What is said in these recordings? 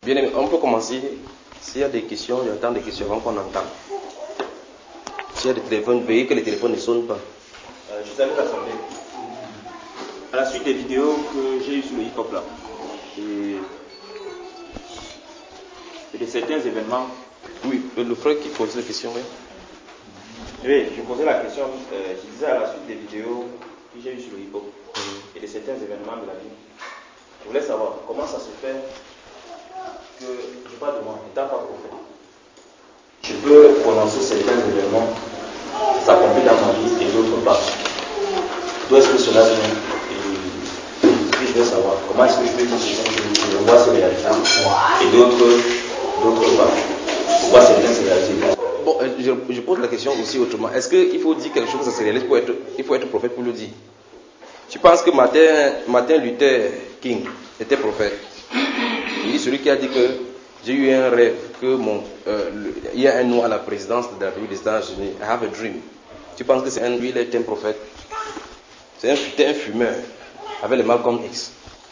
Bien aimé, on peut commencer. S'il y a des questions, il y a tant de questions avant qu'on entende. S'il y a des téléphones, veuillez que les téléphones ne sonnent pas. Je salue l'Assemblée. À la suite des vidéos que j'ai eues sur le hip-hop là, et de certains événements. Oui, le frère qui pose la question, oui. Oui, je posais la question, je disais à la suite des vidéos que j'ai eues sur le hip-hop et de certains événements de la vie. Je voulais savoir comment ça se fait que, je parle de moi, n'étant pas prophète, je peux prononcer certains événements qui s'accomplissent dans ma vie et d'autres pas. D'où est-ce que cela vient? Et puis je veux savoir comment est-ce que je peux dire que je vois ces réalités et d'autres pas. Pourquoi certains se réalisent? Bon, je pose la question aussi autrement. Est-ce qu'il faut dire quelque chose que ça se réalise pour être, il faut être prophète pour le dire? Tu penses que Martin Luther King était prophète? Il dit celui qui a dit que j'ai eu un rêve que il y a un nom à la présidence de la République des États-Unis. I have a dream. Tu penses que lui, il était un prophète? C'était un fumeur avec le Malcolm X.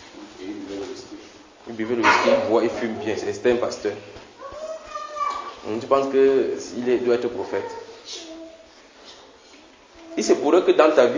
Il buvait le whisky, il boit, il fume bien. C'était un pasteur. Tu penses qu'il doit être prophète? Il se pourrait que dans ta vie,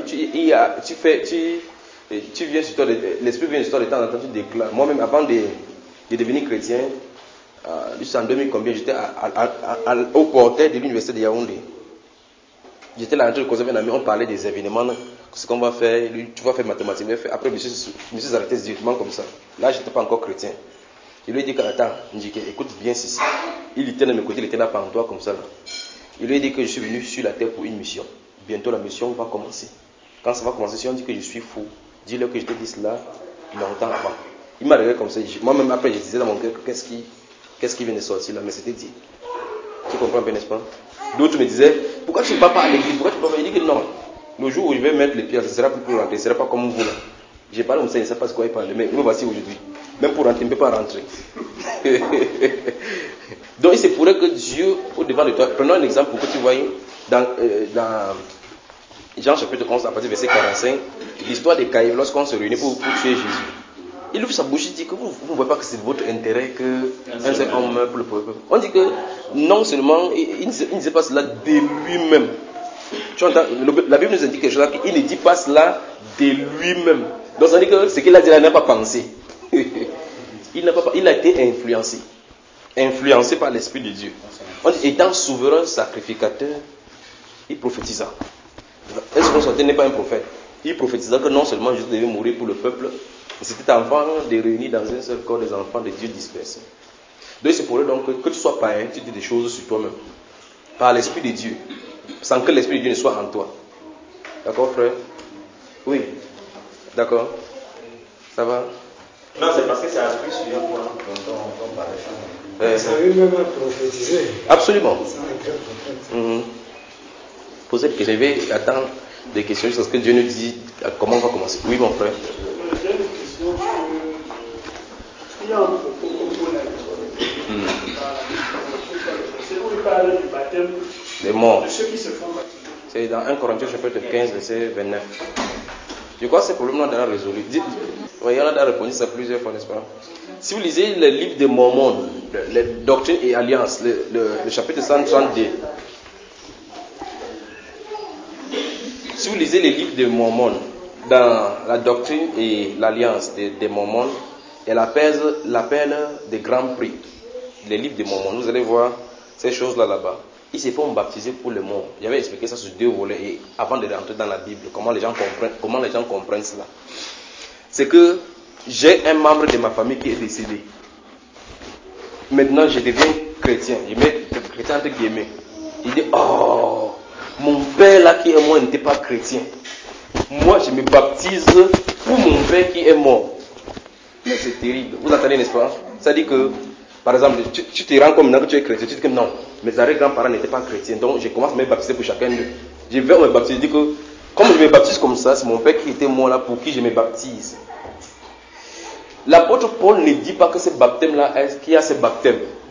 tu viens sur toi, l'esprit vient sur toi de temps en temps, tu déclares. Moi-même, avant de devenir chrétien, juste en 2000 combien, j'étais au portail de l'université de Yaoundé. J'étais là en train de causer avec un ami, on parlait des événements, ce qu'on va faire, lui, tu vas faire mathématiques, après je me suis arrêté directement comme ça. Là, je n'étais pas encore chrétien. Je lui ai dit attends, écoute bien ceci. Il était de mes côtés, il était là par toi comme ça. Là. Il lui a dit que je suis venu sur la terre pour une mission. Bientôt la mission va commencer. Quand ça va commencer, si on dit que je suis fou, dis-leur que je t'ai dit cela longtemps avant. Il m'a regardé comme ça. Moi-même après, je disais dans mon cœur qu'est-ce qui vient de sortir là, mais c'était dit. Tu comprends bien, n'est-ce pas? D'autres me disaient, pourquoi tu ne vas pas à l'église? Pourquoi tu ne vas pas? Il dit que non. Le jour où je vais mettre les pieds, ce ne sera plus pour rentrer, ce ne sera pas comme vous là. J'ai parlé comme ça, il ne sait pas ce qu'il parle, mais me voici aujourd'hui. Même pour rentrer, il ne peut pas rentrer. Donc il se pourrait que Dieu, au-devant de toi, prenons un exemple pour que tu vois dans Jean chapitre 11, à partir du verset 45, l'histoire des Caïphes, lorsqu'on se réunit pour tuer Jésus. Il ouvre sa bouche, il dit que vous ne voyez pas que c'est votre intérêt qu'un seul homme meurt pour le peuple. On dit que non seulement, il ne disait pas cela de lui-même. Tu entends, la Bible nous indique quelque chose là, qu'il ne dit pas cela de lui-même. Donc ça veut dire que ce qu'il a dit là, il n'a pas pensé. Il a été influencé par l'Esprit de Dieu. On dit, étant souverain sacrificateur, il prophétisa. Est-ce qu'on n'est pas un prophète? Il prophétisa que non seulement Jésus devait mourir pour le peuple, mais c'était enfant de réunir dans un seul corps des enfants de Dieu dispersés. Donc c'est pour eux donc que tu sois païen, tu dis des choses sur toi-même, par l'Esprit de Dieu, sans que l'Esprit de Dieu ne soit en toi. D'accord, frère? Oui. D'accord? Ça va? Non, c'est parce que c'est l'esprit suivant moi dont on parlait. Ça veut même prophétiser. Absolument. Posez des questions. Je vais attendre des questions jusqu'à ce que Dieu nous dise comment on va commencer. Oui, mon frère. J'ai une question. Il y a un propos pour la c'est où il parle du baptême des morts. De ceux qui se font baptiser. C'est dans 1 Corinthiens chapitre 15, verset 29. Je crois que ce problème-là on a résolu. Il y en a répondu ça plusieurs fois, n'est-ce pas? Si vous lisez le livre de Mormon, les doctrines et alliances, le chapitre 132, si vous lisez les livres de Mormon, dans la doctrine et l'alliance des Mormons, elle appelle des grands prix. Les livres de Mormon, vous allez voir ces choses-là là-bas. Ils se font baptiser pour le monde. J'avais expliqué ça sur 2 volets et avant de rentrer dans la Bible, comment les gens comprennent cela. C'est que j'ai un membre de ma famille qui est décédé. Maintenant, je deviens chrétien. Je mets chrétien entre guillemets. Il dit, oh, mon père là qui est mort n'était pas chrétien. Moi, je me baptise pour mon père qui est mort. Mais c'est terrible. Vous entendez, n'est-ce pas? Ça dit que, par exemple, tu te rends comme maintenant que tu es chrétien. Tu dis que non, mes arrière-grands-parents n'étaient pas chrétiens. Donc, je commence à me baptiser pour chacun d'eux. Je vais me baptiser. Je dis que, comme je me baptise comme ça, c'est mon père qui était mort là pour qui je me baptise. L'apôtre Paul ne dit pas que ce baptême-là, qu'il y a ce baptême.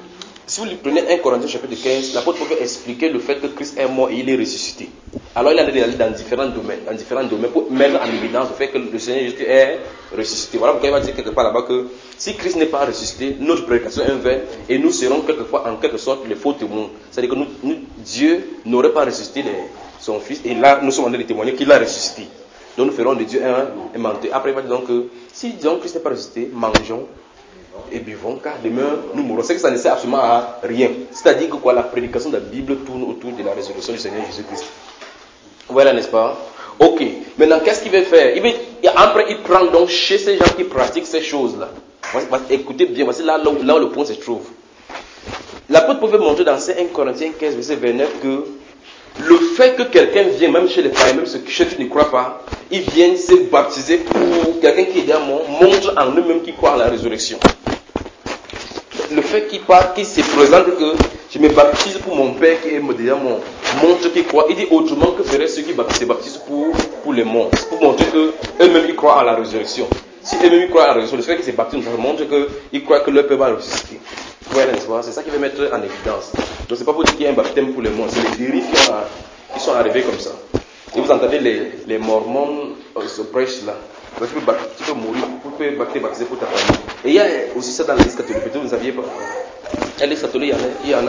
Si vous prenez 1 Corinthiens chapitre 15, l'apôtre Paul expliquer le fait que Christ est mort et il est ressuscité. Alors il a allé dans différents domaines pour mettre en évidence le fait que le Seigneur Jésus est ressuscité. Voilà pourquoi il va dire quelque part là-bas que si Christ n'est pas ressuscité, notre prédication est vaine et nous serons quelquefois en quelque sorte les faux témoins. C'est-à-dire que Dieu n'aurait pas ressuscité son Fils et là nous sommes en train de témoigner qu'il a ressuscité. Donc nous ferons de Dieu un menteur. Après il va dire donc que si disons Christ n'est pas ressuscité, mangeons et buvons, car demain nous mourrons. C'est que ça ne sert absolument à rien. C'est-à-dire que la prédication de la Bible tourne autour de la résurrection du Seigneur Jésus-Christ. Voilà, n'est-ce pas? Ok. Maintenant, qu'est-ce qu'il veut faire? Après, il prend donc chez ces gens qui pratiquent ces choses-là. Écoutez bien, voici là où le point se trouve. L'apôtre pouvait montrer dans 1 Corinthiens 15, verset 29, que le fait que quelqu'un vienne, même chez les païens, même ceux qui ne croient pas, ils viennent se baptiser pour quelqu'un qui est déjà mort, montre en eux-mêmes qu'ils croient à la résurrection. Le fait qu'il se présente que je me baptise pour mon Père qui est déjà mort, montre qu'ils croient. Il dit autrement que feraient ceux qui se baptisent pour les morts. C'est pour montrer qu'eux-mêmes ils croient à la résurrection. Si eux-mêmes ils croient à la résurrection, le fait qu'ils se baptisent montre qu'ils croient que leur Père va ressusciter. Voilà, n'est-ce pas? C'est ça qui va mettre en évidence. Donc c'est pas pour dire qu'il y a un baptême pour les morts, c'est les dérives qui sont arrivés comme ça. Et vous entendez les mormons se prêchent là. Tu peux mourir, tu peux baptiser pour ta famille. Et il y a aussi ça dans l'église catholique, peut-être vous ne saviez pas. L'église catholique, il y en a.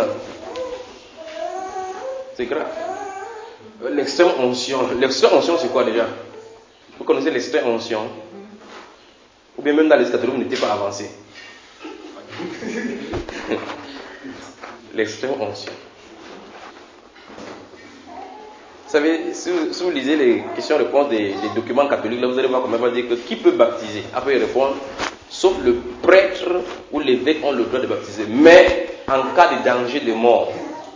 C'est grave. L'extrême onction. L'extrême onction, c'est quoi déjà? Vous connaissez l'extrême onction? Ou bien même dans l'église catholique, vous n'étiez pas avancé. L'extrême onction. Vous savez, si vous lisez les questions-réponses des documents catholiques, là vous allez voir comment il va dire que qui peut baptiser? Après il répond, sauf le prêtre ou l'évêque ont le droit de baptiser. Mais en cas de danger de mort,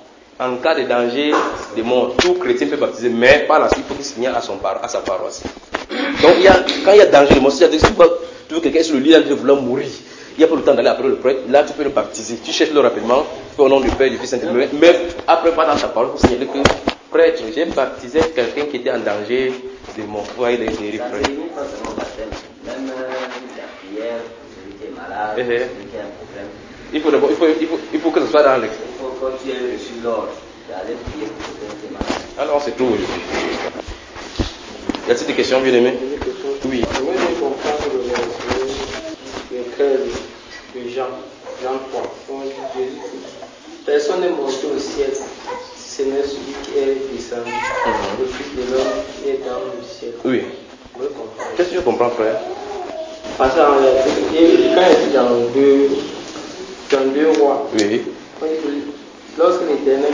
tout chrétien peut baptiser, mais par la suite, il faut qu'il signale à sa paroisse. Donc quand il y a danger de mort, si tu veux quelqu'un sur le lit de vouloir mourir, il n'y a pas le temps d'aller après le prêtre, là tu peux le baptiser. Tu cherches le rapidement, tu fais au nom du Père, du Fils, Saint-Esprit, mais après pas dans ta parole, il faut signaler que prêtre, j'ai baptisé quelqu'un qui était en danger de mort. Vous voyez les dérives. Même la prière, celui qui est malade, celui qui a un problème. Il faut que ce soit dans le. Il faut que tu aies reçu l'ordre d'aller prier pour celui qui est malade. Alors c'est tout aujourd'hui. Y a-t-il des questions, bien aimé? Oui. Moi, je comprends le 13 de Jean 3. Jésus dit, personne n'est monté au ciel, ce n'est celui qui est descendu, le Fils de l'homme qui est dans le ciel. Oui. Moi, je comprends. Qu'est-ce que tu comprends, frère? Parce que quand il dit dans 2 rois, Oui. lorsque l'Éternel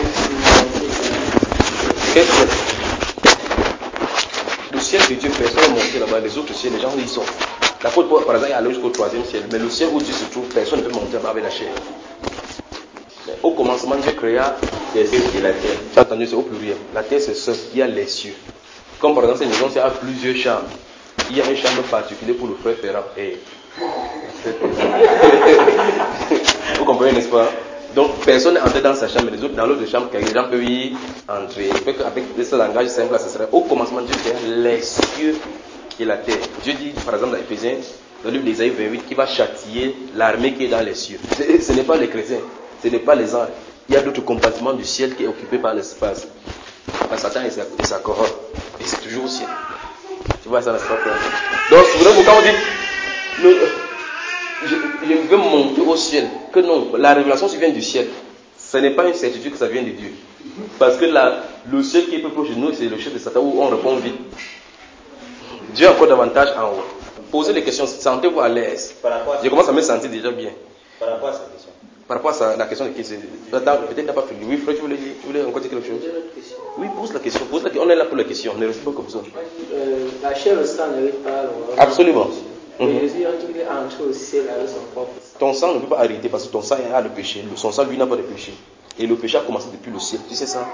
le ciel de Dieu, personne n'est monté là-bas. Les autres ciels, les gens où ils sont. L'apôtre Paul, par exemple, est allé jusqu'au 3e ciel. Mais le ciel où Dieu se trouve, personne ne peut monter là-bas avec la chair. Mais au commencement, Dieu créa les cieux et la terre. Tu as entendu, c'est au pluriel. La terre, c'est seul. Il y a les cieux. Comme par exemple, cette maison, il y a plusieurs chambres. Il y a une chambre particulière pour le frère Ferrand. Et... Vous comprenez, n'est-ce pas? Donc, personne n'est entré dans sa chambre, mais les autres, dans l'autre chambre, les gens peuvent y entrer. Avec ce langage simple, ce serait au commencement, Dieu créa les cieux et la terre. Dieu dit, par exemple, dans Éphésiens, dans le livre d'Ésaïe 28, qu'il va châtier l'armée qui est dans les cieux. Ce n'est pas les chrétiens, ce n'est pas les anges. Il y a d'autres compartiments du ciel qui est occupé par l'espace. Par Satan et sa cohorte. Et c'est toujours au ciel. Tu vois ça, n'est-ce pas? Donc, souvenez-vous, quand on dit, je veux monter au ciel, que non, la révélation vient du ciel. Ce n'est pas une certitude que ça vient de Dieu. Parce que le ciel qui est plus proche de nous, c'est le chef de Satan où on répond vite. Dieu encore davantage en haut. Posez les questions, sentez-vous à l'aise. Je commence à me sentir déjà bien. Par rapport à cette question. Par rapport à la question de qui c'est. Peut-être tu n'as pas fini. Oui, frère, tu voulais encore dire quelque chose? Oui, pose la question. On est là pour la question. On ne reste pas comme ça. La chair et le sang n'arrivent pas. Absolument. Jésus est entré au ciel avec son propre sang. Ton sang ne peut pas arrêter parce que ton sang a le péché. Son sang, lui, n'a pas de péché. Et le péché a commencé depuis le ciel. Tu sais ça?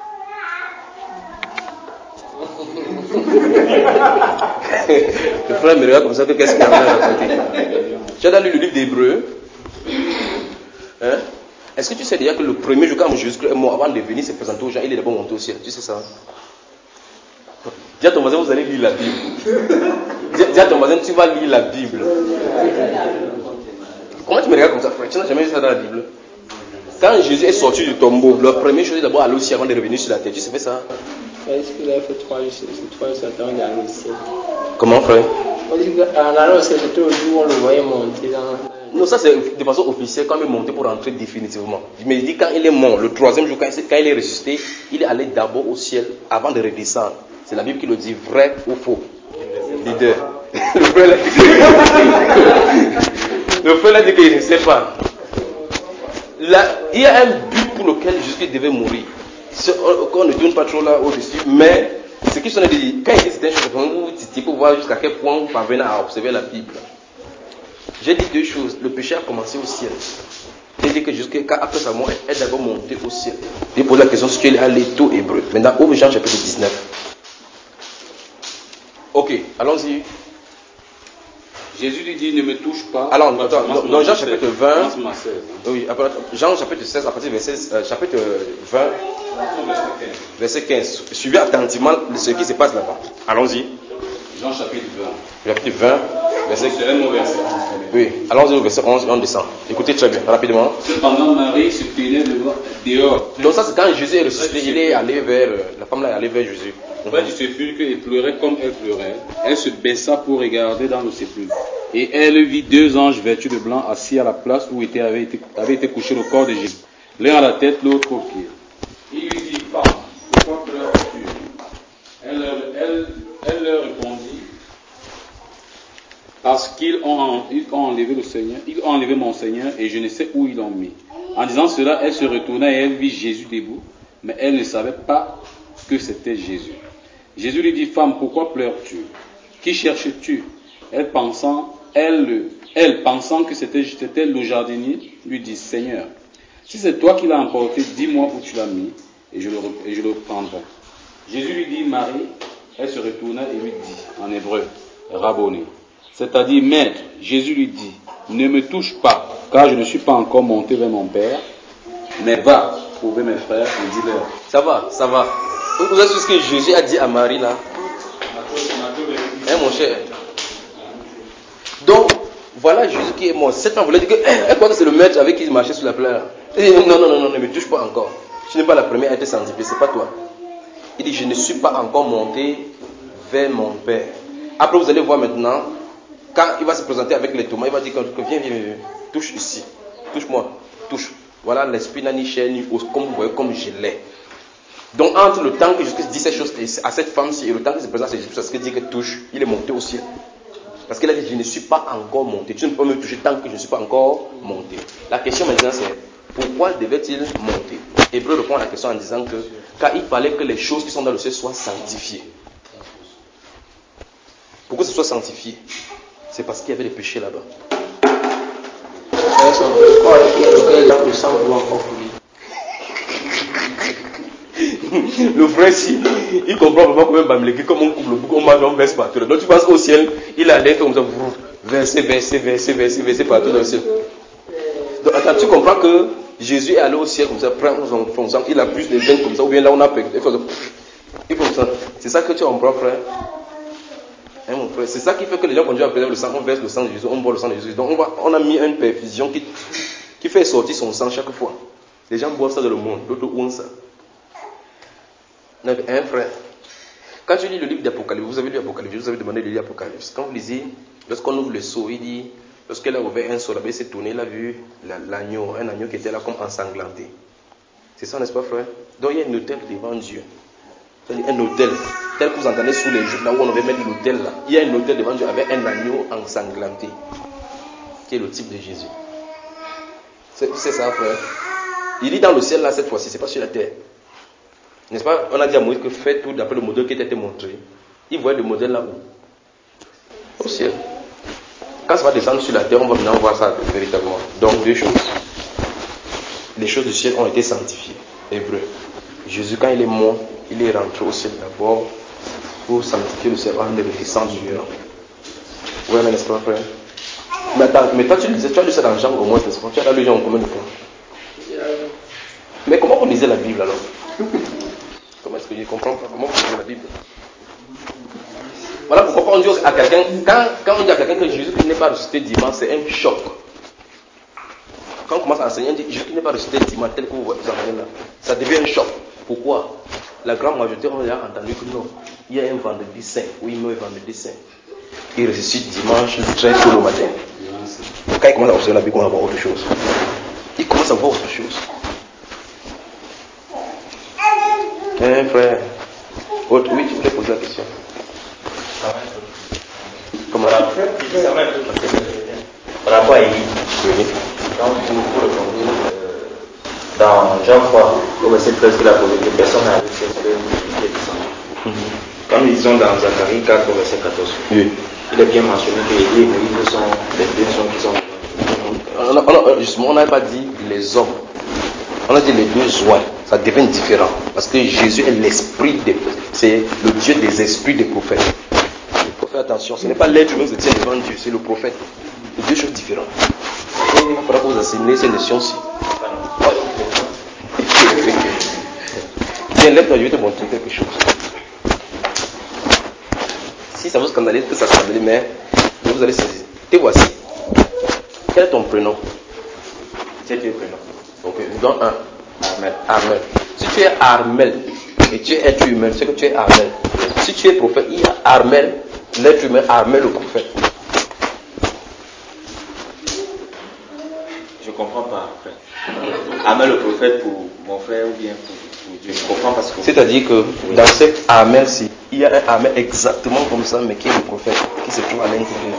Le frère me regarde comme ça que qu'est-ce qu'il a raconté. Tu as lu le livre d'Hébreux? Hein? Est-ce que tu sais déjà que le premier jour quand Jésus est mort, avant de venir se présenter aux gens, il est d'abord monté au ciel? Tu sais ça? Dis à ton voisin, vous allez lire la Bible. Dis à ton voisin, tu vas lire la Bible. Comment tu me regardes comme ça, frère? Tu n'as jamais vu ça dans la Bible? Quand Jésus est sorti du tombeau, la première chose, c'est d'abord aller au ciel avant de revenir sur la terre. Tu sais fait ça? Est-ce qu'il a fait 3 jours, c'est 3 jours, c'est dans le ciel. Comment, frère? On dit qu'en allant au ciel, c'était au jour où on le voyait monter dans... Non, ça c'est de façon officielle quand il est monté pour rentrer définitivement. Mais il dit quand il est mort, le troisième jour, quand il est ressuscité, il est allé d'abord au ciel avant de redescendre. C'est la Bible qui le dit, vrai ou faux? Leader. Le frère a dit qu'il ne sait pas. Là, il y a un but pour lequel Jésus devait mourir. On ne tourne pas trop là au-dessus, mais ce qui sont dit, quand il dit c'était une chose, vous titillez pour voir jusqu'à quel point vous parvenez à observer la Bible. J'ai dit deux choses. Le péché a commencé au ciel. Il dit que jusqu'après sa mort, elle est d'abord montée au ciel. Il pose la question sur quel est l'étau hébreu. Maintenant, ouvre Jean chapitre 19. Ok, allons-y. Jésus lui dit, ne me touche pas. Alors, dans Jean chapitre 20, oui, Jean chapitre 16, à partir du chapitre 20, verset 15. Suivez attentivement ce qui se passe là-bas. Allons-y. Jean chapitre 20. Chapitre 20, verset 15. C'est un verset 11. Oui, allons-y au verset 11 et on descend. Écoutez très bien, rapidement. Cependant, Marie se tenait dehors. Donc ça c'est quand Jésus est ressuscité, il est allé vers, la femme là est allée vers Jésus. Près du sépulcre, et pleurait comme elle pleurait. Elle se baissa pour regarder dans le sépulcre. Et elle vit 2 anges vêtus de blanc assis à la place où avait été couché le corps de Jésus. L'un à la tête, l'autre au pied. Il lui dit, femme, pourquoi pleures-tu? Elle leur répondit, parce qu'ils ont enlevé le Seigneur, ils ont enlevé mon Seigneur et je ne sais où ils l'ont mis. En disant cela, elle se retourna et elle vit Jésus debout, mais elle ne savait pas que c'était Jésus. Jésus lui dit, femme, pourquoi pleures-tu? Qui cherches-tu? Elle pensant que c'était le jardinier, lui dit, Seigneur, si c'est toi qui l'as emporté, dis-moi où tu l'as mis et je le prendrai. Jésus lui dit, Marie. Elle se retourna et lui dit, en hébreu, Rabboni, c'est-à-dire maître. Jésus lui dit, ne me touche pas, car je ne suis pas encore monté vers mon Père, mais va trouver mes frères et dis-leur. Ça va. Vous avez vu ce que Jésus a dit à Marie là? Mon cher. Donc, voilà Jésus qui est mort. Cette femme voulait dire elle croit que c'est le maître avec qui il marchait sur la plage. Il dit, non, ne me touche pas encore. Tu n'es pas la première à être sanctifiée, c'est pas toi. Il dit, je ne suis pas encore monté vers mon Père. Après, vous allez voir maintenant, quand il va se présenter avec les Thomas, il va dire, viens, touche ici. Touche-moi, touche. Voilà, l'esprit n'a ni chair ni os, comme vous voyez, comme je l'ai. Donc, entre le temps que Jésus dit ces choses à cette femme-ci et le temps qu'il se présente à Jésus, c'est ce qu'il dit que touche, il est monté au ciel. Parce qu'il a dit, je ne suis pas encore monté. Tu ne peux pas me toucher tant que je ne suis pas encore monté. La question maintenant, c'est, pourquoi devait-il monter? Hébreu répond à la question en disant que, car il fallait que les choses qui sont dans le ciel soient sanctifiées. Pourquoi ce soit sanctifié? C'est parce qu'il y avait des péchés là-bas. Le frère, si, il comprend vraiment comment Bamléki, comme on coupe le bouc, on mange, on verse partout. Donc tu passes au ciel, il a l'air comme ça, verser partout dans le ciel. Donc attends, tu comprends que Jésus est allé au ciel comme ça, prend son sang, il a plus de veines comme ça, ou bien là on a peur. Il fait ça. C'est ça que tu comprends, frère. Hein, mon frère, c'est ça qui fait que les gens continuent à préserver le sang, on verse le sang de Jésus, on boit le sang de Jésus. Donc on a mis une perfusion qui fait sortir son sang chaque fois. Les gens boivent ça dans le monde, d'autres ont ça. Donc, un frère, quand tu lis le livre d'Apocalypse, vous avez lu Apocalypse, je vous avais demandé de lire Apocalypse. Quand vous lisez, lorsqu'on ouvre le seau, il dit, lorsqu'elle a ouvert un seau, là-bas, il s'est tourné, il a vu l'agneau, un agneau qui était là comme ensanglanté. C'est ça, n'est-ce pas, frère? Donc il y a un autel devant Dieu. C'est-à-dire un autel, tel que vous entendez sous les jours, là où on avait mettre l'autel là. Il y a un autel devant Dieu avec un agneau ensanglanté, qui est le type de Jésus. C'est ça, frère. Il dit dans le ciel là, cette fois-ci, c'est pas sur la terre. N'est-ce pas? On a dit à Moïse que fait tout d'après le modèle qui était montré. Il voit le modèle là où? Au ciel. Quand ça va descendre sur la terre, on va maintenant voir ça véritablement. Donc, deux choses. Les choses du ciel ont été sanctifiées. Hébreu. Jésus, quand il est mort, il est rentré au ciel d'abord pour sanctifier le ciel avant de redescendre du mur. Oui, mais n'est-ce pas, frère? Mais attends, mais toi, tu as lu ça dans Jean au moins, n'est-ce pas? Tu as lu Jean combien de fois? Mais comment vous lisez la Bible alors? Comment est-ce que je ne comprends pas? Comment vous lisez la Bible? Voilà pourquoi on dit à quelqu'un, quand on dit à quelqu'un que Jésus n'est pas ressuscité dimanche, c'est un choc. quand on commence à enseigner, on dit, Jésus qui n'est pas ressuscité dimanche tel que vous voyez là, ça devient un choc. Pourquoi? La grande majorité, on a entendu que non, il y a un vendredi saint, oui, mais un vendredi saint. Il ressuscite dimanche très tôt le matin. Quand il commence à observer la Bible, on va voir autre chose. Il commence à voir autre chose. Frère, oui, tu voulais poser la question. Comment ça? Par rapport à Élie, quand vous le comprenez, dans Jean 3, au verset 13, il a posé que personne n'a vu ce que il est descendu. Comme ils disons dans Zacharie 4, au verset 14, il est bien mentionné que Élie et Moïse sont les deux hommes qui sont. Justement, on n'a pas dit les hommes. On a dit les deux joies. Ça devient différent. Parce que Jésus est l'esprit c'est le Dieu des esprits des prophètes. Le prophète, attention, ce n'est pas l'être humain qui se tient devant Dieu, c'est le prophète. C'est deux choses différentes. Il faudra que vous assimilez ces notions-ci. Viens, lève-toi, je vais te montrer quelque chose. Si ça vous scandalise, que ça scandalise, mais vous allez saisir. Te voici. Quel est ton prénom? C'est deux prénoms. Ok, je donne un. Armel. Armel. Si tu es Armel et tu es être humain, c'est que tu es Armel. Si tu es prophète, il y a Armel, l'être humain, Armel le prophète. Je ne comprends pas. Armel le prophète pour mon frère ou bien pour Dieu. Je comprends parce que. C'est-à-dire que dans cet Armel-ci, il y a un Armel exactement comme ça, mais qui est le prophète, qui se trouve à l'intérieur.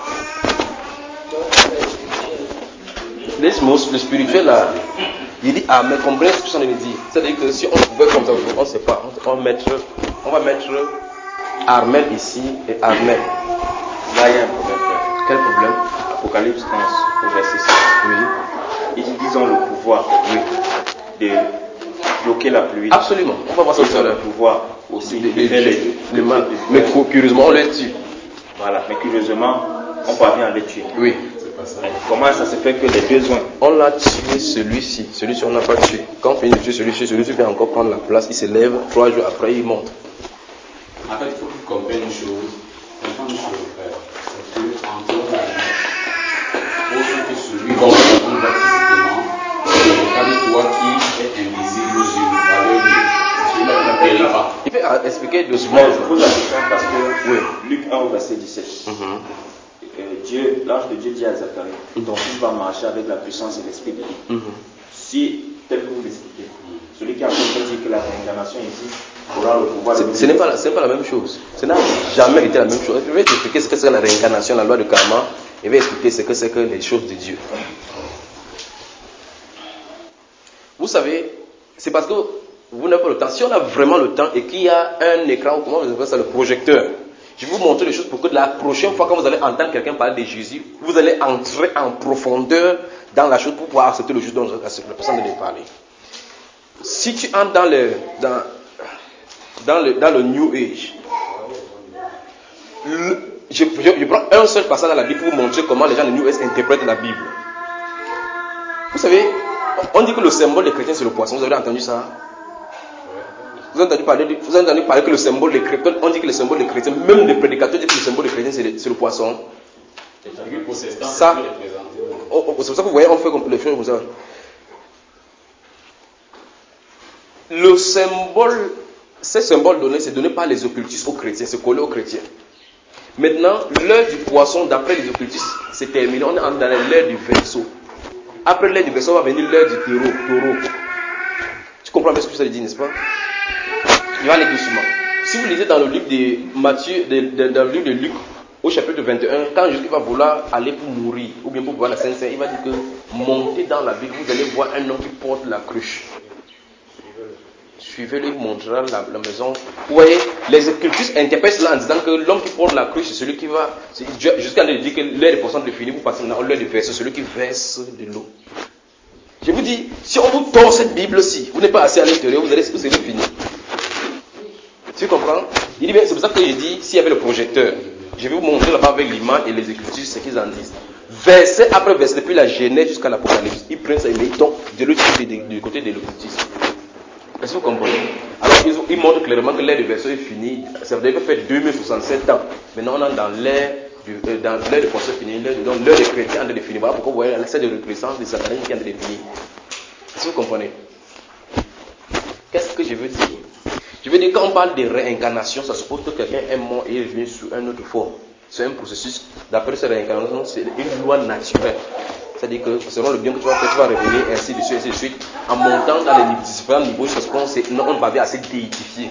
Le spirituel là, il dit Amen, comprenez ce que ça veut dire. C'est-à-dire que si on pouvait comme ça, on ne sait pas. On va mettre Armel ici et Armel. Là, il y a un problème. Quel problème? Apocalypse 11, au verset 6. Oui. Ils ont le pouvoir de bloquer la pluie. Absolument. On va voir ça tout à l'heure. Le pouvoir aussi de faire les mal. Mais curieusement, on les tue. Voilà. Mais curieusement, on parvient à les tuer. Oui. Comment ça se fait que les besoins? On l'a tué celui-ci on n'a pas tué. Quand on finit de tuer celui-ci vient encore prendre la place, il se lève, 3 jours après il monte. En fait, il faut que tu comprennes une chose. Comprends une chose, frère. C'est que entre que celui dont on voit physiquement, c'est le cas de toi qui est invisible aux yeux, à l'œil nu. Celui-là qui n'appelle pas. Il fait expliquer doucement. Je pose la question parce que Luc 1 au verset 17. L'ange de Dieu dit à Zacharie, ton fils va marcher avec la puissance et l'esprit de Dieu. Si, tel que vous l'expliquez, celui qui a compris que la réincarnation existe, aura le pouvoir de... Ce n'est pas la même chose. Ce n'a jamais été la même chose. Je vais t'expliquer ce que c'est la réincarnation, la loi de karma, et je vais expliquer ce que c'est que les choses de Dieu. Vous savez, c'est parce que vous n'avez pas le temps. Si on a vraiment le temps et qu'il y a un écran, comment vous appelez ça, le projecteur, je vais vous montrer les choses pour que la prochaine fois quand vous allez entendre quelqu'un parler de Jésus, vous allez entrer en profondeur dans la chose pour pouvoir accepter le juste dont la personne de parler. Si tu entres dans le New Age, je prends un seul passage dans la Bible pour vous montrer comment les gens de New Age interprètent la Bible. Vous savez, on dit que le symbole des chrétiens c'est le poisson. Vous avez entendu ça? Vous avez entendu parler que le symbole des chrétiens, on dit que le symbole des chrétiens, même les prédicateurs disent que le symbole des chrétiens c'est le poisson. Ça, c'est pour ça que vous voyez, on fait comme les choses comme ça. Le symbole, ces symboles donnés, c'est donné par les occultistes aux chrétiens, c'est collé aux chrétiens. Maintenant, l'heure du poisson, d'après les occultistes, c'est terminé, on est dans l'heure du Verseau. Après l'heure du Verseau, va venir l'heure du taureau. Tu comprends bien ce que ça dit, n'est-ce pas? Il va aller doucement. Si vous lisez dans le livre de Matthieu, dans le livre de Luc, au chapitre 21, quand Jésus va vouloir aller pour mourir, ou bien pour voir la Sainte Seine, il va dire que montez dans la ville, vous allez voir un homme qui porte la cruche. Suivez-le, il montrera la maison. Vous voyez, les occultistes interprètent cela en disant que l'homme qui porte la cruche, c'est celui qui va, jusqu'à dire que l'heure de poisson est finie, vous passez maintenant l'heure de verser, celui qui verse de l'eau. Je vous dis, si on vous tord cette Bible-ci, vous n'êtes pas assis à l'intérieur, vous allez fini. Tu comprends? Il dit bien, c'est pour ça que je dis, s'il y avait le projecteur, je vais vous montrer là-bas avec l'image et les occultistes ce qu'ils en disent. Verset après verset, depuis la Genèse jusqu'à l'Apocalypse, ils prennent ça et ils tombent de l'autre côté, du côté de l'occultisme. Est-ce que vous comprenez? Alors, ils montrent clairement que l'ère de verset est finie. Ça devait faire 2067 ans. Maintenant, on est dans l'ère dans l'heure de pensée finie, l'heure des chrétiens de définir. Voilà pourquoi vous voyez l'essai de reconnaissance des satanistes qui est de définir. Est-ce que vous comprenez? Qu'est-ce que je veux dire? Je veux dire, quand on parle de réincarnation, ça suppose que quelqu'un est mort et est revenu sous une autre forme. C'est un processus, d'après cette réincarnation, c'est une loi naturelle. C'est-à-dire que selon le bien que tu vas faire, tu vas revenir ainsi de suite, en montant dans les différents niveaux, parce qu'on va assez déifié.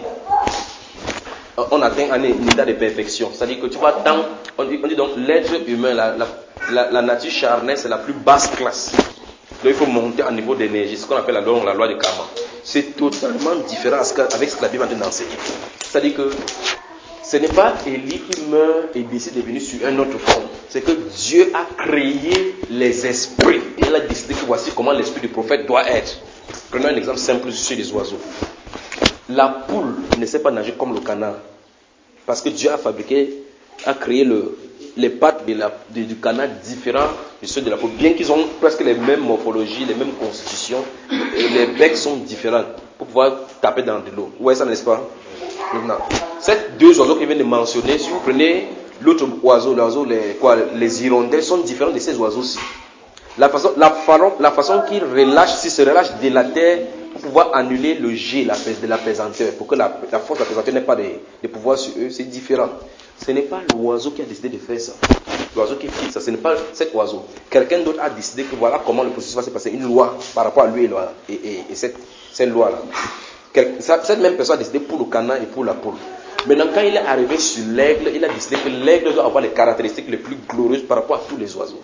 On atteint un état de perfection. C'est-à-dire que tu vas tant, on dit donc l'être humain, la nature charnelle, c'est la plus basse classe. Donc il faut monter au niveau d'énergie, ce qu'on appelle la loi de karma. C'est totalement différent avec ce que la Bible est en train d'enseigner. C'est-à-dire que ce n'est pas Élie qui meurt et décide de venir sur une autre forme. C'est que Dieu a créé les esprits. Et il a décidé que voici comment l'esprit du prophète doit être. Prenons un exemple simple sur les oiseaux. La poule ne sait pas nager comme le canard. Parce que Dieu a créé les pattes du canard différents de ceux de la poule. Bien qu'ils ont presque les mêmes morphologies, les mêmes constitutions, les becs sont différents pour pouvoir taper dans de l'eau. Vous voyez ça, n'est-ce pas? Maintenant, ces deux oiseaux que je viens de mentionner, si vous prenez l'autre oiseau, les hirondelles sont différents de ces oiseaux-ci. La façon qu'ils se relâchent de la terre pour pouvoir annuler le jet de la pesanteur, pour que la force de la pesanteur n'ait pas de pouvoir sur eux, c'est différent. Ce n'est pas l'oiseau qui a décidé de faire ça. L'oiseau qui fait ça, ce n'est pas cet oiseau. Quelqu'un d'autre a décidé que voilà comment le processus va se passer. Une loi par rapport à lui et cette loi-là. Cette même personne a décidé pour le canard et pour la poule. Maintenant, quand il est arrivé sur l'aigle, il a décidé que l'aigle doit avoir les caractéristiques les plus glorieuses par rapport à tous les oiseaux.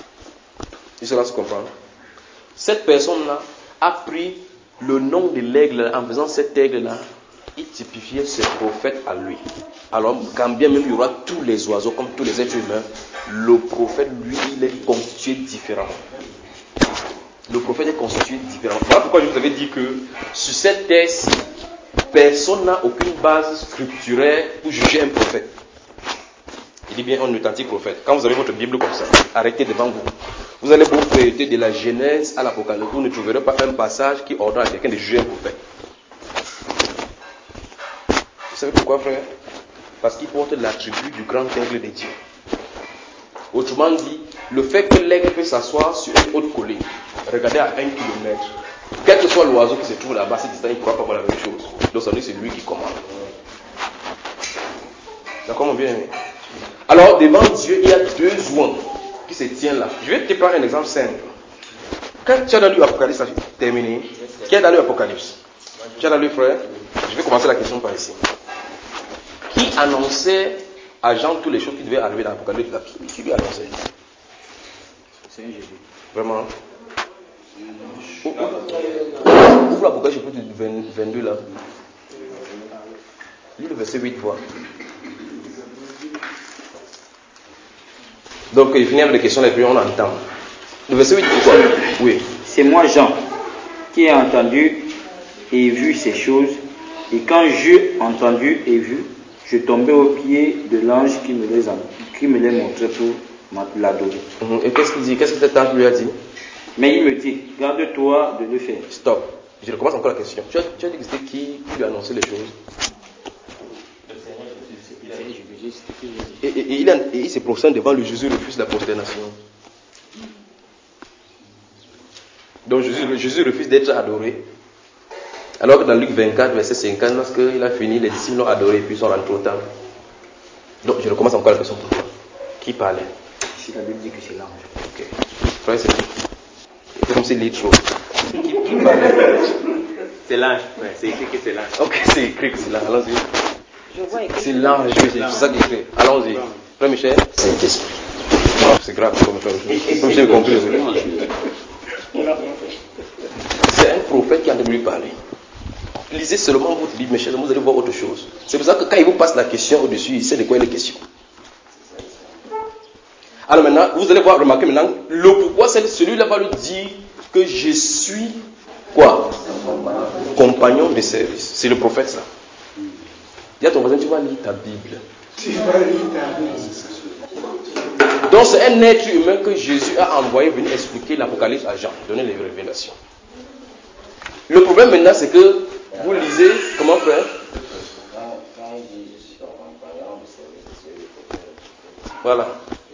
Et cela se comprend. Cette personne-là a pris le nom de l'aigle en faisant cet aigle-là. Il typifiait ses prophètes à lui. Alors, quand bien même il y aura tous les oiseaux, comme tous les êtres humains, le prophète, lui, il est constitué différemment. Le prophète est constitué différemment. Voilà pourquoi je vous avais dit que sur cette terre-ci, personne n'a aucune base scripturaire pour juger un prophète. Il dit bien un authentique prophète. Quand vous avez votre Bible comme ça, arrêtez devant vous. Vous allez vous feuilleter de la Genèse à l'Apocalypse. Vous ne trouverez pas un passage qui ordonne à quelqu'un de juger un prophète. Vous savez pourquoi, frère? Parce qu'il porte l'attribut du grand aigle de Dieu. Autrement dit, le fait que l'aigle peut s'asseoir sur une haute colline, regardez à 1 kilomètre, quel que soit l'oiseau qui se trouve là-bas, cette distance, il ne pourra pas voir la même chose. Donc ça veut dire que c'est lui qui commande. D'accord, mon bien-aimé? Alors, devant Dieu, il y a deux oies qui se tiennent là. Je vais te prendre un exemple simple. Quand tu as lu l'Apocalypse, ça terminé. Qui est dans l'Apocalypse? Tu as lu, frère? Je vais commencer la question par ici. Qui annonçait à Jean toutes les choses qui devaient arriver dans l'Apocalypse? Qui lui annonçait? C'est un Jésus. Vraiment? Ouvre l'Apocalypse chapitre 22 là. Lis le verset 8 fois. Donc, il finit avec les questions les plus on entend. Le verset 8 quoi? Oui. C'est moi, Jean, qui ai entendu et vu ces choses. Et quand j'ai entendu et vu, je tombais aux pieds de l'ange qui me les montrait pour l'adorer. Et qu'est-ce qu'il dit? Qu'est-ce que cet ange lui a dit? Mais il me dit, garde-toi de le faire. Stop. Je recommence encore la question. Tu as dit que c'était qui lui a annoncé les choses? Et il se prosterne devant le Jésus, refuse la prosternation. Donc Jésus refuse d'être adoré. Alors que dans Luc 24, verset 50, lorsqu'il a fini, les disciples l'ont adoré et puis ils sont rentrés au temple. Donc je recommence encore la question pour toi. Qui parlait? Si la Bible dit que c'est l'ange. Ok. Frère, c'est comme s'il lit trop. Qui parlait? C'est l'ange. Ouais, c'est écrit que c'est l'ange. Ok, c'est écrit que c'est l'ange. Allons-y. Je vois écrit. C'est l'ange, c'est ça qui est écrit. Allons-y. Frère Michel, c'est une question. C'est grave comme frère Michel. Comme j'ai compris. C'est un prophète qui a de lui parler. Lisez seulement votre livre, mes chers, vous allez voir autre chose. C'est pour ça que quand il vous passe la question au-dessus, il sait de quoi il est question. Alors maintenant, vous allez voir, remarquer maintenant, le pourquoi celui-là va lui dire que je suis quoi? Compagnon de service. C'est le prophète ça. Dis à ton voisin, tu vas lire ta Bible. Donc c'est un être humain que Jésus a envoyé venir expliquer l'Apocalypse à Jean, donner les révélations. Le problème maintenant c'est que vous lisez, comment faire? Voilà.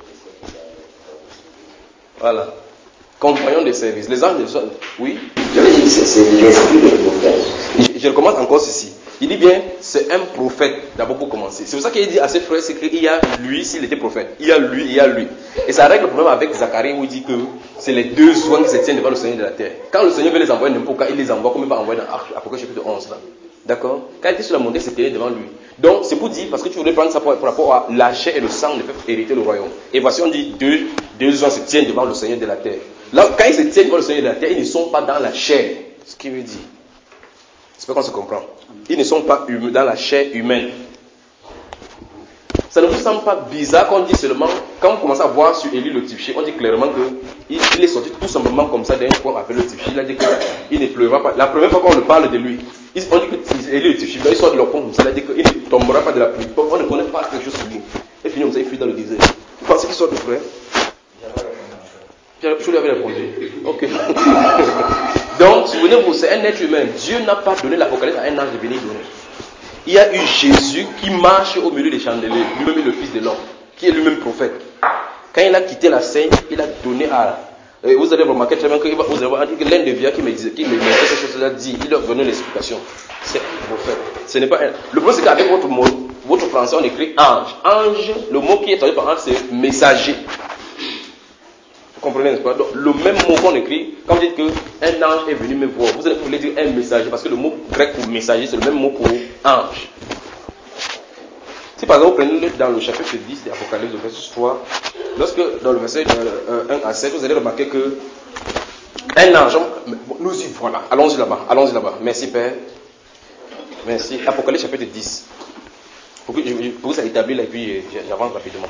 Voilà. Compagnon de service. Les anges, oui. C'est l'esprit des prophètes. Je recommence encore ceci. Il dit bien, c'est un prophète d'abord pour commencer. C'est pour ça qu'il dit à ses frères, c'est qu'il y a lui, s'il était prophète. Il y a lui, il y a lui. Et ça règle le problème avec Zacharie où il dit que c'est les deux soins qui se tiennent devant le Seigneur de la terre. Quand le Seigneur veut les envoyer n'importe quand, il les envoie comme il va envoyer dans Apocalypse chapitre 11. Là. D'accord? Quand il était sur la montagne, c'était devant lui. Donc, c'est pour dire, parce que tu voudrais prendre ça pour rapport à la chair et le sang ne peuvent hériter le royaume. Et voici, on dit, deux soins se tiennent devant le Seigneur de la terre. Là, quand ils se tiennent devant le Seigneur de la terre, ils ne sont pas dans la chair. Ce qui veut dire. J'espère qu'on se comprend. Ils ne sont pas dans la chair humaine. Ça ne vous semble pas bizarre qu'on dit seulement, quand on commence à voir sur Élie le Tifché, on dit clairement qu'il est sorti tout simplement comme ça d'un point appelé le Tifché. Il a dit qu'il ne pleurera pas. La première fois qu'on le parle de lui, on dit que Élie le Tifché, il sort de leur point comme ça, il a dit qu'il ne tombera pas de la pluie. On ne connaît pas quelque chose sur lui. Et fini comme ça, il fuit dans le désert. Vous pensez qu'il sort de frère? Je lui avais répondu. Ok. Donc, souvenez-vous, c'est un être humain. Dieu n'a pas donné l'Apocalypse à un ange de venir donner. Il y a eu Jésus qui marche au milieu des chandeliers, lui-même le Fils de l'homme, qui est lui-même prophète. Quand il a quitté la scène, il a donné à... vous allez remarquer très bien que l'un des vieux qui me disait ces choses-là dit, il leur donnait l'explication. C'est un prophète. Ce n'est pas un... Le problème, c'est qu'avec votre français, on écrit ange. Ange, le mot qui est traduit par ange, c'est messager. Vous comprenez, n'est-ce pas? Donc, le même mot qu'on écrit, quand vous dites qu'un ange est venu me voir, vous allez dire un messager, parce que le mot grec pour messager, c'est le même mot pour ange. Si par exemple, vous prenez dans le chapitre 10 de l'Apocalypse, le verset 3, lorsque dans le verset 1 à 7, vous allez remarquer que un ange, nous y voilà, allons-y là-bas. Merci Père. Merci. Apocalypse chapitre 10. Pour que vous ça établir là, et puis j'avance rapidement.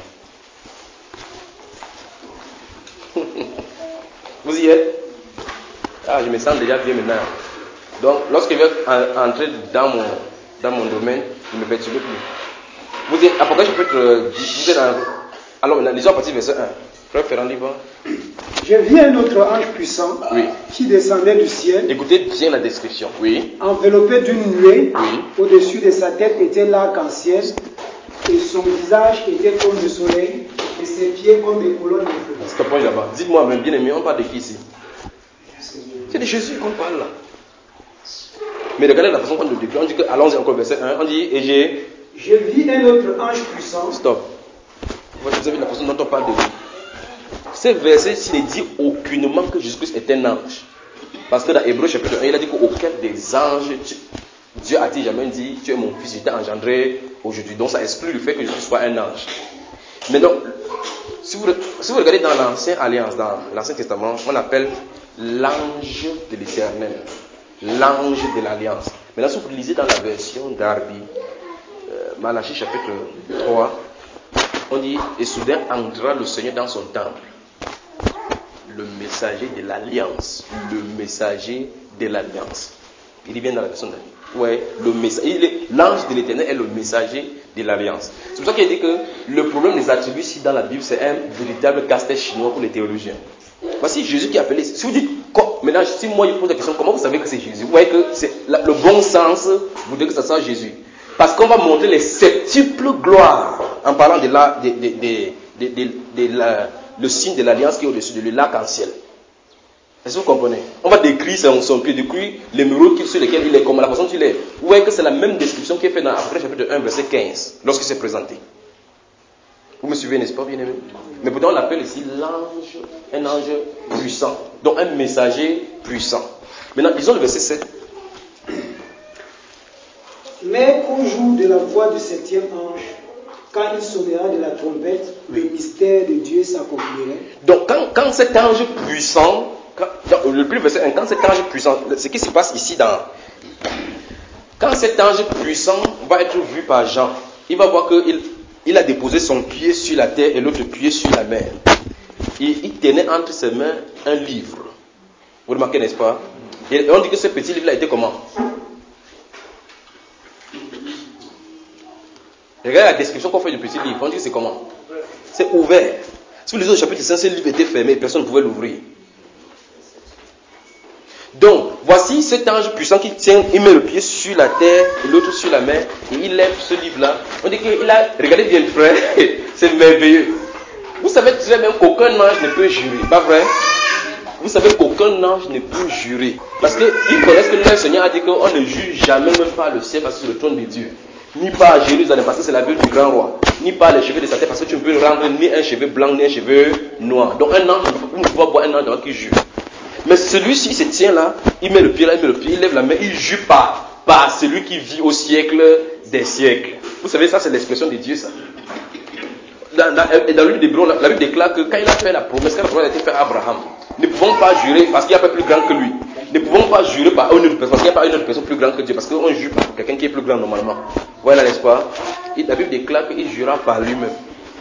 Vous y êtes? Ah, je me sens déjà bien maintenant. Donc, lorsque je vais entrer dans mon domaine, je ne me perturbe plus. Vous êtes, Apocalypse chapitre 10, vous êtes dans... Alors, lisons à partir du verset 1. Frère Ferrand, livre. Je vis un autre ange puissant qui descendait du ciel. Écoutez bien la description. Oui. Enveloppé d'une nuée. Oui. Au-dessus de sa tête était l'arc-en-ciel. Et son visage était comme le soleil. Et ses pieds comme des colonnes de feu. Stop là-bas. Dites-moi, bien aimé, on parle de qui ici? C'est de Jésus qu'on parle là. Mais regardez la façon qu'on nous décrit. On dit que, allons-y encore verset 1. On dit, et je vis un autre ange puissant. Stop. Vous avez la façon dont on parle de lui. Ce verset, il ne dit aucunement que Jésus-Christ est un ange. Parce que dans Hébreux chapitre 1, il a dit qu'aucun des anges, Dieu a-t-il jamais dit, tu es mon fils, je t'ai engendré aujourd'hui. Donc ça exclut le fait que Jésus soit un ange. Mais donc, si vous regardez dans l'Ancienne Alliance, dans l'Ancien Testament, on appelle l'ange de l'Éternel, l'ange de l'Alliance. Maintenant, si vous lisez dans la version d'Arby, Malachie chapitre 3, on dit, et soudain entra le Seigneur dans son temple, le messager de l'Alliance, le messager de l'Alliance. Il dit bien dans la version d'Arby. Ouais, l'ange de l'Éternel est le messager de l'Alliance. C'est pour ça qu'il dit que le problème des attributs ici dans la Bible, c'est un véritable casse-tête chinois pour les théologiens. Voici Jésus qui est appelé. Si vous dites, maintenant, si moi je pose la question, comment vous savez que c'est Jésus? Vous voyez que le bon sens voudrait que ça soit Jésus. Parce qu'on va montrer les septuples gloires en parlant le signe de l'Alliance qui est au-dessus de lui, l'arc-en-ciel. Est-ce que vous comprenez? On va décrire son pied, décrire les murs sur lesquels il est, comme la façon dont il est. Vous voyez que c'est la même description qui est faite dans Apocalypse chapitre 1, verset 15, lorsqu'il s'est présenté. Vous me suivez, n'est-ce pas, bien-aimé? Mais pourtant, on l'appelle ici l'ange, un ange puissant, donc un messager puissant. Maintenant, lisons le verset 7. Mais au jour de la voix du septième ange, quand il sonnera de la trompette, le mystère de Dieu s'accomplirait. Donc, quand cet ange puissant, le plus verset 1, quand cet ange puissant, ce qui se passe ici quand cet ange puissant va être vu par Jean, il va voir qu'il a déposé son pied sur la terre et l'autre pied sur la mer. Il tenait entre ses mains un livre. Vous remarquez, n'est-ce pas? Et on dit que ce petit livre-là était comment? Regardez la description qu'on fait du petit livre. On dit que c'est comment? C'est ouvert. Si vous lisez au chapitre 5, ce livre était fermé, personne ne pouvait l'ouvrir. Donc, voici cet ange puissant qui tient, il met le pied sur la terre et l'autre sur la mer, et il lève ce livre-là. On dit qu'il a, regardez bien frère, c'est merveilleux. Vous savez très bien qu'aucun ange ne peut jurer, pas vrai? Vous savez qu'aucun ange ne peut jurer. Parce qu'ils connaissent que le Seigneur a dit qu'on ne juge jamais, même pas le ciel, parce que c'est le trône de Dieu. Ni par Jérusalem, parce que c'est la ville du grand roi. Ni par les cheveux de sa tête, parce que tu ne peux rendre ni un cheveu blanc, ni un cheveu noir. Donc un ange, vous ne pouvez pas voir un ange qui jure. Mais celui-ci se tient là, il met le pied là, il met le pied, il lève la main, il jure par celui qui vit au siècle des siècles. Vous savez, ça c'est l'expression de Dieu, ça. Dans le livre d'Hébreux, la Bible déclare que quand il a fait la promesse, quand la promesse a été faite à Abraham, ne pouvons pas jurer parce qu'il n'y a pas plus grand que lui. Ne pouvons pas jurer par une autre personne parce qu'il n'y a pas une autre personne plus grande que Dieu. Parce qu'on jure par quelqu'un qui est plus grand normalement. Voilà, n'est-ce pas? Et la Bible déclare qu'il jurera par lui-même.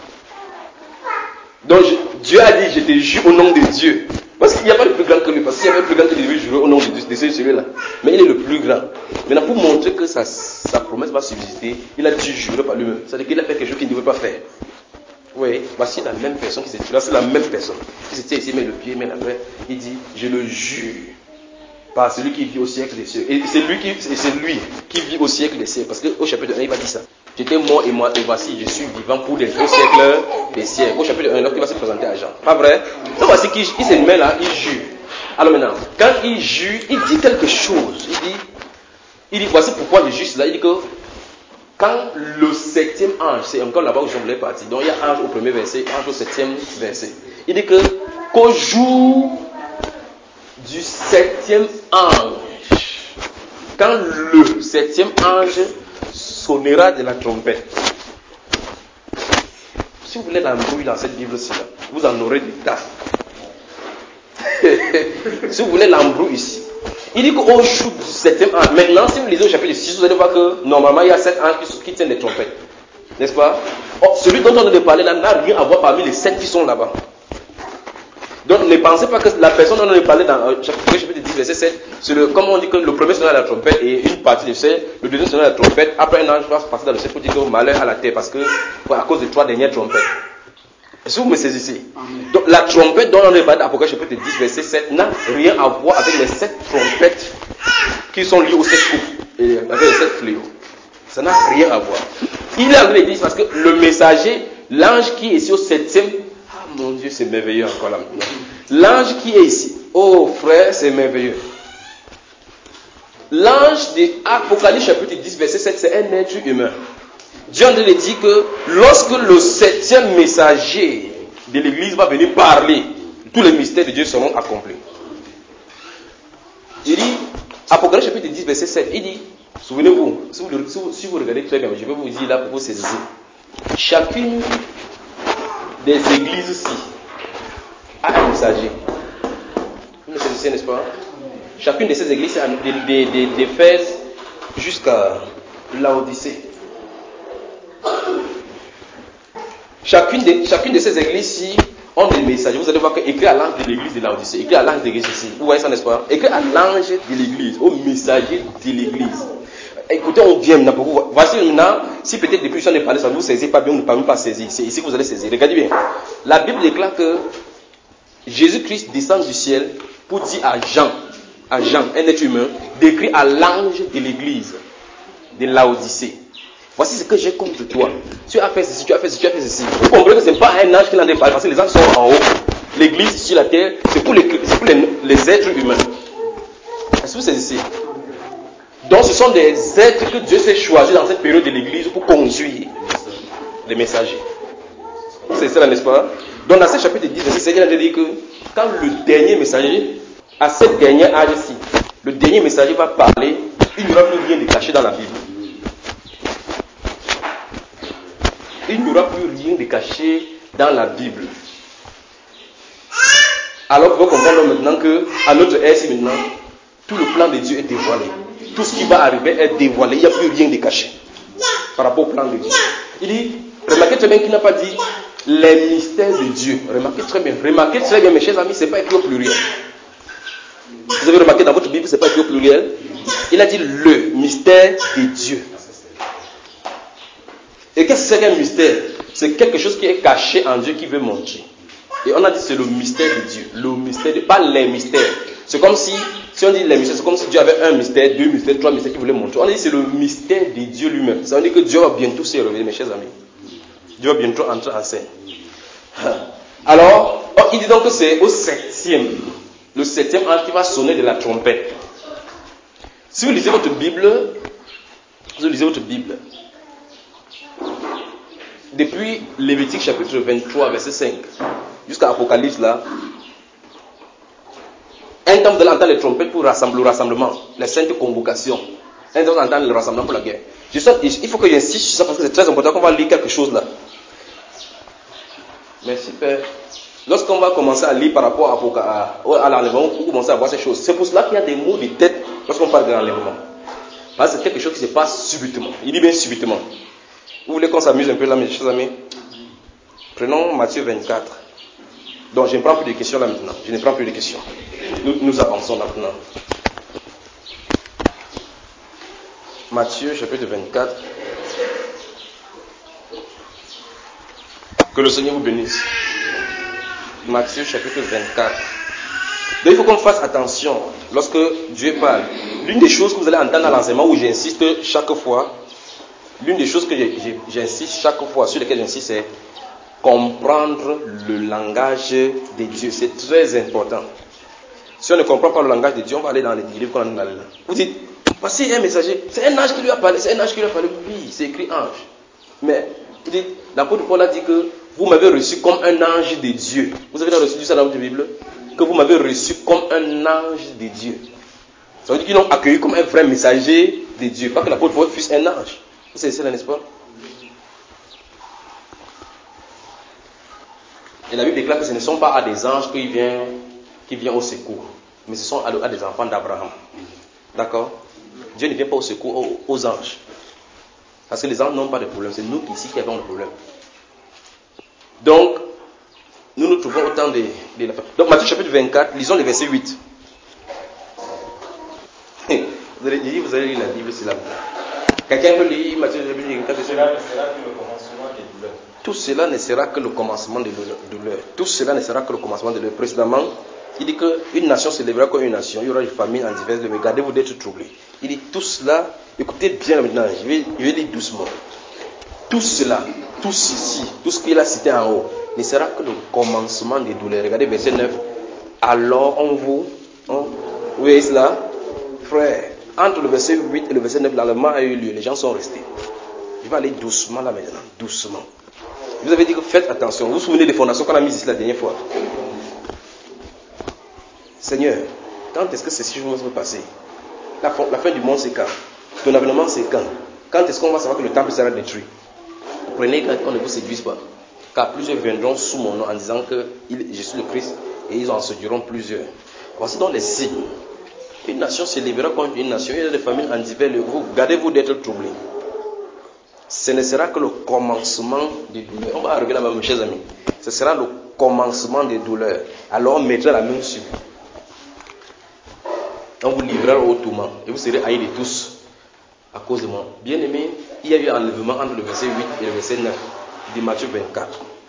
Donc Dieu a dit, je te jure au nom de Dieu. Parce qu'il n'y a pas de plus grand que lui. Parce qu'il y avait plus grand que lui, il devait jurer au nom de Dieu, de celui-là. Mais il est le plus grand. Maintenant, pour montrer que sa promesse va subsister, il a dit jurer par lui-même. C'est-à-dire qu'il a fait quelque chose qu'il ne devait pas faire. Oui, voici la même personne qui s'est tuée là, c'est la même personne qui s'est ici, met le pied, met la main, il dit, je le jure par celui qui vit au siècle des siècles. Et c'est lui qui vit au siècle des siècles, parce qu'au chapitre 1, il va dire ça. J'étais mort et voici, je suis vivant pour au siècle des siècles. Au chapitre 1, il va se présenter à Jean. Pas vrai? Donc voici qu'il se met là, il jure. Alors maintenant, quand il jure, il dit quelque chose. Il dit, voici pourquoi je jure cela. Il dit que quand le 7e ange, c'est encore là-bas où je voulais partir, donc il y a ange au premier verset, ange au 7e verset. Il dit que qu'au jour du 7e ange, quand le 7e ange sonnera de la trompette. Si vous voulez l'embrouille dans cette Bible-ci, vous en aurez des tas. Si vous voulez l'embrouille ici. Il dit qu'au jour du 7e ange, maintenant si vous lisez au chapitre 6, vous allez voir que normalement il y a 7 anges qui tiennent les trompettes. N'est-ce pas? Celui dont on vient de parler là n'a rien à voir parmi les 7 qui sont là-bas. Donc ne pensez pas que la personne dont on vient de parler dans chapitre 10, verset 7, c'est comme on dit que le premier sonne à la trompette et une partie du ciel, le deuxième sonne à la trompette, après un ange va passer dans le ciel pour dire que malheur à la terre parce que à cause des 3 dernières trompettes. Est-ce que vous me saisissez? Donc la trompette dont on est parlé d'Apocalypse chapitre 10 verset 7 n'a rien à voir avec les 7 trompettes qui sont liées aux 7 coupes et avec les 7 fléaux. Ça n'a rien à voir. Il est en l'église parce que le messager, l'ange qui est ici au 7e, ah mon Dieu c'est merveilleux encore là maintenant. L'ange qui est ici, oh frère c'est merveilleux. L'ange d'Apocalypse chapitre 10 verset 7 c'est un être humain. Dieu en dit que lorsque le 7e messager de l'église va venir parler, tous les mystères de Dieu seront accomplis. Il dit, Apocalypse chapitre 10, verset 7, il dit, souvenez-vous, si vous regardez très bien, je vais vous dire là pour vous saisir. Chacune des églises-ci a un messager. Vous me saisissez, n'est-ce pas? Chacune de ces églises, d'Éphèse jusqu'à Laodicée. Chacune de ces églises-ci ont des messages. Vous allez voir que écrit à l'ange de l'église de Laodicée, écrit à l'ange de l'église ici. Vous voyez ça, n'est-ce pas? Écrit à l'ange de l'église, au messager de l'église. Écoutez, on vient maintenant pour vous. Voici maintenant, si peut-être depuis que je parlé, ça ne vous saisissez pas bien, on ne peut même pas saisir. C'est ici que vous allez saisir. Regardez bien. La Bible déclare que Jésus-Christ descend du ciel pour dire à Jean, un être humain, d'écrire à l'ange de l'église de Laodicée. Voici ce que j'ai contre toi. Tu as fait ceci, tu as fait ceci, tu as fait ceci. Vous comprenez que ce n'est pas un ange qui l'en a parlé, parce que les anges sont en haut. L'église sur la terre, c'est pour les êtres humains. Est-ce que c'est ici? Donc ce sont des êtres que Dieu s'est choisi dans cette période de l'église pour conduire les messagers. C'est ça, n'est-ce pas? Donc dans ce chapitre 10, le Seigneur a dit que quand le dernier messager, à cette dernière âge-ci, le dernier messager va parler, il n'y aura plus rien de caché dans la Bible. Il n'y aura plus rien de caché dans la Bible. Alors, vous comprenez maintenant qu'à notre ère, maintenant, tout le plan de Dieu est dévoilé. Tout ce qui va arriver est dévoilé. Il n'y a plus rien de caché par rapport au plan de Dieu. Il dit, remarquez très bien qu'il n'a pas dit les mystères de Dieu. Remarquez très bien, mes chers amis, ce n'est pas écrit au pluriel. Vous avez remarqué dans votre Bible, ce n'est pas écrit au pluriel. Il a dit le mystère de Dieu. Et qu'est-ce que c'est qu'un mystère? C'est quelque chose qui est caché en Dieu qui veut montrer. Et on a dit c'est le mystère de Dieu. Le mystère de, pas les mystères. C'est comme si on dit les mystères, c'est comme si Dieu avait un mystère, 2 mystères, 3 mystères qu'il voulait montrer. On a dit c'est le mystère de Dieu lui-même. Ça veut dire que Dieu va bientôt se révéler, mes chers amis. Dieu va bientôt entrer en scène. Alors, il dit donc que c'est au 7e, le 7e ange qui va sonner de la trompette. Si vous lisez votre Bible, depuis Lévitique chapitre 23, verset 5, jusqu'à Apocalypse là, un temps vous allez entendre les trompettes pour le rassemblement, les saintes convocations. Un temps vous allez entendre le rassemblement pour la guerre. Il faut que j'insiste sur ça parce que c'est très important qu'on va lire quelque chose là. Merci Père. Lorsqu'on va commencer à lire par rapport à l'enlèvement, on va commencer à voir ces choses. C'est pour cela qu'il y a des mots de tête lorsqu'on parle de l'enlèvement. Parce que c'est quelque chose qui se passe subitement. Il dit bien subitement. Vous voulez qu'on s'amuse un peu là, mes chers amis? Prenons Matthieu 24. Donc je ne prends plus de questions là maintenant. Je ne prends plus de questions. Nous avançons maintenant. Matthieu chapitre 24. Que le Seigneur vous bénisse. Matthieu chapitre 24. Donc il faut qu'on fasse attention lorsque Dieu parle. L'une des choses que vous allez entendre dans l'enseignement où j'insiste chaque fois, l'une des choses que j'insiste chaque fois, sur lesquelles j'insiste, c'est comprendre le langage de Dieu. C'est très important. Si on ne comprend pas le langage de Dieu, on va aller dans les livres qu'on a dans les livres. Vous dites, voici un messager, c'est un ange qui lui a parlé, c'est un ange qui lui a parlé. Oui, c'est écrit ange. Mais vous dites, l'apôtre Paul a dit que vous m'avez reçu comme un ange de Dieu. Vous avez reçu ça dans votre Bible? Que vous m'avez reçu comme un ange de Dieu. Ça veut dire qu'ils l'ont accueilli comme un vrai messager de Dieu. Pas que l'apôtre Paul fût un ange. C'est ça, n'est-ce pas? Et la Bible déclare que ce ne sont pas à des anges qui viennent au secours, mais ce sont à des enfants d'Abraham. D'accord? Dieu ne vient pas au secours aux anges. Parce que les anges n'ont pas de problème. C'est nous ici qui avons le problème. Donc, nous nous trouvons au temps de la fin. Donc, Matthieu chapitre 24, lisons le verset 8. Vous allez lire la Bible, c'est là. Quelqu'un peut lire Matthieu chapitre 24, verset 8. Tout cela ne sera que le commencement de douleur. Tout cela ne sera que le commencement de douleur. Précédemment, il dit qu'une nation se lèvera comme une nation. Il y aura une famine en divers domaines. Gardez-vous d'être troublés. Il dit tout cela, écoutez bien maintenant, je vais lire doucement. Tout cela, tout ceci, tout ce qu'il a cité en haut, ne sera que le commencement des douleurs. Regardez verset 9. Alors vous voyez cela, frère, entre le verset 8 et le verset 9, l'enlèvement a eu lieu. Les gens sont restés. Je vais aller doucement là maintenant, doucement. Vous avez dit que faites attention. Vous vous souvenez des fondations qu'on a mises ici la dernière fois? Seigneur, quand est-ce que ces choses vont passer? La fin du monde c'est quand? Ton avènement c'est quand? Quand est-ce qu'on va savoir que le temple sera détruit? Prenez garde qu'on ne vous séduise pas. Car plusieurs viendront sous mon nom en disant que je suis le Christ et ils en séduiront plusieurs. Voici donc les signes. Une nation se lèvera contre une nation. Il y a des familles en divers lieux. Gardez-vous d'être troublés. Ce ne sera que le commencement des douleurs. On va arriver là-bas, mes chers amis. Ce sera le commencement des douleurs. Alors on mettra la main sur vous. On vous livrera au tourment. Et vous serez haïs de tous à cause de moi. Bien aimé, il y a eu un enlèvement entre le verset 8 et le verset 9 de Matthieu 24.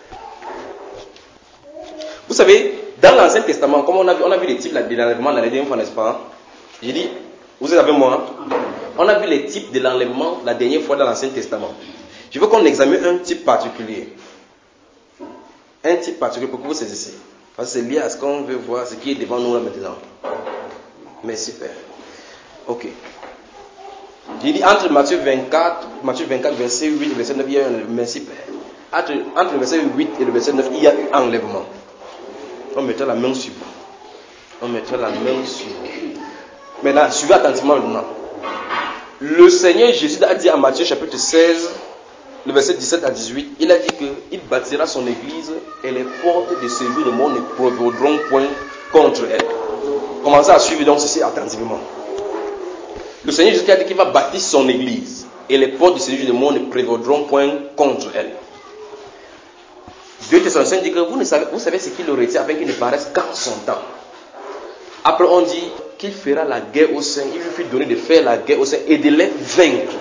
Vous savez, dans l'Ancien Testament, comme on a vu les types de l'enlèvement dans les dernières fois, n'est-ce pas? J'ai dit, vous êtes avec moi? On a vu les types de l'enlèvement la dernière fois dans l'Ancien Testament. Je veux qu'on examine un type particulier. Un type particulier pour que vous saisissiez. Parce que c'est lié à ce qu'on veut voir, ce qui est devant nous là maintenant. Merci Père. Ok. J'ai dit entre Matthieu 24, verset 8 et verset 9, il y a eu un enlèvement. Merci Père. Entre le verset 8 et le verset 9, il y a eu un enlèvement. On mettra la main sur vous. On mettra la main sur vous. Maintenant, suivez attentivement maintenant. Le Seigneur Jésus a dit à Matthieu chapitre 16, le verset 17 à 18, il a dit qu'il bâtira son église et les portes de séjour de monde ne prévaudront point contre elle. Commencez à suivre donc ceci attentivement. Le Seigneur Jésus a dit qu'il va bâtir son église et les portes de séjour de monde ne prévaudront point contre elle. 2 Thessaloniciens dit que vous savez ce qu'il aurait été afin qu'il ne paraisse qu'en son temps. Après on dit qu'il fera la guerre aux saints, il lui fit donner de faire la guerre aux saints et de les vaincre.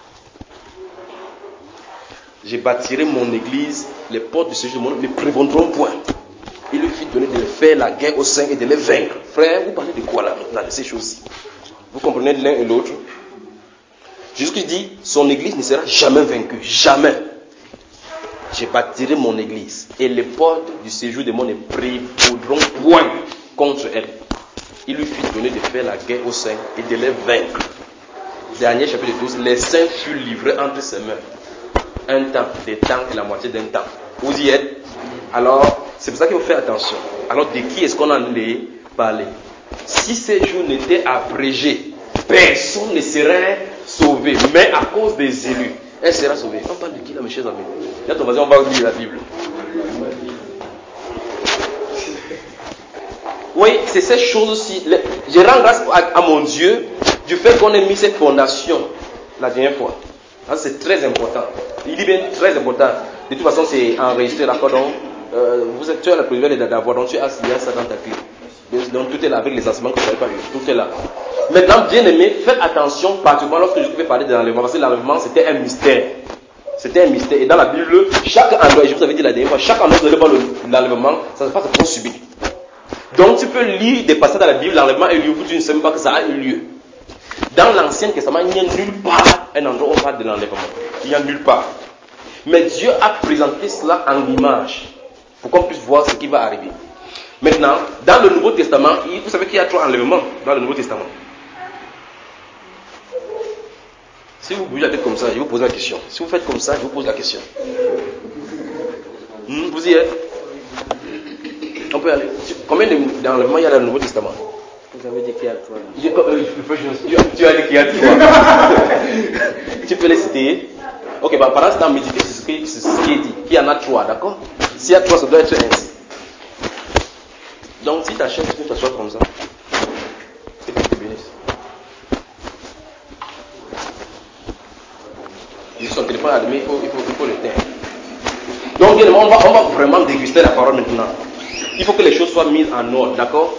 Je bâtirai mon église, les portes de ce monde ne prévaudront point. Il lui fit donner de faire la guerre aux saints et de les vaincre. Frère, vous parlez de quoi là, de ces choses-ci? Vous comprenez l'un et l'autre? Jésus-Christ dit, son église ne sera jamais vaincue. Jamais. je bâtirai mon église et les portes du séjour des morts ne prévaudront point contre elle. Il lui fit donner de faire la guerre aux saints et de les vaincre. Dernier chapitre 12, les saints furent livrés entre ses mains. Un temps, des temps et la moitié d'un temps. Vous y êtes? Alors, c'est pour ça qu'il faut faire attention. Alors, de qui est-ce qu'on en allait parler? Si ces jours n'étaient abrégés, personne ne serait sauvé. Mais à cause des élus, elle sera sauvée. On parle de qui là, mes chers amis? Là, on va lire la Bible. Oui, c'est ces choses-ci. Je rends grâce à mon Dieu du fait qu'on ait mis cette fondation la dernière fois. C'est très important. Il dit bien très important. De toute façon, c'est enregistré, d'accord? Donc, tu as la privilège d'avoir, donc tu as ça dans ta clé. Donc, tout est là avec les enseignements que tu n'avais pas vu. Tout est là. Maintenant, bien aimé, faites attention, particulièrement lorsque je vais parler de l'enlèvement, parce que l'enlèvement, c'était un mystère. C'était un mystère. Et dans la Bible, chaque endroit, je vous avais dit la dernière fois, chaque endroit où vous allez voir l'enlèvement, ça se passe de façon subite. Donc, tu peux lire des passages dans la Bible, l'enlèvement a eu lieu, tu ne sais même pas que ça a eu lieu. Dans l'Ancien Testament, il n'y a nulle part un endroit où on parle de l'enlèvement. Il n'y a nulle part. Mais Dieu a présenté cela en image pour qu'on puisse voir ce qui va arriver. Maintenant, dans le Nouveau Testament, vous savez qu'il y a 3 enlèvements dans le Nouveau Testament. Si vous bougez la tête comme ça, je vous pose la question. Si vous faites comme ça, je vous pose la question. Vous y êtes? On peut aller. Combien d'enlèvements il y a dans le Nouveau Testament? Vous avez dit qu'il y a 3. Tu as dit qu'il y a 3. Tu peux les citer? Ok, bah, pendant ce temps, méditer, c'est ce qui est dit. Il y en a 3, d'accord? S'il y a 3, ça doit être ainsi. Donc, si ta chaise, tu peux t'asseoir comme ça. Et que je te bénisse. Juste son téléphone allumé, il faut le teindre. Donc, bien, on va vraiment déguster la parole maintenant. Il faut que les choses soient mises en ordre, d'accord?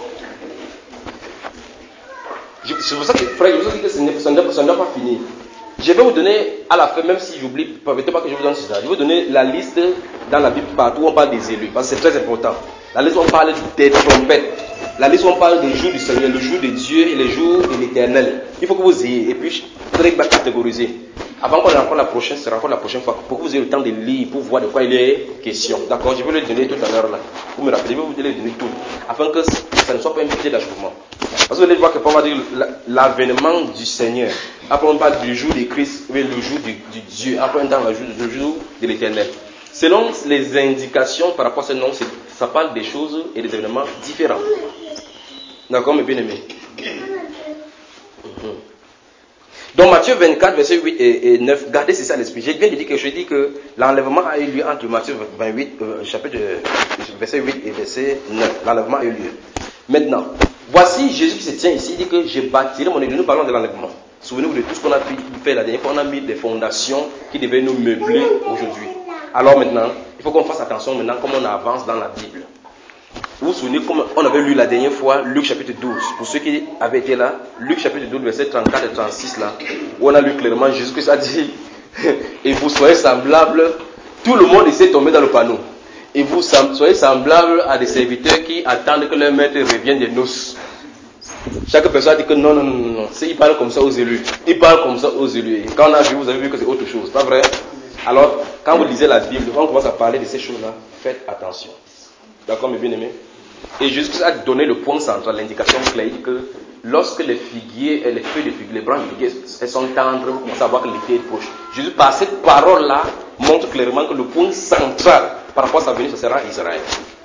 C'est pour ça que, frère, je vous dis que ça ne doit pas finir. Je vais vous donner à la fin, même si j'oublie, permettez pas que je vous donne ça. Je vais vous donner la liste dans la Bible partout où on parle des élus, parce que c'est très important. La liste où on parle des trompettes, la liste où on parle des jours du Seigneur, le jour de Dieu et les jours de l'Éternel. Il faut que vous ayez, et puis très bien catégoriser. Avant qu'on rencontre la prochaine, ce sera encore la prochaine fois, pour que vous ayez le temps de lire, pour voir de quoi il est question. D'accord? Je vais le donner tout à l'heure là. Vous me rappelez, je vais vous donner tout, afin que ça ne soit pas un petit d'achèvement. Parce que vous allez voir que Paul va dire l'avènement du Seigneur. Après on parle du jour de Christ, le jour du Dieu. Après on parle le jour de l'Éternel. Selon les indications par rapport à ce nom, ça parle des choses et des événements différents. D'accord, mes bien-aimés? Donc Matthieu 24, verset 8 et 9, gardez ceci à l'esprit. J'ai bien dit que l'enlèvement a eu lieu entre Matthieu 28, chapitre verset 8 et verset 9. L'enlèvement a eu lieu. Maintenant, voici Jésus qui se tient ici, il dit que je bâtirai mon église. Nous parlons de l'enlèvement. Souvenez-vous de tout ce qu'on a fait la dernière fois. On a mis des fondations qui devaient nous meubler aujourd'hui. Alors maintenant, il faut qu'on fasse attention maintenant comment on avance dans la Bible. Vous vous souvenez comme on avait lu la dernière fois Luc chapitre 12. Pour ceux qui avaient été là, Luc chapitre 12, verset 34 et 36 là, où on a lu clairement Jésus-Christ a dit et vous soyez semblables, tout le monde essaie de tomber dans le panneau. Et vous soyez semblables à des serviteurs qui attendent que leur maître revienne des noces. Chaque personne a dit que non. Il parle comme ça aux élus. Il parle comme ça aux élus. Et quand on a vu, vous avez vu que c'est autre chose. Pas vrai? Alors, quand vous lisez la Bible, quand on commence à parler de ces choses-là, faites attention. D'accord, mes bien-aimés? Et Jésus a donné le point central, l'indication claire que lorsque les figuiers, les feuilles de figuier, les branches de figuier, elles sont tendres, vous commencez à voir que l'été est proche. Jésus, par cette parole-là, montre clairement que le point central par rapport à sa venue, ce sera Israël.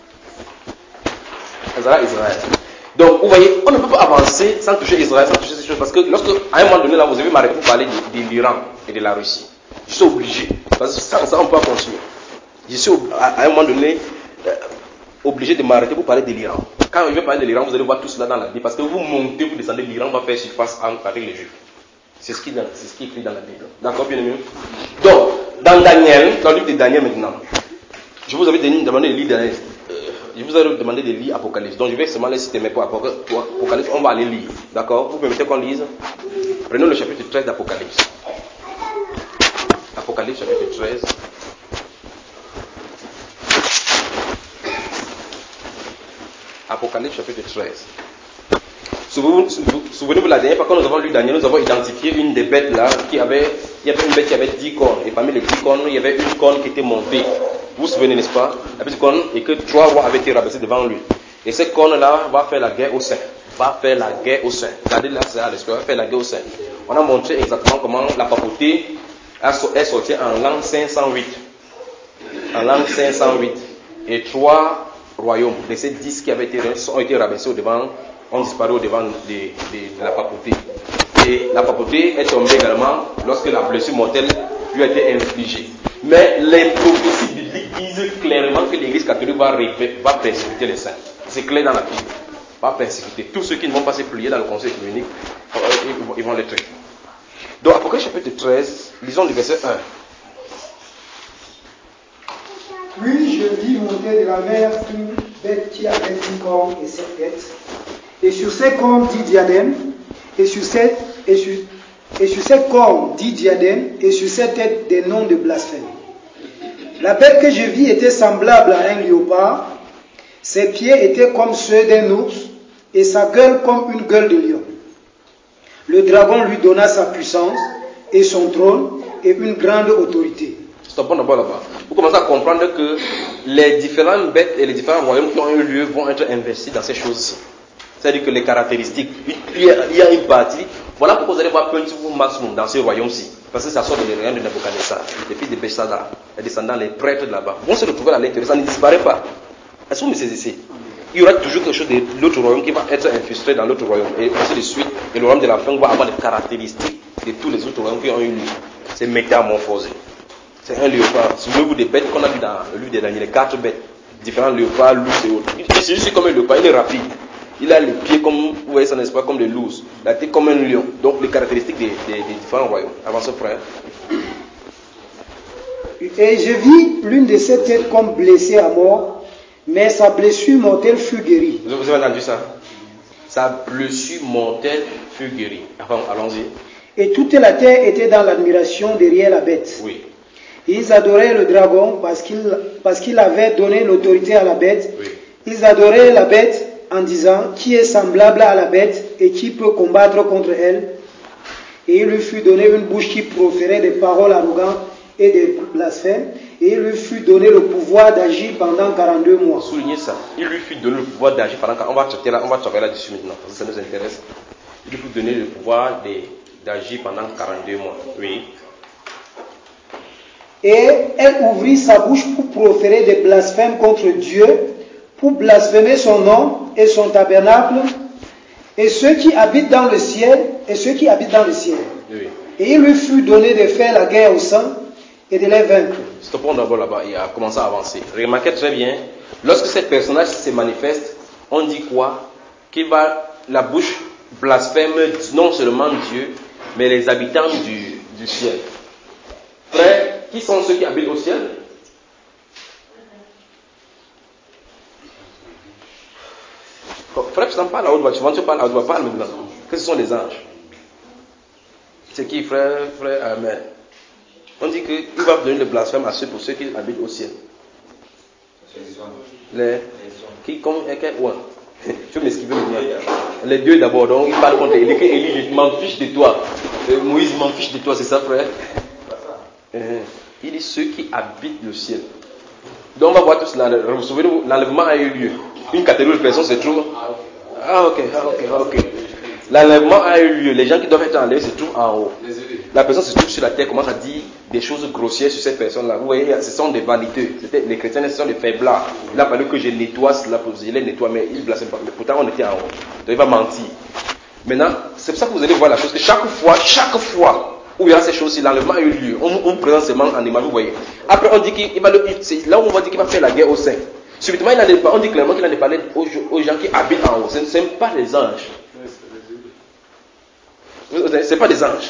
Ça sera Israël. Donc, vous voyez, on ne peut pas avancer sans toucher Israël, sans toucher ces choses, parce que lorsque, à un moment donné, là, vous avez m'arrêté pour parler de l'Iran et de la Russie. Je suis obligé, parce que sans ça, on ne peut pas continuer. Je suis, à un moment donné, obligé de m'arrêter pour parler de l'Iran. Quand je vais parler de l'Iran, vous allez voir tout cela dans la Bible, parce que vous montez, vous descendez, l'Iran va faire surface avec les Juifs. C'est ce qui est écrit dans la Bible. D'accord, bien aimé? Donc, dans Daniel, dans le livre de Daniel maintenant, je vous avais demandé de lire Daniel. Je vous ai demandé de lire Apocalypse. Donc je vais seulement les citer, mais pour Apocalypse, on va aller lire. D'accord? Vous permettez qu'on lise? Prenons le chapitre 13 d'Apocalypse. Apocalypse chapitre 13. Apocalypse chapitre 13. Souvenez-vous la dernière fois, quand nous avons lu Daniel, nous avons identifié une des bêtes là, il y avait une bête qui avait 10 cornes. Et parmi les 10 cornes, il y avait une corne qui était montée. Vous vous souvenez, n'est-ce pas? La petite corne, et que 3 rois avaient été rabaissés devant lui. Et cette corne-là va faire la guerre au sein. Va faire la guerre au sein. Regardez là, c'est à l'espoir, va faire la guerre au sein. On a montré exactement comment la papauté est sortie en l'an 508. En l'an 508. Et 3 royaumes, de ces 10 qui avaient ont été rabaissés au devant, ont disparu au devant de la papauté. Et la papauté est tombée également lorsque la blessure mortelle lui a été infligée. Mais les prophéties bibliques disent clairement que l'Église catholique va persécuter les saints. C'est clair dans la Bible. Va persécuter. Tous ceux qui ne vont pas se plier dans le conseil œcuménique, ils vont les traiter. Donc, Apocalypse chapitre 13, lisons le verset 1. Puis je vis monter de la mer une bête qui avait 10 cornes et 7 têtes. Et sur ses cornes 10 diadèmes, et sur ses cornes 10 diadèmes, et sur ses têtes des noms de blasphème. La bête que je vis était semblable à un léopard. Ses pieds étaient comme ceux d'un ours, et sa gueule comme une gueule de lion. Le dragon lui donna sa puissance, et son trône, et une grande autorité. Stoppons d'abord là-bas. Vous commencez à comprendre que les différentes bêtes et les différents royaumes qui ont eu lieu vont être investis dans ces choses-ci. C'est-à-dire que les caractéristiques, il y a une partie. Voilà pourquoi vous allez voir Pentium Maximum dans ces royaumes-ci. Parce que ça sort des réunions de Nebuchadnezzar, les fils de Bethsaida, les descendants, les prêtres de là-bas. Vont se retrouver à l'intérieur, ça ne disparaît pas. Est-ce que vous me saisissez? Il y aura toujours quelque chose de l'autre royaume qui va être infiltré dans l'autre royaume. Et ainsi de suite. Et le royaume de la fin va avoir les caractéristiques de tous les autres royaumes qui ont eu lieu. C'est métamorphosé. C'est un léopard. Souvenez-vous des bêtes qu'on a vu dans le livre des Daniel, les 4 bêtes. Différents léopards, loups et autres. C'est juste comme un léopard, il est rapide. Il a les pieds comme, vous voyez ça n'est-ce pas, comme des loups. La tête comme un lion. Donc les caractéristiques des différents royaumes. Avancez frère. Et je vis l'une de ses têtes comme blessée à mort, mais sa blessure mortelle fut guérie. Vous avez entendu ça? Sa blessure mortelle fut guérie. Allons-y. Et toute la terre était dans l'admiration derrière la bête. Oui. Ils adoraient le dragon parce qu'il avait donné l'autorité à la bête. Oui. Ils adoraient la bête en disant, qui est semblable à la bête et qui peut combattre contre elle? Et il lui fut donné une bouche qui proférait des paroles arrogantes et des blasphèmes. Et il lui fut donné le pouvoir d'agir pendant 42 mois. Soulignez ça. Il lui fut donné le pouvoir d'agir pendant 42 mois. On va travailler là-dessus maintenant, parce que ça nous intéresse. Il lui fut donné le pouvoir d'agir pendant 42 mois. Oui. Et elle ouvrit sa bouche pour proférer des blasphèmes contre Dieu, pour blasphémer son nom et son tabernacle, et ceux qui habitent dans le ciel, Oui. Et il lui fut donné de faire la guerre aux saints et de les vaincre. Stoppons d'abord là-bas, il a commencé à avancer. Remarquez très bien, lorsque ces personnages se manifestent, on dit quoi? La bouche blasphème non seulement Dieu, mais les habitants du ciel. Frère, qui sont ceux qui habitent au ciel? Frère, tu n'en parles à haute voix, tu parles à haute voix, parle maintenant. Que ce sont les anges. C'est qui, frère? Amen. On dit qu'il va donner le blasphème à ceux qui habitent au ciel. Qui comme ouais. Je vais m'esquiver maintenant. Les dieux d'abord, donc il parle contre Élie. Élie, je m'en fiche de toi. Moïse, je m'en fiche de toi, c'est ça, frère? Il dit ceux qui habitent le ciel. Donc on va voir tout cela. Vous vous souvenez, l'enlèvement a eu lieu. Une catégorie de personnes se trouve. Ok. L'enlèvement a eu lieu. Les gens qui doivent être enlevés se trouvent en haut. La personne se trouve sur la terre, commence à dire des choses grossières sur cette personne-là. Vous voyez, ce sont des vaniteux. Les chrétiens, ce sont des faiblards. Il a fallu que je nettoie cela pour je les nettoie, mais il ne blasphème pas. Mais pourtant, on était en haut. Donc il va mentir. Maintenant, c'est pour ça que vous allez voir la chose, que chaque fois où il y a ces choses-ci, l'enlèvement a eu lieu. On présente seulement en image, vous voyez. Après, on dit qu'il va c'est là où on va dire qu'il va faire la guerre aux saints. Subitement, on dit clairement qu'il en a parlé aux gens qui habitent en haut. Ce ne sont pas des anges. Ce n'est pas des anges.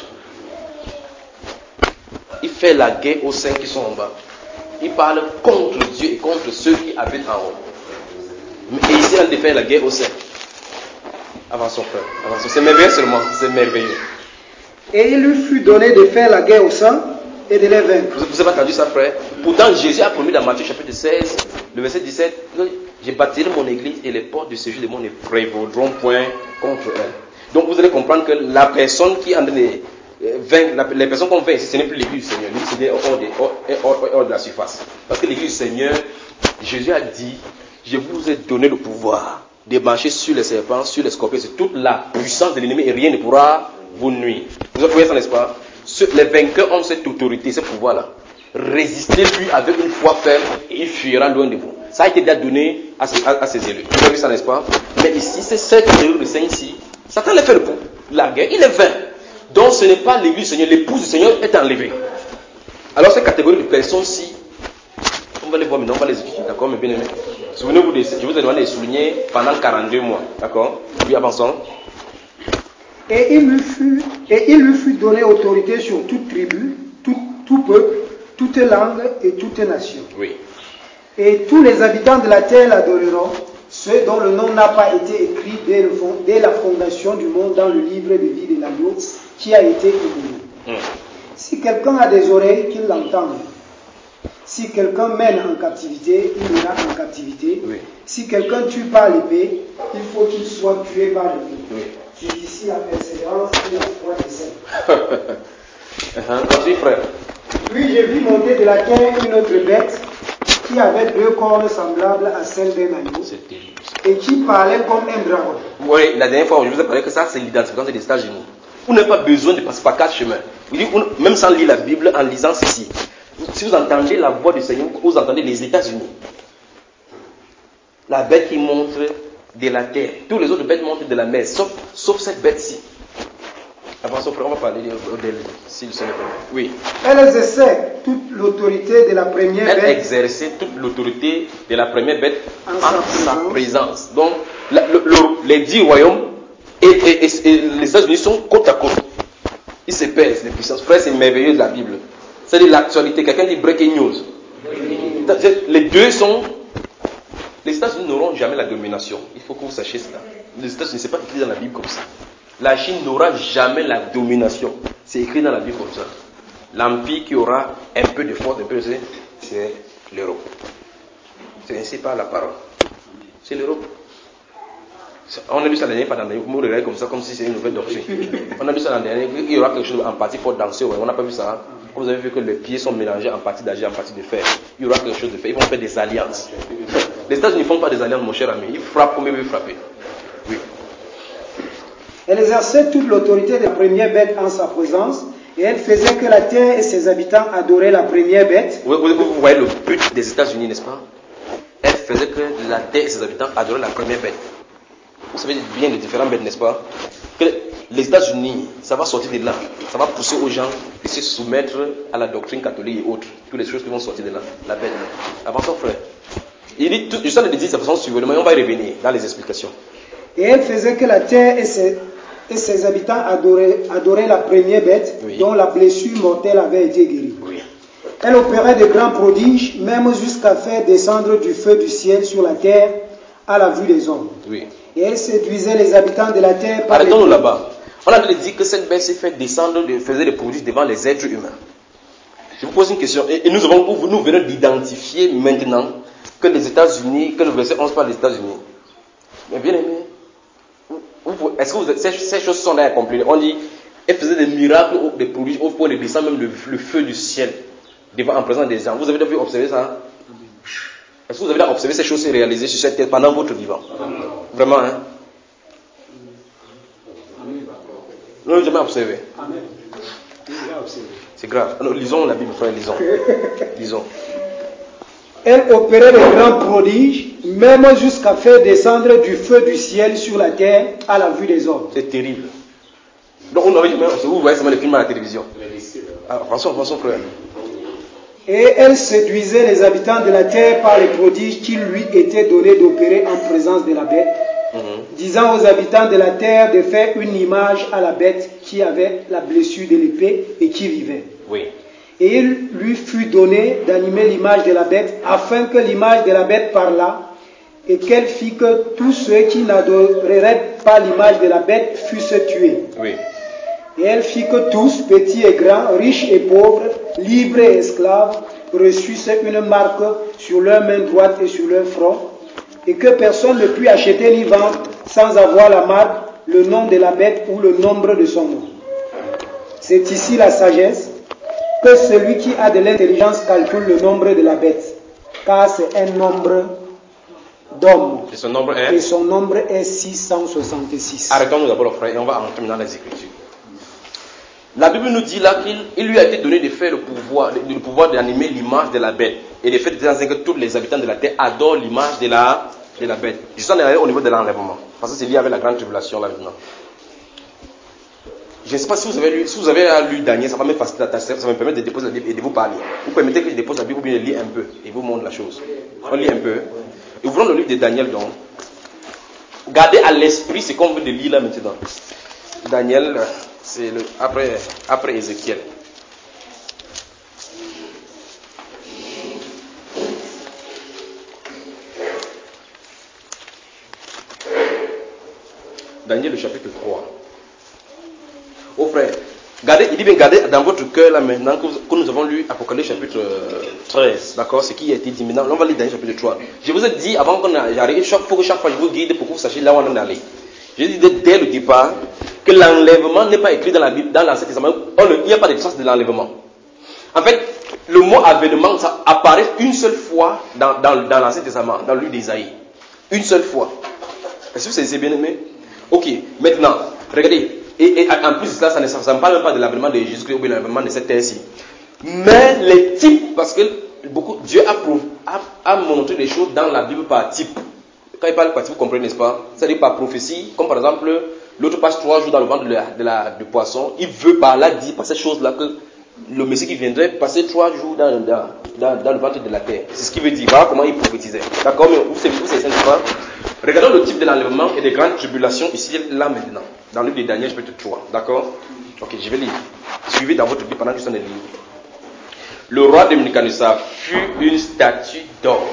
Il fait la guerre aux saints qui sont en bas. Il parle contre Dieu et contre ceux qui habitent en haut. Et ici, on fait la guerre aux saints. Avançons, frère. Avançons. C'est merveilleux seulement. C'est merveilleux. Et il lui fut donné de faire la guerre aux saints et de les vaincre. Vous avez entendu ça, frère? Pourtant, Jésus a promis dans Matthieu chapitre 16, le verset 17, je bâtirai mon église et les portes du séjour du monde ne prévaudront point contre elle. Donc vous allez comprendre que la personne qui est en train les personnes qu'on vainc, ce n'est plus l'église du Seigneur. L'église est hors de la surface. Parce que l'église du Seigneur, Jésus a dit, je vous ai donné le pouvoir de marcher sur les serpents, sur les scorpions, sur toute la puissance de l'ennemi et rien ne pourra vous nuire. Vous voyez ça, n'est-ce pas? Les vainqueurs ont cette autorité, ce pouvoir-là. Résistez-lui avec une foi ferme et il fuira loin de vous. Ça a été déjà donné à ses élus. Vous avez vu ça, n'est-ce pas? Mais ici, c'est cette élus de Seigneur ici. Satan les fait le coup. La guerre, il est vain. Donc ce n'est pas l'église du Seigneur, l'épouse du Seigneur est enlevée. Alors cette catégorie de personnes-ci, on va les voir maintenant, on va les étudier, d'accord, mes bien-aimés. Souvenez-vous, je vous ai demandé de les souligner pendant 42 mois, d'accord? Oui, avançons. Et il lui fut donné autorité sur toute tribu, tout peuple, toute langue et toute nation. Oui. Et tous les habitants de la terre l'adoreront, ceux dont le nom n'a pas été écrit dès la fondation du monde dans le livre de vie de l'agneau qui a été élu. Si quelqu'un a des oreilles, qu'il l'entende. Si quelqu'un mène en captivité, il ira en captivité. Oui. Si quelqu'un tue par l'épée, il faut qu'il soit tué par l'épée. Oui. C'est ici la persévérance et la foi des saints. Continue, frère. Puis j'ai vu monter de la terre une autre bête qui avait 2 cornes semblables à celles d'un agneau et qui parlait comme un dragon. Oui, la dernière fois, je vous ai parlé que ça, c'est l'identification des États-Unis. Vous n'avez pas besoin de passer par 4 chemins. Même sans lire la Bible, en lisant ceci, si vous entendez la voix du Seigneur, vous entendez les États-Unis. La bête qui montre de la terre. Tous les autres bêtes montrent de la mer, sauf cette bête-ci. Avant ça, on va parler d'elle, si le Seigneur peut. Oui. Elle exerçait toute l'autorité de la première bête. Elle exerçait toute l'autorité de la première bête en sa présence. Donc, les 10 royaumes et les États-Unis sont côte à côte. Ils se pèsent, les puissances. Frère, c'est merveilleux de la Bible. C'est-à-dire l'actualité. Quelqu'un dit breaking news. Les deux sont. Les États-Unis n'auront jamais la domination. Il faut que vous sachiez cela. Les États-Unis, ce n'est pas écrit dans la Bible comme ça. La Chine n'aura jamais la domination. C'est écrit dans la Bible comme ça. L'empire qui aura un peu de force, c'est l'Europe. C'est ainsi par la parole. C'est l'Europe. On a vu ça la dernière fois dans les mots de comme ça, comme si c'était une nouvelle doctrine. On a vu ça la dernière fois, il y aura quelque chose en partie pour danser. Ouais. On n'a pas vu ça. Hein? Vous avez vu que les pieds sont mélangés en partie d'argent, en partie de fer. Il y aura quelque chose de fait. Ils vont faire des alliances. Les États-Unis ne font pas des alliances, mon cher ami. Ils frappent comme ils veulent frapper. Oui. Elle exerçait toute l'autorité de la première bête en sa présence, et elle faisait que la terre et ses habitants adoraient la première bête. Vous voyez le but des États-Unis, n'est-ce pas? Elle faisait que la terre et ses habitants adoraient la première bête. Vous savez bien les différentes bêtes, n'est-ce pas? Que les États-Unis, ça va sortir de là. Ça va pousser aux gens de se soumettre à la doctrine catholique et autres. Toutes les choses qui vont sortir de là. La bête. Avançons, frère. Il dit, je suis en train de dire de façon suivante, mais on va y revenir dans les explications. Et elle faisait que la terre et ses habitants adoraient la première bête, oui, dont la blessure mortelle avait été guérie. Oui. Elle opérait de grands prodiges, même jusqu'à faire descendre du feu du ciel sur la terre à la vue des hommes. Oui. Et elle séduisait les habitants de la terre par Arrêtons-nous là-bas. On a dit que cette bête s'est fait descendre, faisait des prodiges devant les êtres humains. Je vous pose une question. Et nous venons d'identifier maintenant que les États-Unis, que le verset 11 parle des États-Unis. Mais bien aimé, est-ce que ces choses sont là accomplies? On dit, elle faisait des miracles, des prodiges, au point de descendre même le feu du ciel en présence des gens. Vous avez déjà observé ça? Est-ce que vous avez déjà observé ces choses se réaliser sur cette terre pendant votre vivant? Vraiment, hein? Nous n'avons jamais observé. C'est grave. Alors, lisons la Bible, frère, lisons. Elle opérait de grands prodiges, même jusqu'à faire descendre du feu du ciel sur la terre à la vue des hommes. C'est terrible. Donc, on n'avait jamais observé. Vous voyez seulement les films à la télévision. Avançons, frère. Et elle séduisait les habitants de la terre par les prodiges qui lui étaient donnés d'opérer en présence de la bête, disant aux habitants de la terre de faire une image à la bête qui avait la blessure de l'épée et qui vivait. Oui. Et il lui fut donné d'animer l'image de la bête, afin que l'image de la bête parlât, et qu'elle fit que tous ceux qui n'adoreraient pas l'image de la bête fussent tués. Oui. Et elle fit que tous, petits et grands, riches et pauvres, libres et esclaves, reçussent une marque sur leur main droite et sur leur front, et que personne ne put acheter ni vendre sans avoir la marque, le nom de la bête ou le nombre de son nom. C'est ici la sagesse, que celui qui a de l'intelligence calcule le nombre de la bête, car c'est un nombre d'hommes. Et son nombre est? Et son nombre est 666. Arrêtons-nous d'abord, frère, et on va entrer maintenant dans les Écritures. La Bible nous dit là qu'il lui a été donné de faire le pouvoir d'animer l'image de la bête. Et de fait que tous les habitants de la terre adorent l'image de la bête. Juste en arrière au niveau de l'enlèvement. Parce que c'est lié avec la grande tribulation là maintenant. Je ne sais pas si vous avez lu Daniel, ça va me faciliter, ça va me permettre de déposer la Bible et de vous parler. Vous permettez que je dépose la Bible ou bien je lis un peu et vous montre la chose. On lit un peu. Et ouvrons le livre de Daniel donc. Gardez à l'esprit ce qu'on veut de lire là maintenant. Daniel, c'est après Ézéchiel. Daniel, le chapitre 3. Oh frère, il dit bien gardez dans votre cœur là maintenant que nous avons lu Apocalypse chapitre 13, d'accord, ce qui a été dit maintenant, on va lire Daniel chapitre 3. Je vous ai dit avant qu'on arrive, chaque fois je vous guide pour que vous sachiez là où on est allé. J'ai dit dès le départ que l'enlèvement n'est pas écrit dans la Bible, dans l'Ancien Testament, il n'y a pas de trace de l'enlèvement. En fait, le mot avènement, ça apparaît une seule fois dans l'Ancien Testament, dans le livre d'Isaïe. Une seule fois. Est-ce que c'est bien aimé? Ok, maintenant, regardez. Et en plus de cela, ça ne parle même pas de l'avènement de Jésus-Christ ou de l'avènement de cette terre-ci. Mais les types, parce que Dieu a montré les choses dans la Bible par type. Quand il parle par type, vous comprenez, n'est-ce pas? C'est-à-dire par prophétie, comme par exemple, l'autre passe 3 jours dans le ventre du poisson. Il veut par là dire, par cette chose-là, que le Messie qui viendrait passer 3 jours dans le ventre de la terre. C'est ce qu'il veut dire. Voilà comment il prophétisait. D'accord? Mais vous savez, c'est ça. Regardons le type de l'enlèvement et des grandes tribulations ici, là maintenant, dans le livre de Daniel, chapitre 3. D'accord? Ok, je vais lire. Suivez dans votre Bible pendant que je suis en train de lire. Le roi de Nebuchadnezzar fut une statue d'or.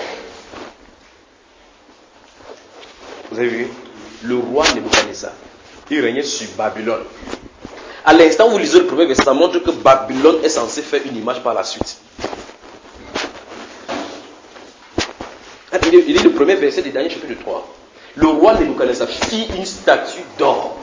Vous avez vu? Le roi Nebuchadnezzar, il régnait sur Babylone. À l'instant où vous lisez le premier verset, ça montre que Babylone est censé faire une image par la suite. Il est le premier verset de Daniel chapitre 3. Le roi Nebuchadnezzar fit une statue d'or.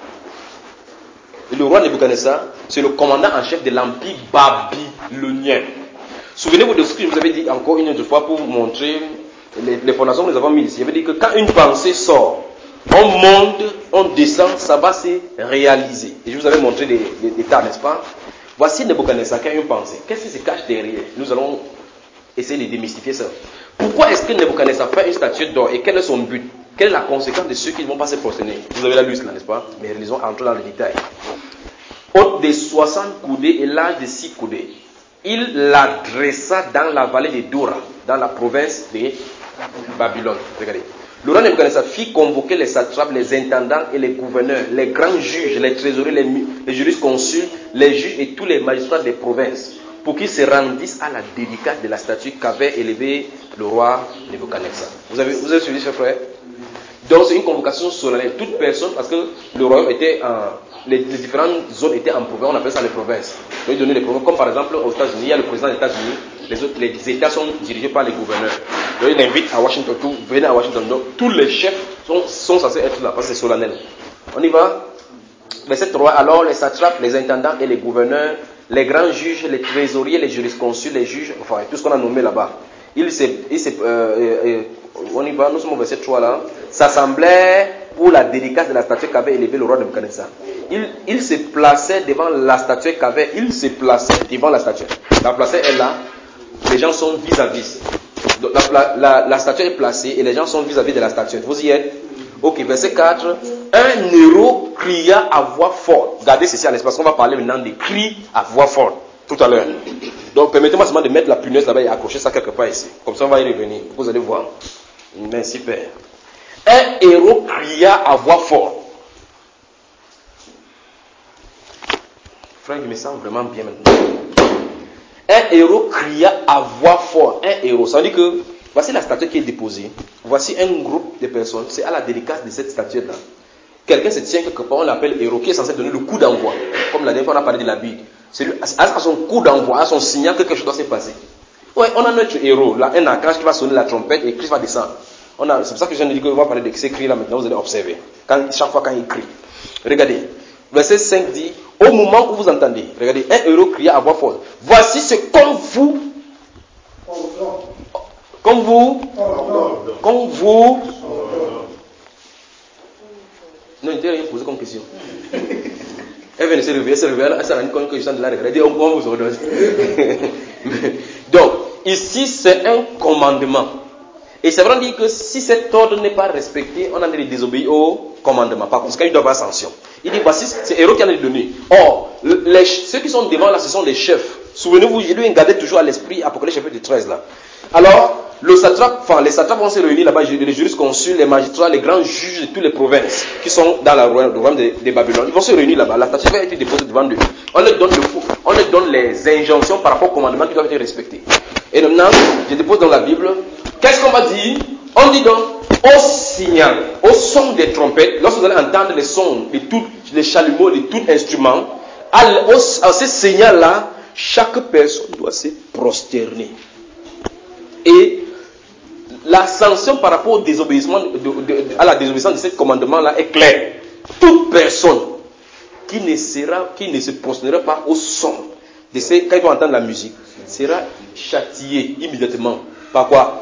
Et le roi Nebuchadnezzar, c'est le commandant en chef de l'empire babylonien. Souvenez-vous de ce que je vous avais dit encore une autre fois pour vous montrer les fondations que nous avons mises ici. Il veut dire que quand une pensée sort, on monte, on descend, ça va se réaliser. Et je vous avais montré des tas, n'est-ce pas? Voici Nebuchadnezzar qui a une pensée. Qu'est-ce qui se cache derrière? Nous allons essayer de démystifier ça. Pourquoi est-ce que Nebuchadnezzar fait une statue d'or et quel est son but? Quelle est la conséquence de ceux qui ne vont pas se prosterner? Vous avez la liste là, n'est-ce pas? Mais lisons entrer dans le détail. Haute de 60 coudées et large de 6 coudées. Il la dressa dans la vallée de Dora, dans la province de Babylone. Regardez. Le roi Nebuchadnezzar fit convoquer les satrapes, les intendants et les gouverneurs, les grands juges, les trésoriers, les jurisconsuls, les juges et tous les magistrats des provinces, pour qu'ils se rendissent à la dédicace de la statue qu'avait élevée le roi Nebuchadnezzar. Vous avez suivi ce frère? Donc c'est une convocation solennelle. Toute personne, parce que le royaume était les différentes zones étaient en province, on appelle ça les provinces. Donc ils donnaient les provinces, comme par exemple aux États-Unis, il y a le président des États-Unis, les États sont dirigés par les gouverneurs. Donc il invite à Washington, venez à Washington. Donc tous les chefs sont censés être là, parce que c'est solennel. On y va. Verset 3. Alors les satrapes, les intendants et les gouverneurs, les grands juges, les trésoriers, les jurisconsuls, les juges, enfin tout ce qu'on a nommé là-bas. On y va, nous sommes au verset 3 là. S'assemblaient pour la dédicace de la statue qu'avait élevée le roi de Nebuchadnezzar. Il se plaçait devant la statue qu'avait. Il se plaçait devant la statue. La statue est là. Les gens sont vis-à-vis. Donc, la statue est placée et les gens sont vis-à-vis de la statue. Vous y êtes? Ok, verset 4. Un héros cria à voix forte. Regardez ceci à l'espace. On va parler maintenant des cris à voix forte tout à l'heure. Donc permettez-moi seulement de mettre la punaise là-bas et accrocher ça quelque part ici. Comme ça on va y revenir. Vous allez voir. Merci Père. Un héros cria à voix forte. Frère, je me sens vraiment bien maintenant. Un héros cria à voix forte. Un héros. Ça veut dire que voici la statue qui est déposée. Voici un groupe de personnes. C'est à la dédicace de cette statue-là. Quelqu'un se tient quelque part, on l'appelle héros, qui est censé donner le coup d'envoi. Comme la dernière fois on a parlé de la Bible. C'est lui, à son coup d'envoi, à son signal que quelque chose doit se passer. Ouais, on a notre héros, là, un archange qui va sonner la trompette et Christ va descendre. C'est pour ça que je viens de dire qu'on va parler de ces cris là maintenant, vous allez observer. Chaque fois quand il crie. Regardez. verset 5 dit, au moment où vous entendez, regardez, un héros cria à voix forte, voici ce qu'on vous, non, il n'était rien posé comme question. Elle vient de se réveiller, elle s'est rendue compte que je suis en train de la regarder, on vous ordonne. Donc, ici, c'est un commandement. Et c'est vrai de dire que si cet ordre n'est pas respecté, on a de désobéir au commandement. Par conséquent, il doit y avoir sanction. Il dit, voici, c'est héros qui en a donné. Or, ceux qui sont devant là, ce sont les chefs. Souvenez-vous, je lui gardais toujours à l'esprit Apocalypse chapitre 13 là. Alors, les satrapes vont se réunir là-bas, les jurisconsuls, les magistrats, les grands juges de toutes les provinces qui sont dans le royaume de Babylone. Ils vont se réunir là-bas. La statue va être déposée devant eux. On leur donne les injonctions par rapport au commandement qui doivent être respectés. Et maintenant, je dépose dans la Bible. Qu'est-ce qu'on va dire? On dit donc, au signal, au son des trompettes, lorsque vous allez entendre les sons de tous les chalumeaux, de tout instrument, à ce signal-là, chaque personne doit se prosterner. Et la sanction par rapport au désobéissement, à la désobéissance de ce commandement-là est claire. Toute personne qui ne se prosternera pas au son de ces, quand ils vont entendre la musique, sera châtiée immédiatement. Par quoi?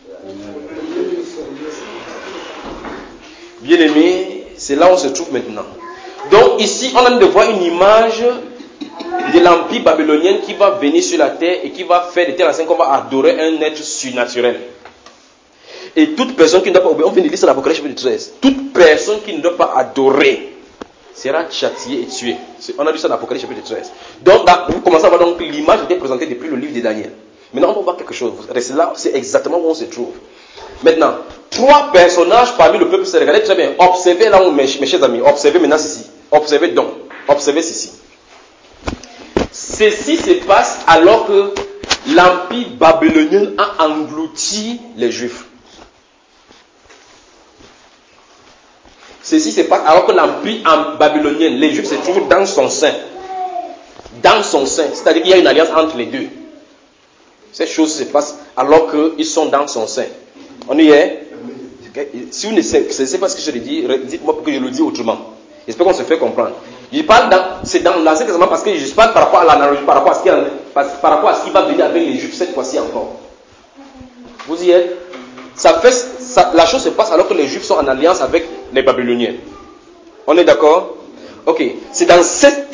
Bien-aimé, c'est là où on se trouve maintenant. Donc ici, on a de voir une image de l'empire babylonien qui va venir sur la terre et qui va faire de telle façon qu'on va adorer un être surnaturel. Et toute personne qui ne doit pas obéir, on vient de lire ça dans l'Apocalypse chapitre 13, toute personne qui ne doit pas adorer sera châtiée et tuée. On a lu ça dans l'Apocalypse chapitre 13. Donc là, vous commencez à voir donc l'image qui était présentée depuis le livre de Daniel. Maintenant, on va voir quelque chose. Restez là, c'est exactement où on se trouve. Maintenant, 3 personnages parmi le peuple se regardez très bien. Observez là où, mes chers amis, observez maintenant ceci. Observez donc. Observez ceci. Ceci se passe alors que l'empire babylonien a englouti les Juifs. Ceci se passe alors que l'empire babylonien, les Juifs se trouvent dans son sein. Dans son sein. C'est-à-dire qu'il y a une alliance entre les deux. Ces choses se passent alors qu'ils sont dans son sein. On y est? Si vous ne savez pas ce que je dis, dites-moi pour que je le dise autrement. J'espère qu'on se fait comprendre. Je parle c'est dans l'Ancien Testament parce que je parle par rapport à l'analogie, par rapport à ce qui va venir avec les Juifs cette fois-ci encore. Vous y êtes? La chose se passe alors que les Juifs sont en alliance avec les Babyloniens. On est d'accord? Ok. C'est dans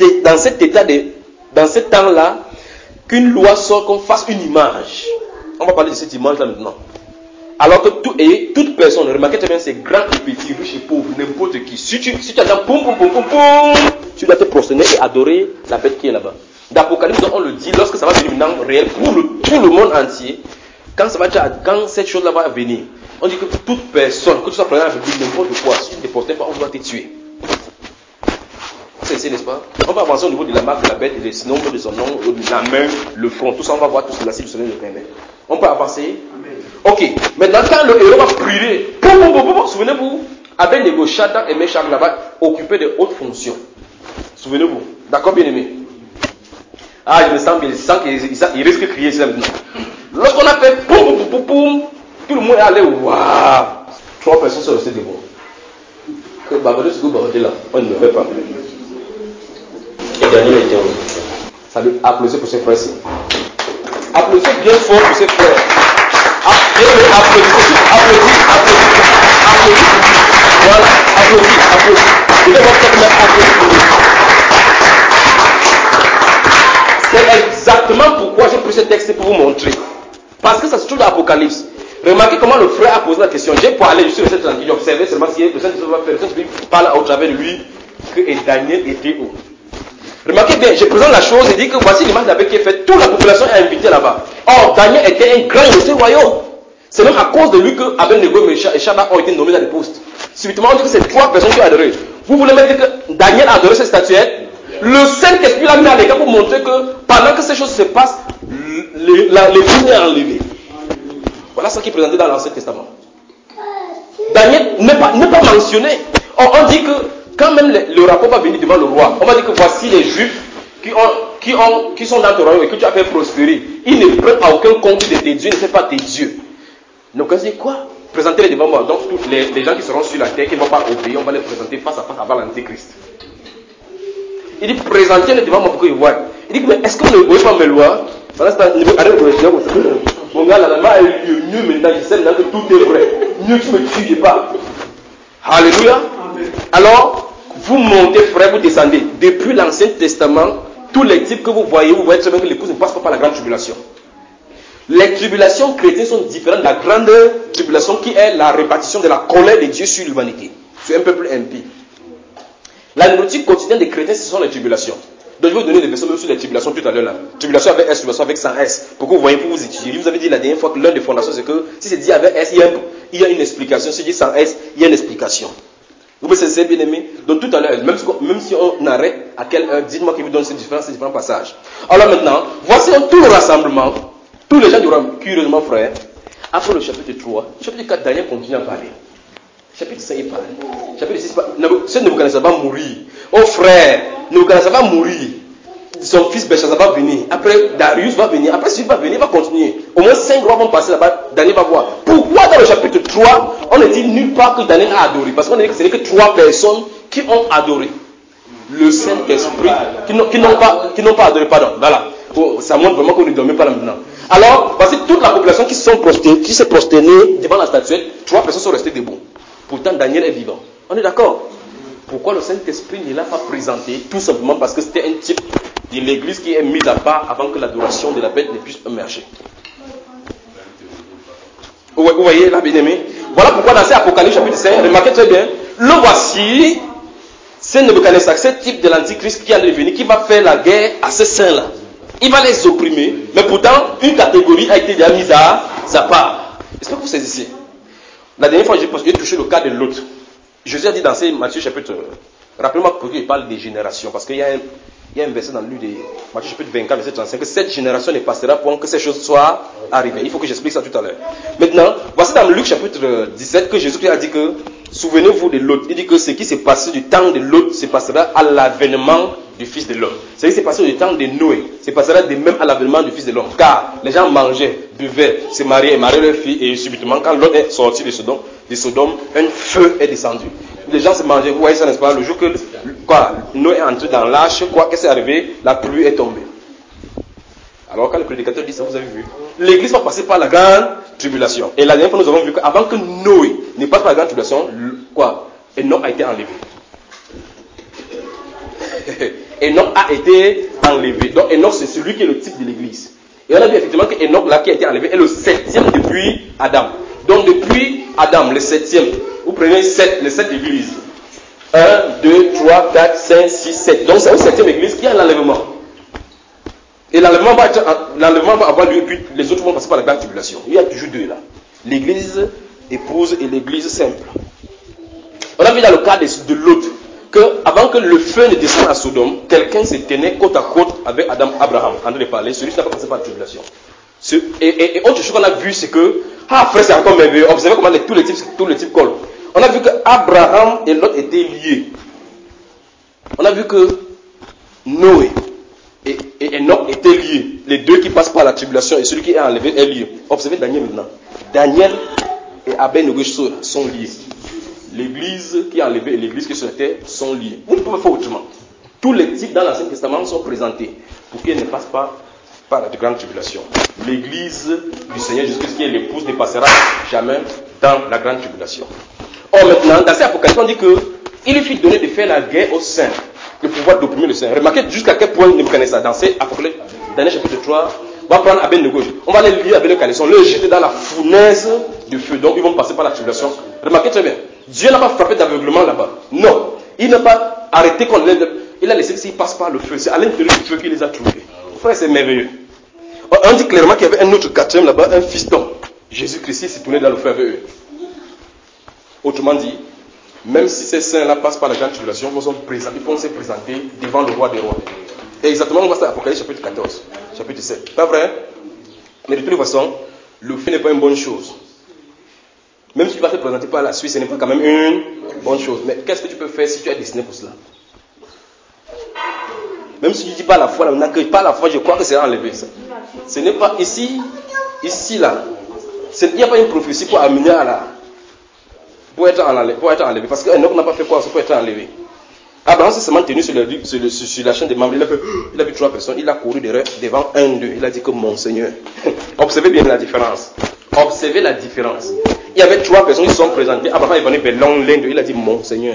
ce temps-là qu'une loi sort qu'on fasse une image. On va parler de cette image-là maintenant. Alors que toute personne, remarquez très bien, c'est grand et petit, riche et pauvre, n'importe qui. Si tu attends, tu dois te prosterner et adorer la bête qui est là-bas. D'Apocalypse, on le dit, lorsque ça va devenir maintenant réel pour tout le monde entier, quand cette chose-là va venir, on dit que toute personne, que tu sois présent avec n'importe quoi, si tu ne te prosternes pas, on doit te tuer. C'est ici, n'est-ce pas? On va avancer au niveau de la marque de la bête, et le nombre de son nom, la main, le front, tout ça, on va voir tout cela si le soleil le permet. On peut avancer? Ok, maintenant quand le héros va prier, souvenez-vous, Abednego, Shadrach et Meshach là-bas occupaient de hautes fonctions. Souvenez-vous, d'accord, bien aimé? Ah, je me sens bien, je sens qu'il risque de crier ici maintenant. Lorsqu'on a fait tout le monde est allé, waouh, 3 personnes sont restées devant. Que Babylone se trouve là, on ne le fait pas. Et Daniel était où? Salut, applaudissez pour ses frères. Applaudissez bien fort pour ses frères. Applaudissez. Voilà, applaudissez. Je vais voir applaudissez. C'est exactement pourquoi j'ai pris ce texte pour vous montrer. Parce que ça se trouve dans l'Apocalypse. Remarquez comment le frère a posé la question. J'ai parlé, je suis resté tranquille, j'ai observé seulement si le Saint-Esprit parle au travers de lui que Daniel était où. Remarquez bien, je présente la chose et dis que voici l'image d'Abed qui est faite. Toute la population est invitée là-bas. Or, Daniel était un grand de ce royaume. C'est même à cause de lui que Abednego et Shadrach ont été nommés dans les postes. Subitement, on dit que c'est 3 personnes qui ont adoré. Vous voulez me dire que Daniel a adoré cette statuette? Le Saint-Esprit l'a mis à l'écart pour montrer que pendant que ces choses se passent, l'église est enlevée. Voilà ce qui est présenté dans l'Ancien Testament. Daniel n'est pas mentionné. Or, on dit que quand même le rapport va venir devant le roi, on va dire que voici les Juifs qui sont dans ton royaume et que tu as fait prospérer. Ils ne prennent à aucun compte de tes dieux, ils ne font pas tes dieux. Donc on dit quoi? Présentez-les devant moi. Donc tous les gens qui seront sur la terre, qui ne vont pas obéir, on va les présenter face à face avant l'Antéchrist. Il dit, présentez-le devant moi pour qu'il voie. Il dit, mais est-ce que vous ne voyez pas mes lois? Pendant ce temps, mon gars, la main est mieux maintenant, je sais maintenant que tout est vrai. Mieux tu me tues pas. Alléluia. Alors, vous montez, frère, vous descendez. Depuis l'Ancien Testament, tous les types que vous voyez très bien que l'épouse ne passe pas par la grande tribulation. Les tribulations chrétiennes sont différentes de la grande tribulation qui est la répartition de la colère de Dieu sur l'humanité, sur un peuple impie. La nourriture quotidienne des chrétiens, ce sont les tribulations. Donc je vais vous donner des versions même sur les tribulations tout à l'heure là. Tribulation avec S, tribulation avec sans S. Pour que vous voyez, pour vous étudier. Je vous avais dit la dernière fois que l'un des fondations, c'est que si c'est dit avec S, il y a une explication. Si c'est dit sans S, il y a une explication. Vous me savez bien aimé. Donc tout à l'heure, même si on arrête, à quelle heure, dites-moi qui vous donne ces différents passages. Alors maintenant, voici tout le rassemblement. Tous les gens diront curieusement, frère, après le chapitre 3, chapitre 4, Daniel continue à parler. Chapitre 5, il parle. Chapitre 6, c'est Nebuchadnezzar va mourir. Oh frère, Nebuchadnezzar va mourir. Son fils Belshazzar va venir. Après, Darius va venir. Après, celui va venir, il va continuer. Au moins 5 rois vont passer là-bas. Daniel va voir. Pourquoi dans le chapitre 3, on ne dit nulle part que Daniel a adoré? Parce qu'on a dit que ce n'est que 3 personnes qui ont adoré le Saint-Esprit, qui n'ont pas adoré. Pardon, voilà. Oh, ça montre vraiment qu'on ne dormait pas là maintenant. Alors, voici toute la population qui s'est prosternée devant la statuette. 3 personnes sont restées debout. Pourtant, Daniel est vivant. On est d'accord? Pourquoi le Saint-Esprit ne l'a pas présenté? Tout simplement parce que c'était un type de l'église qui est mise à part avant que l'adoration de la bête ne puisse émerger. Vous voyez là, bien aimé? Voilà pourquoi dans cet Apocalypse chapitre 5, remarquez très bien, le voici, c'est Nebuchadnezzar, ce type de l'Antichrist qui allait venir, qui va faire la guerre à ces saints-là. Il va les opprimer, mais pourtant, une catégorie a été déjà mise à sa part. Est-ce que vous saisissez? La dernière fois, j'ai touché le cas de l'autre. Jésus a dit dans Matthieu chapitre... Rappelez-moi pourquoi il parle des générations. Parce qu'il y a un verset dans le livre de Matthieu chapitre 24, verset 35, que cette génération ne passera point que ces choses soient arrivées. Il faut que j'explique ça tout à l'heure. Maintenant, voici dans Luc chapitre 17 que Jésus a dit que, souvenez-vous de Lot. Il dit que ce qui s'est passé du temps de Lot se passera à l'avènement du Fils de l'homme. Ce qui s'est passé du temps de Noé se passera de même à l'avènement du Fils de l'homme. Car les gens mangeaient, buvaient, se mariaient leur fille, et subitement, quand Lot est sorti de Sodome, un feu est descendu. Les gens se mangeaient, vous voyez ça, n'est-ce pas? Le jour que Noé est entré dans l'arche, qu'est-ce qui est arrivé? La pluie est tombée. Alors quand le prédicateur dit ça, vous avez vu, l'église va passer par la grande tribulation. Et la dernière fois, nous avons vu qu'avant que Noé ne passe par la grande tribulation, Enoch a été enlevé. Enoch a été enlevé. Donc Enoch, c'est celui qui est le type de l'église. Et on a vu effectivement que Enoch, là, qui a été enlevé, est le 7e depuis Adam. Donc depuis Adam, le 7e, vous prenez les 7 églises. 1, 2, 3, 4, 5, 6, 7. Donc c'est une 7e église qui a l'enlèvement. Et l'enlèvement va avoir lieu, et puis les autres vont passer par la grande tribulation. Il y a toujours deux là. L'église épouse et l'église simple. On a vu dans le cas de l'autre, qu'avant que le feu ne descende à Sodome, quelqu'un se tenait côte à côte avec Abraham, en train de parler. Celui-ci n'a pas passé par la tribulation. Et autre chose qu'on a vu, c'est que, frère, c'est encore merveilleux. Observez comment tous les types collent. On a vu que Abraham et Lot étaient liés. On a vu que Noé et Enoch étaient liés. Les deux qui passent par la tribulation et celui qui est enlevé est lié. Observez Daniel maintenant. Daniel et Abed-Nego sont liés. L'église qui est enlevée et l'église qui est sur la terre sont liées. Vous ne pouvez pas faire autrement. Tous les types dans l'Ancien Testament sont présentés pour qu'ils ne passent pas par la grande tribulation. L'église du Seigneur Jésus-Christ qui est l'épouse ne passera jamais dans la grande tribulation. Or maintenant, dans cet Apocalypse, on dit qu'il lui fut donné de faire la guerre aux saints, le pouvoir d'opprimer le saint. Remarquez jusqu'à quel point ne connaissent ça. Dans cet Apocalypse, dans le chapitre 3, on va prendre Abed-Nego. On va les lier avec le caleçon, les jeter dans la fournaise du feu. Donc ils vont passer par la tribulation. Remarquez très bien. Dieu n'a pas frappé d'aveuglement là-bas. Non. Il n'a pas arrêté qu'on les... Il a laissé qu'ils passent par le feu. C'est à l'intérieur du feu qu'il les a trouvés. Frère, c'est merveilleux. On dit clairement qu'il y avait un autre quatrième là-bas, un fiston. Jésus-Christ s'est tourné dans le feu avec eux. Autrement dit, même si ces saints-là passent par la grande tribulation, ils vont se présenter devant le roi des rois. Et exactement, on va voir Apocalypse chapitre 14, chapitre 7. Pas vrai? Mais de toute façon, le feu n'est pas une bonne chose. Même si tu vas te présenter par la suite, ce n'est pas quand même une bonne chose. Mais qu'est-ce que tu peux faire si tu es destiné pour cela? Même si tu dis pas la foi, pas la foi, je crois que c'est enlevé ça. Ce n'est pas ici, là. Il n'y a pas une prophétie pour amener à la... Pour être enlevé. Parce qu'un homme n'a pas fait quoi pour être enlevé. Abraham s'est seulement tenu sur la chaîne des membres. Il a vu 3 personnes. Il a couru devant un d'eux. Il a dit que mon Seigneur. Observez bien la différence. Observez la différence. Il y avait 3 personnes qui se sont présentées. Abraham est venu vers l'un d'eux. Il a dit mon Seigneur.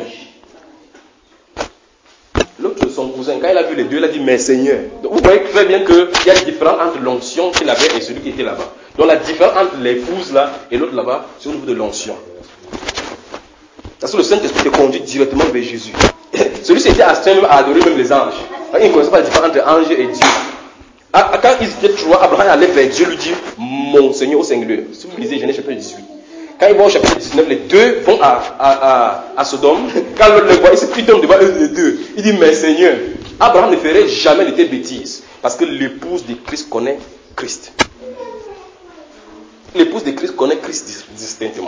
L'autre, son cousin, quand il a vu les deux, il a dit mes Seigneurs. Donc, vous voyez très bien qu'il y a une différence entre l'onction qu'il avait et celui qui était là-bas. Donc la différence entre l'épouse là et l'autre là-bas, c'est au niveau de l'onction. Parce que le Saint-Esprit te conduit directement vers Jésus. Celui-ci était astreint à adorer même les anges. Il ne connaissait pas la différence entre ange et Dieu. Quand ils étaient 3, Abraham allait vers Dieu, lui dit mon Seigneur au singulier. Si vous lisez Genèse chapitre 18. Quand ils vont au chapitre 19, les deux vont à Sodome. Quand l'autre les voit, il se plie devant eux les deux. Il dit mais Seigneur. Abraham ne ferait jamais de telle bêtise. Parce que l'épouse de Christ connaît Christ. L'épouse de Christ connaît Christ distinctement.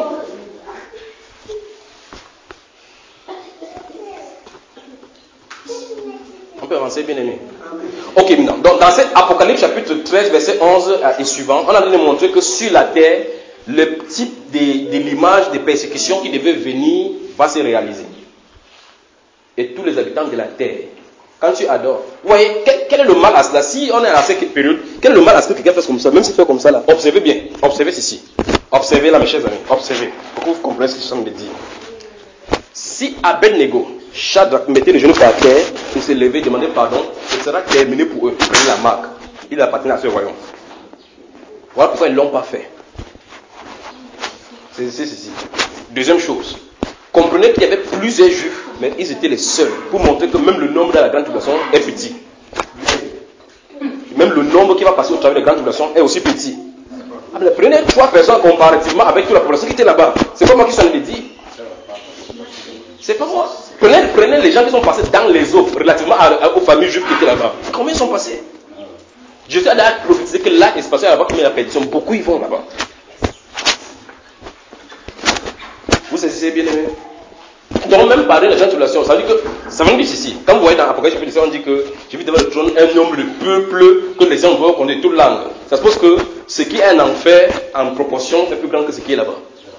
On peut avancer, bien aimé. Ok, maintenant. Donc, dans cet Apocalypse chapitre 13, verset 11 et suivant, on a donné montrer que sur la terre, le type de l'image des persécutions qui devait venir va se réaliser. Et tous les habitants de la terre, quand tu adores, vous voyez, quel est le mal à cela? Si on est à cette période, quel est le mal à ce que quelqu'un fasse comme ça? Même s'il fait comme ça là, observez bien, observez ceci. Observez là, mes chers amis, observez, pour que vous compreniez ce que je suis en train de dire. Si Abednego, Shadrach mettait les genoux par terre, il s'est levé, demandait pardon, ce sera terminé pour eux. Prenez la marque. Il appartenait à ce royaume. Voilà pourquoi ils ne l'ont pas fait. C'est ceci. Deuxième chose, comprenez qu'il y avait plusieurs juifs, mais ils étaient les seuls, pour montrer que même le nombre de la grande tribulation est petit. Même le nombre qui va passer au travers de la grande tribulation est aussi petit. Ah, mais prenez 3 personnes comparativement avec toute la population qui était là-bas. C'est pas moi qui suis en train de dire. C'est pas moi. Prenez les gens qui sont passés dans les eaux relativement aux familles juives qui étaient là-bas. Combien ils sont passés? Jésus a prophétisé que là, il se passait là-bas comme la perdition. Beaucoup y vont là-bas. Vous saisissez bien aimé? Donc même parler de la grande tribulation, ça veut dire que, ça veut dire ceci. Quand vous voyez dans Apocalypse chapitre 17, on dit que j'ai vu devant le trône un nombre de peuples que les gens voient qu'on est toute langue. Ça suppose que ce qui est un enfer en proportion est plus grand que ce qui est là-bas.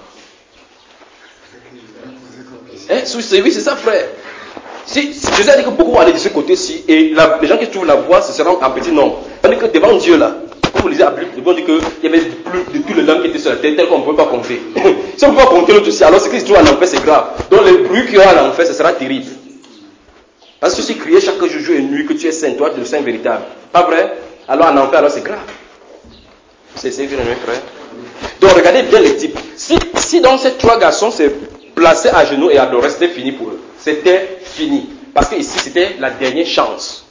Oui, c'est ça, frère. Si Jésus a dit que beaucoup vont aller de ce côté-ci, et les gens qui trouvent la voie, ce seront en petit nombre. Tandis que devant Dieu, là, comme vous lisez à la Bible, on dit qu'il y avait plus de tous les langues qui étaient sur la terre, tel qu'on ne pouvait pas compter. Si on ne peut pas compter l'autre aussi, alors ce qui se trouve en enfer, c'est grave. Donc le bruit qu'il y aura en enfer, ce sera terrible. Parce que si tu criais chaque jour et nuit que tu es saint, toi, tu es le saint véritable. Pas vrai? Alors en enfer, alors c'est grave. C'est bien, mes frères. Donc regardez bien les types. Si dans ces 3 garçons, c'est placé à genoux et adorer, c'était fini pour eux. C'était fini. Parce que ici, c'était la dernière chance.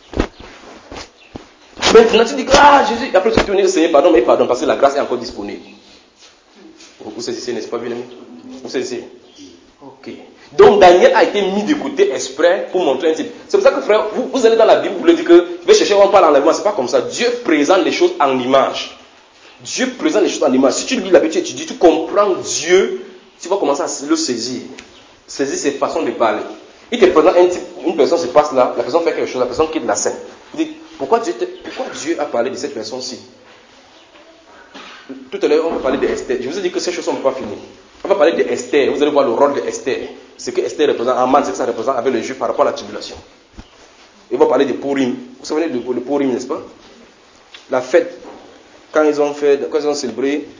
Maintenant, tu dis que, Jésus, après tu tournes, Seigneur, pardon, mais pardon, parce que la grâce est encore disponible. Vous saisissez, n'est-ce pas, bien aimé? Vous saisissez? Ok. Donc, Daniel a été mis de côté exprès pour montrer un type. C'est pour ça que, frère, vous allez dans la Bible, vous voulez dire que, je vais chercher, on parle en l'enlèvement, c'est pas comme ça. Dieu présente les choses en image. Dieu présente les choses en image. Si tu lis la Bible, tu étudies, tu comprends Dieu, tu vas commencer à le saisir. Saisir ses façons de parler. Il te présente un type, une personne se passe là, la personne fait quelque chose, la personne quitte la scène. Il dit, pourquoi Dieu a parlé de cette personne-ci? Tout à l'heure, on va parler d'Esther. Je vous ai dit que ces choses ne sont pas finies. On va parler d'Esther. Vous allez voir le rôle d'Esther. Ce que Esther représente, Aman, c'est que ça représente avec les Juifs par rapport à la tribulation. Et on va parler de Purim. Vous savez de Purim, n'est-ce pas? La fête, quand ils ont célébré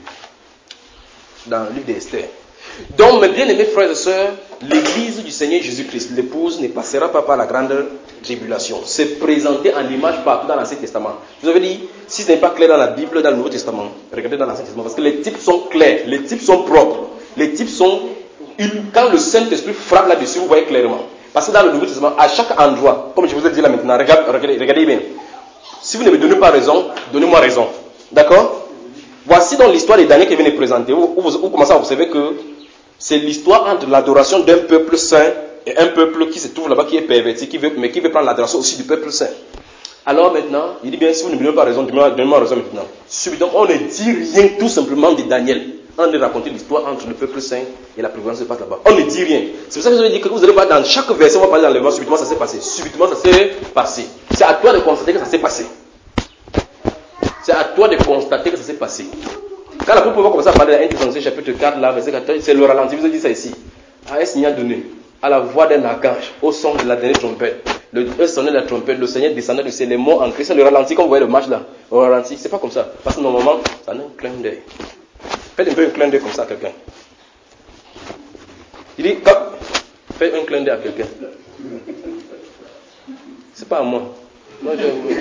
dans le livre d'Esther. Donc, mes bien-aimés frères et sœurs, l'église du Seigneur Jésus-Christ, l'épouse, ne passera pas par la grande tribulation. C'est présenté en image partout dans l'Ancien Testament. Je vous avais dit, si ce n'est pas clair dans la Bible, dans le Nouveau Testament, regardez dans l'Ancien Testament, parce que les types sont clairs, les types sont propres, les types sont... Quand le Saint-Esprit frappe là-dessus, vous voyez clairement. Parce que dans le Nouveau Testament, à chaque endroit, comme je vous ai dit là maintenant, regardez bien. Si vous ne me donnez pas raison, donnez-moi raison. D'accord? Voici donc l'histoire des Daniel qui vient de présenter. Vous commencez à observer que c'est l'histoire entre l'adoration d'un peuple saint et un peuple qui se trouve là-bas, qui est perverti, mais qui veut prendre l'adoration aussi du peuple saint. Alors maintenant, il dit bien, si vous ne me donnez pas raison, donnez-moi raison maintenant. Subitement, on ne dit rien tout simplement de Daniel. On a raconté l'histoire entre le peuple saint et la prévoyance qui se passe là-bas. On ne dit rien. C'est pour ça que je vous ai dit que vous allez voir dans chaque verset, on va parler d'enlèvement, subitement ça s'est passé. Subitement ça s'est passé. C'est à toi de constater que ça s'est passé. C'est à toi de constater que ça s'est passé. Quand la peuple va commencer à parler dans 1 Thessaloniciens chapitre 4, là, verset 14, c'est le ralenti. Vous avez dit ça ici. Un signal donné. à la voix d'un archange, au son de la dernière trompette. Le sonnait la trompette, le Seigneur descendait de ses les mots en Christ. Le ralenti, comme vous voyez le match là, au ralenti, c'est pas comme ça. Parce que normalement, ça a un clin d'œil. Faites un peu un clin d'œil comme ça à quelqu'un. Il dit, faites un clin d'œil à quelqu'un. C'est pas à moi. Moi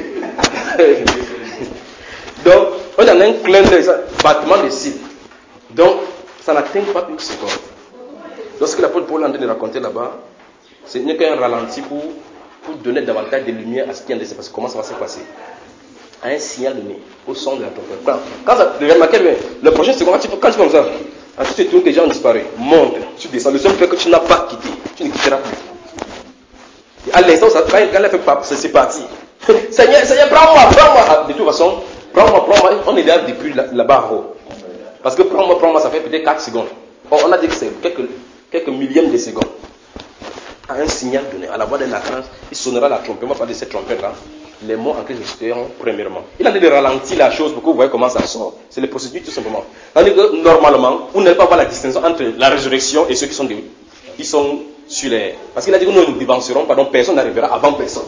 Donc, on a un clin d'œil, battement de cils. Donc, ça n'atteint pas une seconde. Lorsque l'apôtre Paul est en train de raconter là-bas, ce n'est qu'un ralenti pour donner davantage de lumière à ce qui est en train de se passer. Comment ça va se passer? À un signal donné, au son de la trompette. Quand ça, remarquez bien, le prochain seconde, quand tu fais comme ça, tu te tournes que les gens ont disparu. Monte, tu descends. Le seul fait que tu n'as pas quitté, tu ne quitteras plus. Et à l'instant, quand elle fait pas, c'est parti. Seigneur, prends-moi. De toute façon, prends-moi. On est là depuis là-bas en haut. Parce que prends-moi, ça fait peut-être 4 secondes. Or, on a dit que c'est quelques millièmes de secondes. À un signal donné, à la voix d'un archange, il sonnera la trompette. On va parler de cette trompette-là. Les mots en Christ resteront premièrement. Il a dit de ralentir la chose pour que vous voyez comment ça sort. C'est les procédures tout simplement. C'est-à-dire que normalement, vous n'allez pas voir la distinction entre la résurrection et ceux qui sont sur les... Parce qu'il a dit que nous ne dévancerons pas, donc personne n'arrivera avant personne.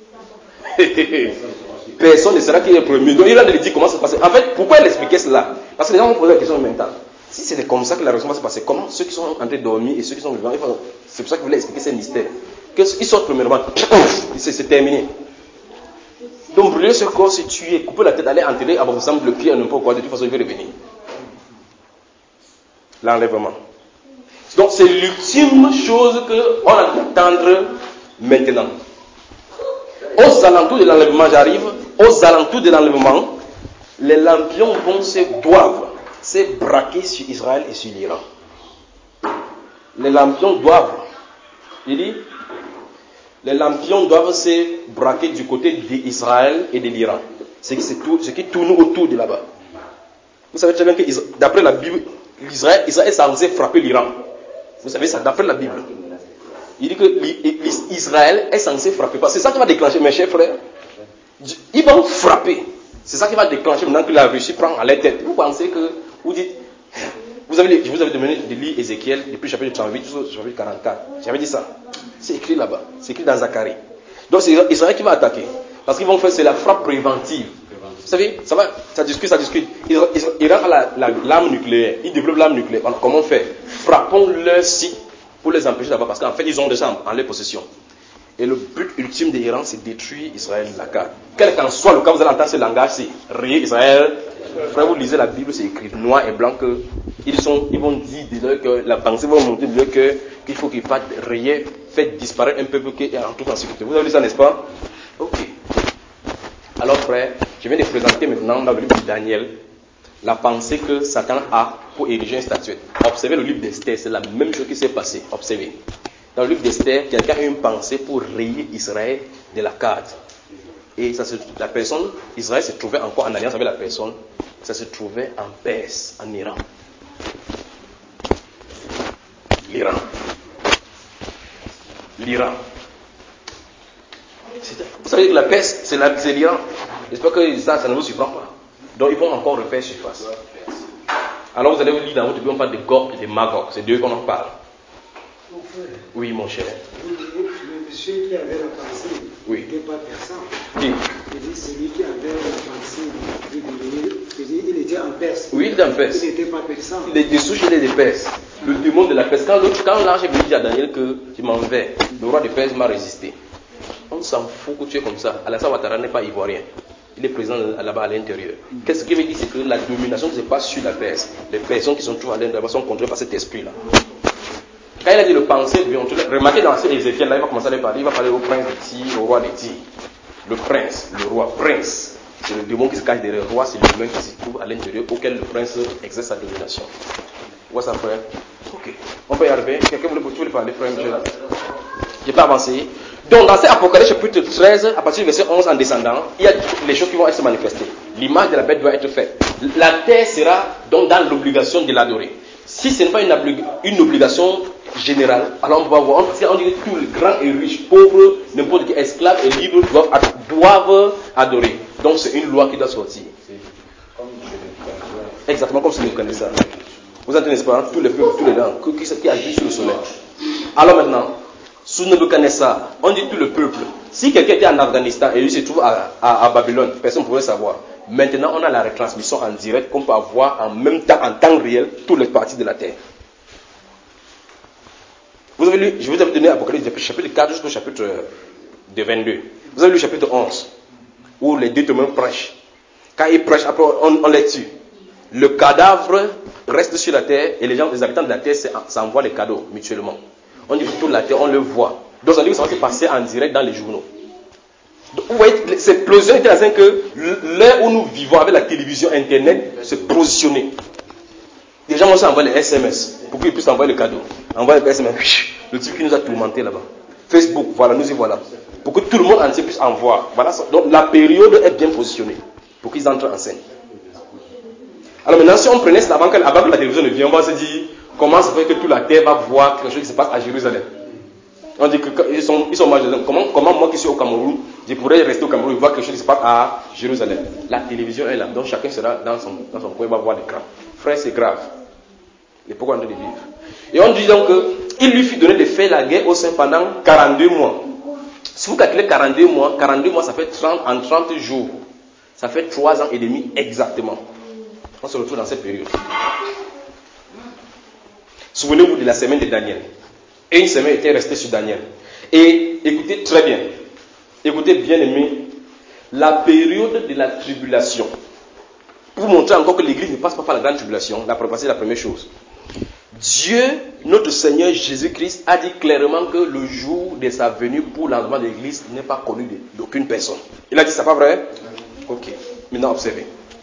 Personne ne sera qui est le premier. Donc il a dit comment ça se passe. En fait, pourquoi il expliquait cela? Parce que les gens vont poser la question en même temps. Si c'était comme ça que la résurrection va se passer, comment ceux qui sont en train de dormir et ceux qui sont vivants, c'est pour ça qu'il voulait expliquer ces mystères. Qu'ils sortent premièrement, c'est terminé. Donc brûler ce corps, c'est tuer, couper la tête, aller enterrer, avoir ensemble le pied, n'importe quoi, de toute façon il va revenir. L'enlèvement. Donc c'est l'ultime chose qu'on a attendre maintenant. Aux alentours de l'enlèvement, j'arrive, aux alentours de l'enlèvement, les lampions doivent se braquer sur Israël et sur l'Iran. Les lampions doivent, il dit, les lampions doivent se braquer du côté d'Israël et de l'Iran. Ce qui tourne autour de là-bas. Vous savez très bien que d'après la Bible, Israël est censé frapper l'Iran. Vous savez ça, d'après la Bible. Il dit que Israël est censé frapper. C'est ça qui va déclencher, mes chers frères. Ils vont frapper. C'est ça qui va déclencher maintenant que la Russie prend à la tête. Vous pensez que, vous dites, je vous avais demandé de lire Ézéchiel depuis le chapitre 38 jusqu'au chapitre 44. J'avais dit ça. C'est écrit là-bas. C'est écrit dans Zacharie. Donc c'est Israël qui va attaquer. Parce qu'ils vont faire, c'est la frappe préventive. Vous savez, ça discute. Iran a l'arme nucléaire. Ils développent l'arme nucléaire. Alors, comment faire? Frappons leur site pour les empêcher d'avoir. Parce qu'en fait, ils ont déjà en leur possession. Et le but ultime de l'Iran, c'est détruire Israël, la carte. Quel qu'en soit le cas, vous allez entendre ce langage, c'est rayer Israël. Frère, vous lisez la Bible, c'est écrit noir et blanc que ils vont dire que la pensée va monter de leur cœur qu'il faut qu'ils fassent rayer, faire disparaître un peuple qui est en toute en sécurité. Vous avez lu ça, n'est-ce pas? Ok. Alors, frère, je viens de présenter maintenant dans le livre de Daniel la pensée que Satan a pour ériger une statuette. Observez le livre d'Esther, c'est la même chose qui s'est passée. Observez. Dans le livre d'Esther, quelqu'un a eu une pensée pour rayer Israël de la carte. Et la personne, Israël se trouvait encore en alliance avec la personne, ça se trouvait en Perse, en Iran. L'Iran. Vous savez que la Perse, c'est l'Iran. J'espère que ça ne vous surprend pas. Donc ils vont encore refaire surface. Alors vous allez vous lire dans votre Bible, on parle de Gog et de Magog. C'est d'eux qu'on en parle. Oui, mon cher. Le monsieur qui avait la pensée, oui. Il n'était pas persan. Qui? Il dit celui qui avait la pensée de devenir, il était en Perse. Oui, il était en Perse. Il n'était pas persan. Il est des souches, il est des Perses. Le démon de la Perse. Quand l'ange est venu dire à Daniel que tu m'en vais, le roi de Perse m'a résisté. On s'en fout que tu es comme ça. Alassane Ouattara n'est pas ivoirien. Il est présent là-bas à l'intérieur. Qu'est-ce qu'il veut dire? C'est que la domination ne se passe sur la Perse. Les personnes qui sont toujours à l'intérieur sont contrôlées par cet esprit-là. Quand il a dit le pensée, remarquez dans Ézéchiel, là il va commencer à parler, il va parler au prince de Tyr, au roi de Tyr. Le prince, le roi, prince. C'est le démon qui se cache derrière le roi, c'est l'humain qui se trouve à l'intérieur auquel le prince exerce sa domination. Vous voyez ça, frère? Ok. On peut y arriver. Quelqu'un voulait parler, frère? Je n'ai pas avancé. Donc dans cet Apocalypse chapitre 13, à partir du verset 11 en descendant, il y a les choses qui vont se manifester. L'image de la bête doit être faite. La terre sera donc dans l'obligation de l'adorer. Si ce n'est pas une obligation générale, alors on va voir, on dit que tous les grands et riches, pauvres, n'importe qui, esclaves et libres doivent adorer. Donc c'est une loi qui doit sortir. Exactement comme si vous connaissez ça. Vous entendez, n'est-ce pas? Tous les peuples, tous les langues, qui agissent sur le soleil. Alors maintenant, sous Nebuchadnezzar, on dit tout le peuple. Si quelqu'un était en Afghanistan et lui se trouve à Babylone, personne ne pouvait savoir. Maintenant, on a la retransmission en direct qu'on peut avoir en même temps, en temps réel, toutes les parties de la terre. Vous avez lu, je vous avais donné Apocalypse, chapitre 4 jusqu'au chapitre 22. Vous avez lu le chapitre 11, où les deux témoins prêchent. Quand ils prêchent, après on les tue. Le cadavre reste sur la terre et les habitants de la terre s'envoient les cadeaux mutuellement. On dit que toute la terre, on le voit. Donc ça dit que ça va se passer en direct dans les journaux. Donc, vous voyez, cette explosion était là que l'heure où nous vivons avec la télévision, internet, se positionner. Les gens vont s'envoyer les SMS pour qu'ils puissent envoyer le cadeau. Envoyer les SMS, le type qui nous a tourmenté là-bas. Facebook, voilà, nous y voilà. Pour que tout le monde entier puisse en voir. Voilà, donc la période est bien positionnée pour qu'ils entrent en scène. Alors maintenant, si on prenait ça avant que la télévision ne vienne, on va se dire comment ça fait que toute la terre va voir quelque chose qui se passe à Jérusalem. On dit qu'ils sont majeurs. Comment moi qui suis au Cameroun, je pourrais rester au Cameroun et voir quelque chose qui se passe à Jérusalem. La télévision est là, donc chacun sera dans son coin, il va voir l'écran. Frère, c'est grave. L'époque en train de vivre. Et on dit donc qu'il lui fut donné de faire la guerre au sein pendant 42 mois. Si vous calculez 42 mois ça fait 30 jours. Ça fait 3 ans et demi exactement. On se retrouve dans cette période. Souvenez-vous de la semaine de Daniel. Et une semaine était restée sur Daniel. Et écoutez très bien. Écoutez bien aimé. La période de la tribulation. Pour vous montrer encore que l'église ne passe pas par la grande tribulation. La prophétie est la première chose. Dieu, notre Seigneur Jésus-Christ, a dit clairement que le jour de sa venue pour l'endroit de l'église n'est pas connu d'aucune personne. Il a dit ça, pas vrai? Ok. Maintenant observez.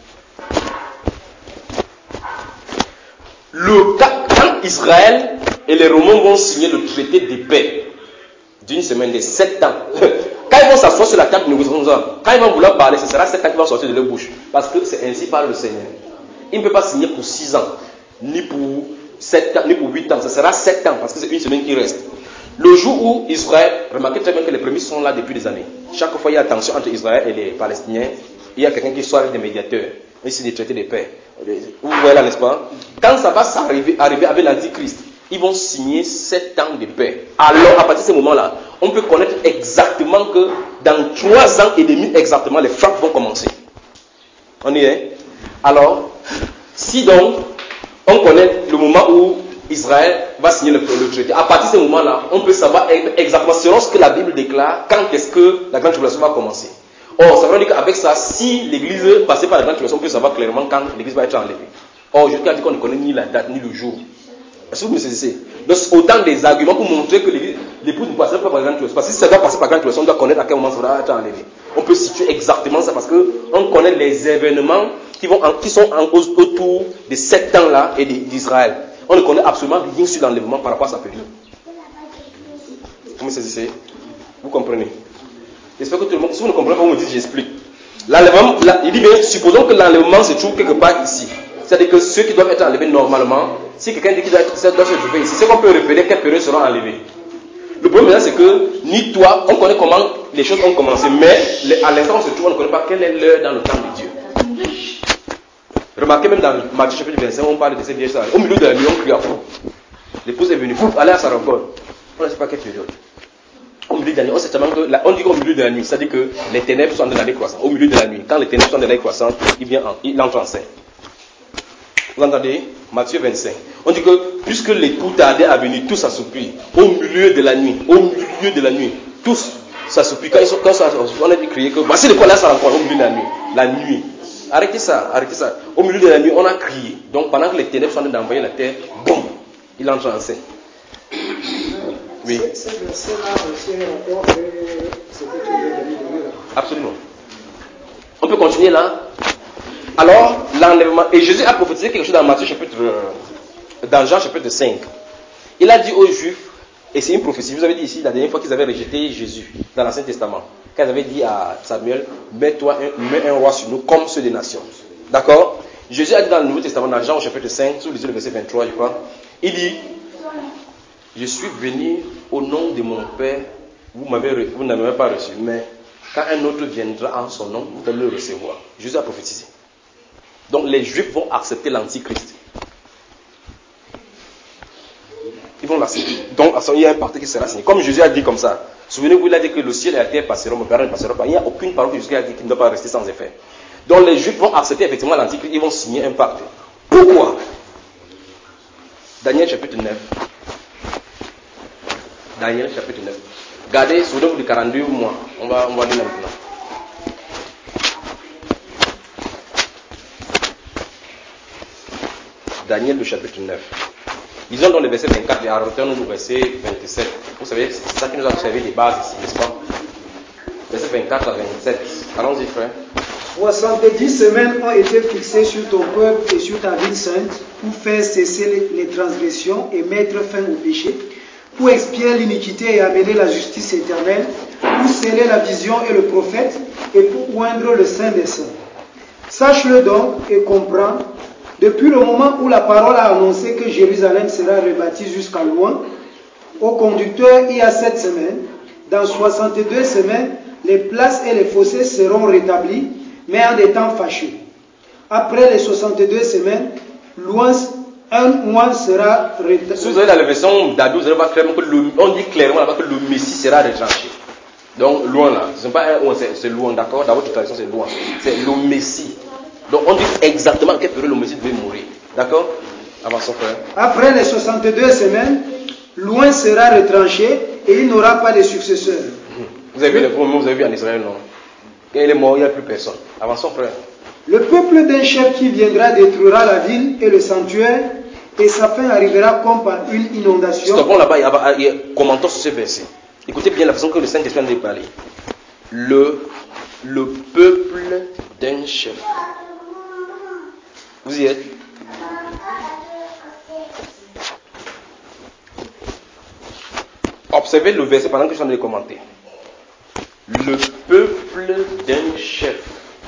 Quand Israël et les Romains vont signer le traité de paix d'une semaine de 7 ans, quand ils vont s'asseoir sur la table de négociation, quand ils vont vouloir parler, ce sera 7 ans qui vont sortir de leur bouche. Parce que c'est ainsi par le Seigneur. Il ne peut pas signer pour 6 ans, ni pour 7 ans, ni pour 8 ans. Ce sera 7 ans parce que c'est une semaine qui reste. Le jour où Israël, remarquez très bien que les prémices sont là depuis des années. Chaque fois il y a tension entre Israël et les Palestiniens, il y a quelqu'un qui soit avec des médiateurs. Ici, des traités de paix. Vous voyez là, n'est-ce pas? Quand ça va arriver avec l'Antichrist, ils vont signer 7 ans de paix. Alors, à partir de ce moment-là, on peut connaître exactement que dans 3 ans et demi exactement, les frappes vont commencer. On y est? Alors, si donc, on connaît le moment où Israël va signer le traité, à partir de ce moment-là, on peut savoir exactement, selon ce que la Bible déclare, quand est-ce que la grande tribulation va commencer. Or, ça veut dire qu'avec ça, si l'église passait par la grande tribulation, on peut savoir clairement quand l'église va être enlevée. Or, je tiens à dire qu'on ne connaît ni la date ni le jour. Est-ce que vous me saisissez? Donc, c'est autant des arguments pour montrer que l'épouse ne passerait pas par la grande tribulation. Parce que si ça doit passer par la grande tribulation, on doit connaître à quel moment ça va être enlevé. On peut situer exactement ça parce qu'on connaît les événements qui sont autour de 7 ans-là et d'Israël. On ne connaît absolument rien sur l'enlèvement par rapport à sa période. Vous me saisissez? Vous comprenez? J'espère que tout le monde, si vous ne comprenez pas, vous me dites, j'explique. L'enlèvement, il dit bien, supposons que l'enlèvement se trouve quelque part ici. C'est-à-dire que ceux qui doivent être enlevés normalement, si quelqu'un dit qu'il doit se trouver ici, c'est qu'on peut repérer quelle période seront enlevés. Le problème là, c'est que ni toi, on connaît comment les choses ont commencé, mais à l'instant où on se trouve, on ne connaît pas quelle est l'heure dans le temps de Dieu. Remarquez même dans Matthieu chapitre 25, on parle de ces vieilles stars. Au milieu de la nuit, on crie à fou. L'épouse est venue, allez à sa rencontre. On ne sait pas quelle période. Au milieu de la nuit, on dit qu'au milieu de la nuit, c'est-à-dire que les ténèbres sont de l'année croissante. Au milieu de la nuit, quand les ténèbres sont de l'année croissante, il entre en scène. Vous entendez? Matthieu 25. On dit que puisque l'époux tardait à venir, tous s'assoupirent. Au milieu de la nuit, tous s'assoupirent. On a dit crier que voici de quoi là ça rencontre au milieu de la nuit. La nuit. Arrêtez ça. Au milieu de la nuit, on a crié. Donc pendant que les ténèbres sont en train d'envahir la terre, boum, il entre en scène. Oui. Ce verset-là aussi un rapport avec ce que tu viens de dire. Absolument. On peut continuer là. Alors, l'enlèvement. Et Jésus a prophétisé quelque chose dans Jean chapitre 5. Il a dit aux Juifs, et c'est une prophétie, vous avez dit ici la dernière fois qu'ils avaient rejeté Jésus dans l'Ancien Testament. Quand ils avaient dit à Samuel, mets un roi sur nous comme ceux des nations. D'accord? Jésus a dit dans le Nouveau Testament, dans Jean chapitre 5, si vous lisez le verset 23, je crois, il dit, je suis venu au nom de mon Père, vous n'avez même pas reçu, mais quand un autre viendra en son nom, vous allez le recevoir. Jésus a prophétisé. Donc les Juifs vont accepter l'Antichrist. Ils vont passer. Donc, il y a un pacte qui sera signé. Comme Jésus a dit comme ça. Souvenez-vous, il a dit que le ciel et la terre passeront, mais ne passeront pas. Il n'y a aucune parole que Jésus a dit qui ne doit pas rester sans effet. Donc, les Juifs vont accepter effectivement l'Antichrist, ils vont signer un pacte. Pourquoi? Daniel chapitre 9. Daniel chapitre 9. Regardez, souvenez-vous du 42 mois. On va lire maintenant. Daniel, le chapitre 9. Disons dans le verset 24 et arrêtons-nous au verset 27. Vous savez, c'est ça qui nous a servi de base ici, n'est-ce pas? Verset 24 à 27. Allons-y, frère. 70 semaines ont été fixées sur ton peuple et sur ta ville sainte pour faire cesser les transgressions et mettre fin au péché, pour expier l'iniquité et amener la justice éternelle, pour sceller la vision et le prophète et pour oindre le Saint des Saints. Sache-le donc et comprends. Depuis le moment où la parole a annoncé que Jérusalem sera rebâtie jusqu'à loin, au conducteur il y a 7 semaines, dans 62 semaines, les places et les fossés seront rétablis, mais en des temps fâcheux. Après les 62 semaines, un mois sera rétabli. Si vous avez la version d'Adou, vous allez voir clairement on dit clairement là-bas que le Messie sera retranché. Donc, loin là, ce n'est pas un c'est loin, d'accord? Dans votre traduction, c'est loin. C'est le Messie. Donc on dit exactement à quelle période le Messie devait mourir. D'accord? Avançons, frère. Après les 62 semaines, loin sera retranché et il n'aura pas de successeur. Vous avez vu les premiers mots, vous avez vu en Israël, non? Quand il est mort, il n'y a plus personne. Avançons, frère. Le peuple d'un chef qui viendra détruira la ville et le sanctuaire, et sa fin arrivera comme par une inondation. Stoppons là-bas, commentons sur ce verset. Écoutez bien la façon que le Saint-Esprit vient de parler. Le peuple d'un chef. Vous y êtes? Observez le verset pendant que je suis en train de commenter. Le peuple d'un chef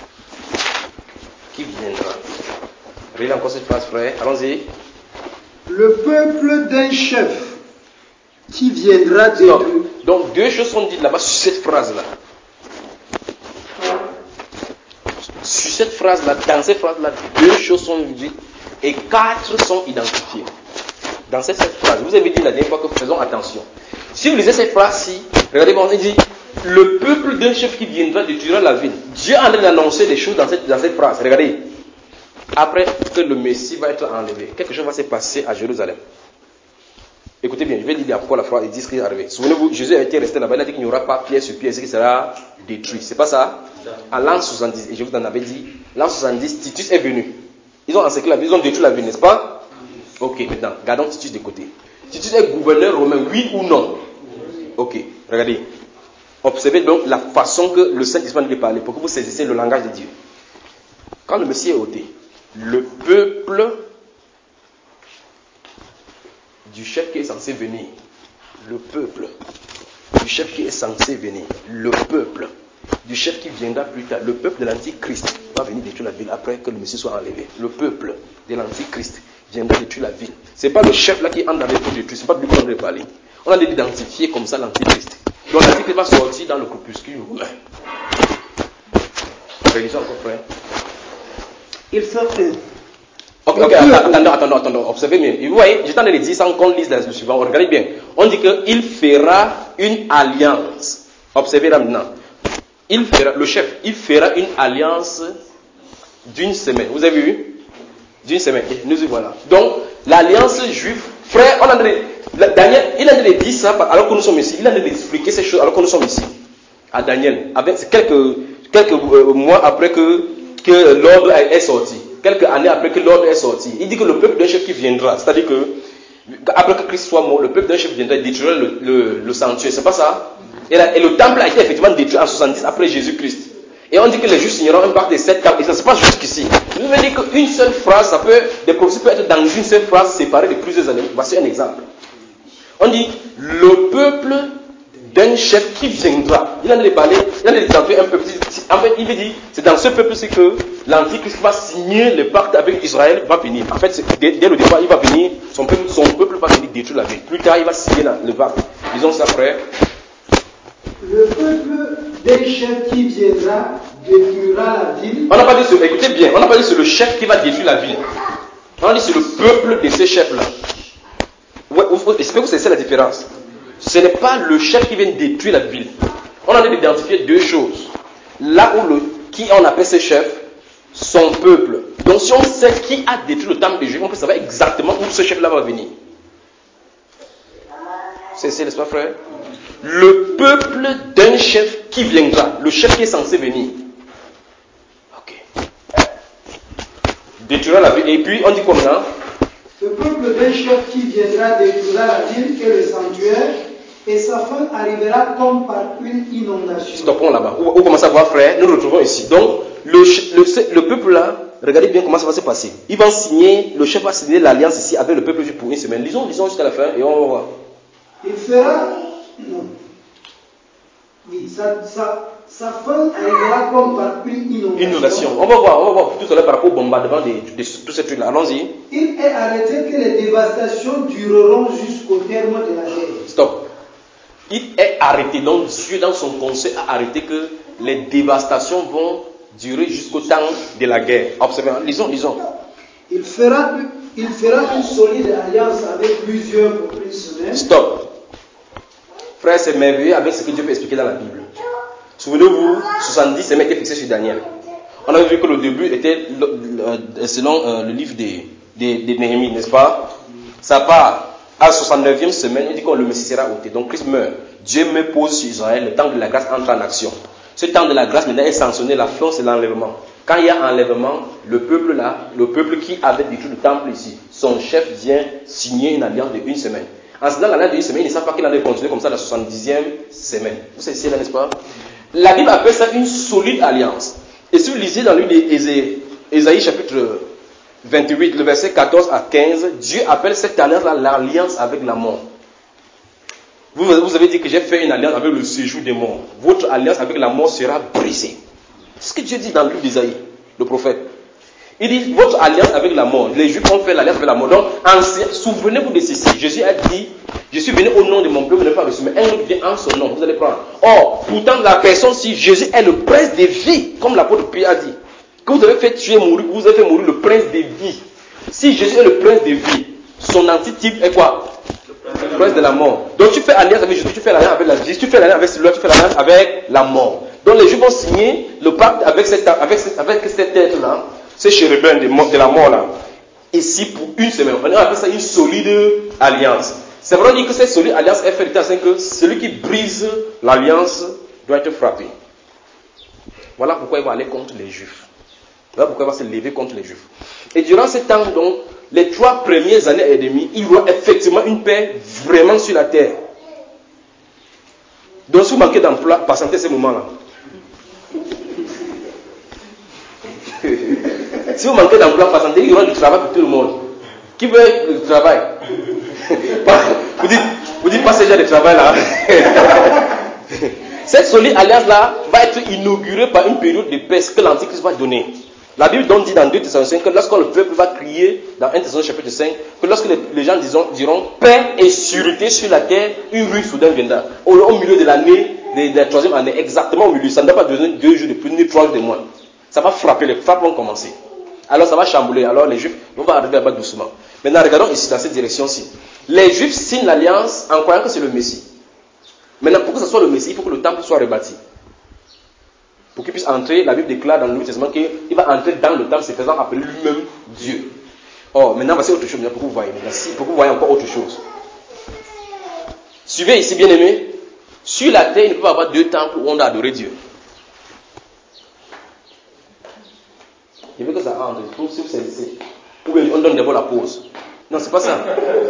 qui viendra. Regardez encore cette phrase, frère. Allons-y. Le peuple d'un chef qui viendra détruire. Donc, deux choses sont dites là-bas sur cette phrase-là. Sur cette phrase-là, dans cette phrase-là, deux choses sont dites et 4 sont identifiées. Dans cette phrase, vous avez dit la dernière fois que faisons attention. Si vous lisez cette phrase-ci, regardez, on dit le peuple d'un chef qui viendra détruire la ville. Dieu est en train d'annoncer des choses dans cette phrase. Regardez. Après que le Messie va être enlevé, quelque chose va se passer à Jérusalem. Écoutez bien, je vais lire pourquoi la phrase dit ce qui est arrivé. Souvenez-vous, Jésus a été resté là-bas, il a dit qu'il n'y aura pas pierre sur pierre, ce qui sera détruit. C'est pas ça? À l'an 70, et je vous en avais dit, l'an 70, Titus est venu. Ils ont encerclé la ville, ils ont détruit la ville, n'est-ce pas? Ok, maintenant, gardons Titus de côté. Titus est gouverneur romain, oui ou non? Ok, regardez. Observez donc la façon que le Saint-Esprit va parler pour que vous saisissiez le langage de Dieu. Quand le Messie est ôté, le peuple du chef qui est censé venir, le peuple du chef qui est censé venir, le peuple du chef qui viendra plus tard, le peuple de l'Antichrist va venir détruire la ville après que le Messie soit enlevé. Le peuple de l'Antichrist viendra détruire la ville. Ce n'est pas le chef là qui entre dans les pour détruire, ce n'est pas de lui qu'on doit parler. On a identifié comme ça l'Antichrist. Donc l'Antichrist va sortir dans le crépuscule. Religion encore, frère. Il fait. Ok, attendons, observez bien. Et vous voyez, j'étais en train de dire sans qu'on lise le suivant. Regardez bien. On dit qu'il fera une alliance. Observez là maintenant. Le chef, il fera une alliance d'une semaine. Vous avez vu? D'une semaine. Et nous y voilà. Donc, l'alliance juive, frère, Daniel, il a dit ça alors que nous sommes ici. Il a expliqué ces choses alors que nous sommes ici. À Daniel. Avec quelques mois après que l'ordre est sorti. Quelques années après que l'ordre est sorti. Il dit que le peuple d'un chef qui viendra. C'est-à-dire que, après que Christ soit mort, le peuple d'un chef viendra détruire le sanctuaire. C'est pas ça? Et le temple a été effectivement détruit en 70 après Jésus-Christ. Et on dit que les Juifs signeront un pacte de 7 tables. Et ça se passe jusqu'ici. Je veux dire qu'une seule phrase, des prophéties peuvent être dans une seule phrase séparée de plusieurs années. Voici un exemple. On dit, le peuple d'un chef qui viendra. Il en a parlé, il en a identifié un peu. En fait, il dit, c'est dans ce peuple c'est que l'Antichrist va signer le pacte avec Israël, va venir. En fait, dès le départ, il va venir, son peuple va venir détruire la ville. Plus tard, il va signer le pacte. Disons ça, frère. Le peuple des chefs qui viendra détruira la ville. On n'a pas dit, écoutez bien, on n'a pas dit c'est le chef qui va détruire la ville. On a dit c'est le peuple de ces chefs-là. Ouais, j'espère que c'est la différence. Ce n'est pas le chef qui vient détruire la ville. On en a identifié deux choses. Là où qui on appelle ce chef, son peuple. Donc si on sait qui a détruit le temple des Juifs, on peut savoir exactement où ce chef-là va venir. C'est, n'est-ce pas, frère? Le peuple d'un chef qui viendra, le chef qui est censé venir. Ok. Détruira la ville. Et puis on dit quoi maintenant? Le peuple d'un chef qui viendra détruira la ville et le sanctuaire, et sa fin arrivera comme par une inondation. Stoppons là-bas. Où commence à voir, frère? Nous nous retrouvons ici. Donc, le peuple là, regardez bien comment ça va se passer. Ils vont signer, le chef va signer l'alliance ici avec le peuple pour une semaine. Lisons jusqu'à la fin et on va voir. Il fera. Non. Oui, sa fin arrivera comme par une inondation. Inondation. On va voir tout à l'heure par rapport au bombardement de tous ces trucs-là. Allons-y. Il est arrêté que les dévastations dureront jusqu'au terme de la guerre. Stop. Il est arrêté. Donc Dieu dans son conseil a arrêté que les dévastations vont durer jusqu'au temps de la guerre. Observez. Lisons. Il fera une solide alliance avec plusieurs pour une semaine. Stop. Frère, c'est merveilleux avec ce que Dieu peut expliquer dans la Bible. Souvenez-vous, 70 semaines étaient fixées sur Daniel. On avait vu que le début était selon le livre de Néhémie, n'est-ce pas? Ça part à 69e semaine, il dit que le Messie sera ôté. Donc Christ meurt. Dieu me pose sur Israël, le temps de la grâce entre en action. Ce temps de la grâce maintenant est sanctionné, la fin c'est l'enlèvement. Quand il y a enlèvement, le peuple qui avait détruit le temple ici, son chef vient signer une alliance de 1 semaine. En signant l'alliance de 1 semaine, il ne savent pas qu'il allait continuer comme ça la 70e semaine. Vous savez, c'est là, n'est-ce pas? La Bible appelle ça une solide alliance. Et si vous lisez dans le livre d'Ésaïe chapitre 28, le verset 14 à 15, Dieu appelle cette alliance-là l'alliance avec la mort. Vous avez dit que j'ai fait une alliance avec le séjour des morts. Votre alliance avec la mort sera brisée. C'est ce que Dieu dit dans le livre d'Ésaïe, le prophète. Il dit, votre alliance avec la mort, les Juifs ont fait l'alliance avec la mort. Donc, souvenez-vous de ceci. Jésus a dit, je suis venu au nom de mon peuple, ne pas reçu, mais un autre vient en son nom, vous allez prendre. Or, pourtant, la personne, si Jésus est le prince des vies, comme l'apôtre Pierre a dit, que vous avez fait tuer, mourir, vous avez fait mourir le prince des vies. Si Jésus est le prince des vies, son antitype est quoi? Le prince de la mort. Donc, tu fais alliance avec Jésus, tu fais l'alliance avec la vie, tu fais l'alliance avec celui-là, tu fais l'alliance avec la mort. Donc, les Juifs vont signer le pacte avec cet être-là, ce chérubin de la mort là, ici pour 1 semaine. On appelle ça une solide alliance. C'est vrai dire que cette solide alliance est faite afin que celui qui brise l'alliance doit être frappé. Voilà pourquoi il va aller contre les Juifs. Voilà pourquoi il va se lever contre les Juifs. Et durant ce temps, donc, les 3 premières années et demie, il y aura effectivement une paix vraiment sur la terre. Donc si vous manquez d'emploi, patientez ces moments-là. Si vous manquez d'emploi, patientez, il y aura du travail pour tout le monde. Qui veut le travail? Vous dites pas ce genre de travail là. Cette solide alliance-là va être inaugurée par une période de paix que l'Antichrist va donner. La Bible donc dit dans 2 Thessaloniciens que lorsque le peuple va crier, dans 1 Thessaloniciens chapitre 5, que lorsque les gens diront paix et sûreté sur la terre, une rue soudaine viendra. Au milieu de l'année, de la 3e année, exactement au milieu, ça ne doit pas donner 2 jours de plus, ni 3 jours de moins. Ça va frapper, les frappes vont commencer. Alors ça va chambouler, alors les Juifs vont arriver là-bas doucement. Maintenant regardons ici, dans cette direction-ci. Les Juifs signent l'alliance en croyant que c'est le Messie. Maintenant pour que ce soit le Messie, il faut que le temple soit rebâti. Pour qu'il puisse entrer, la Bible déclare dans le Nouveau Testament qu'il va entrer dans le temple, se faisant appeler lui-même Dieu. Or, maintenant voici autre chose, pour que vous voyez. Pour que vous voyez encore autre chose. Suivez ici, bien aimé. Sur la terre, il ne peut pas avoir 2 temples où on a adoré Dieu. Je veux que ça entre. Si vous saisissez. Ou bien on donne d'abord la pause. Non, c'est pas ça.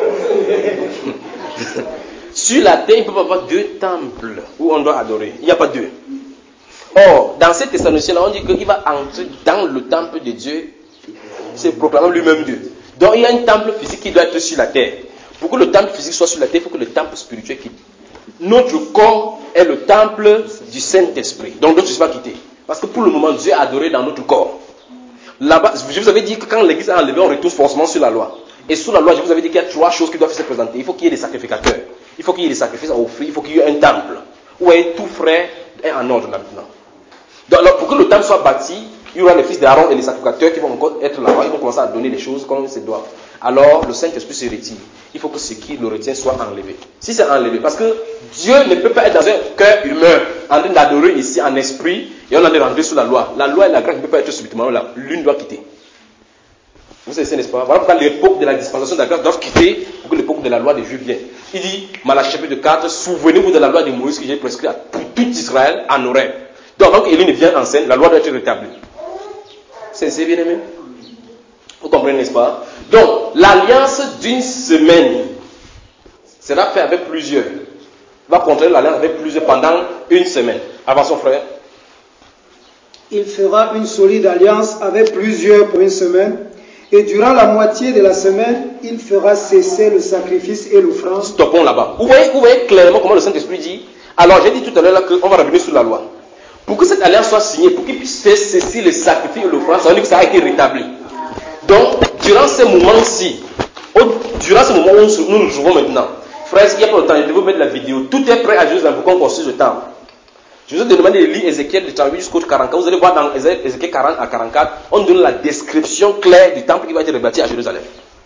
Sur la terre, il ne peut pas avoir 2 temples où on doit adorer. Il n'y a pas 2. Or, dans cette Thessaloniciens-là, on dit qu'il va entrer dans le temple de Dieu. C'est proclamant lui-même Dieu. Donc, il y a un temple physique qui doit être sur la terre. Pour que le temple physique soit sur la terre, il faut que le temple spirituel quitte. Notre corps est le temple du Saint-Esprit. Donc, notre ne va pas quitter. Parce que pour le moment, Dieu est adoré dans notre corps. Là-bas, je vous avais dit que quand l'église est enlevée, on retourne forcément sur la loi. Et sous la loi, je vous avais dit qu'il y a 3 choses qui doivent se présenter. Il faut qu'il y ait des sacrificateurs. Il faut qu'il y ait des sacrifices à offrir. Il faut qu'il y ait un temple. Où tout frais est en ordre maintenant. Donc, alors, pour que le temple soit bâti, il y aura les fils d'Aaron et les sacrificateurs qui vont encore être là-bas. Ils vont commencer à donner les choses comme ils se doivent. alors le Saint-Esprit se retire. Il faut que ce qui le retient soit enlevé. Si c'est enlevé, parce que Dieu ne peut pas être dans un cœur humain, en train d'adorer ici en esprit, et on a de rentrer sous la loi. La loi et la grâce ne peuvent pas être subitement là. L'une doit quitter. Vous savez, n'est-ce pas? Voilà pourquoi l'époque de la dispensation de la grâce doit quitter pour que l'époque de la loi de Dieu vienne. Il dit, Malachie chapitre 4, souvenez-vous de la loi de Moïse que j'ai prescrite pour tout Israël en Horeb. Donc, quand Élie vient en scène, la loi doit être rétablie. C'est bien aimé? Vous comprenez, n'est-ce pas? Donc, l'alliance d'une semaine sera faite avec plusieurs. Il va contraire l'alliance avec plusieurs pendant une semaine. Avançons, frère. Il fera une solide alliance avec plusieurs pour une semaine. Et durant la moitié de la semaine, il fera cesser le sacrifice et l'offrande. Stoppons là-bas. Vous voyez clairement comment le Saint-Esprit dit. Alors, j'ai dit tout à l'heure qu'on va revenir sur la loi. Pour que cette alliance soit signée, pour qu'il puisse faire cesser le sacrifice et l'offrande, ça veut dire que ça a été rétabli. Donc, durant ces moments-ci, durant ce moment où nous nous trouvons maintenant, frères, il n'y a pas de temps, je vais vous mettre la vidéo. Tout est prêt à Jérusalem pour qu'on construise le temple. Je vous ai demandé de lire Ézéchiel de 38 jusqu'au 44. Vous allez voir dans Ézéchiel 40 à 44, on donne la description claire du temple qui va être rebâti à Jérusalem.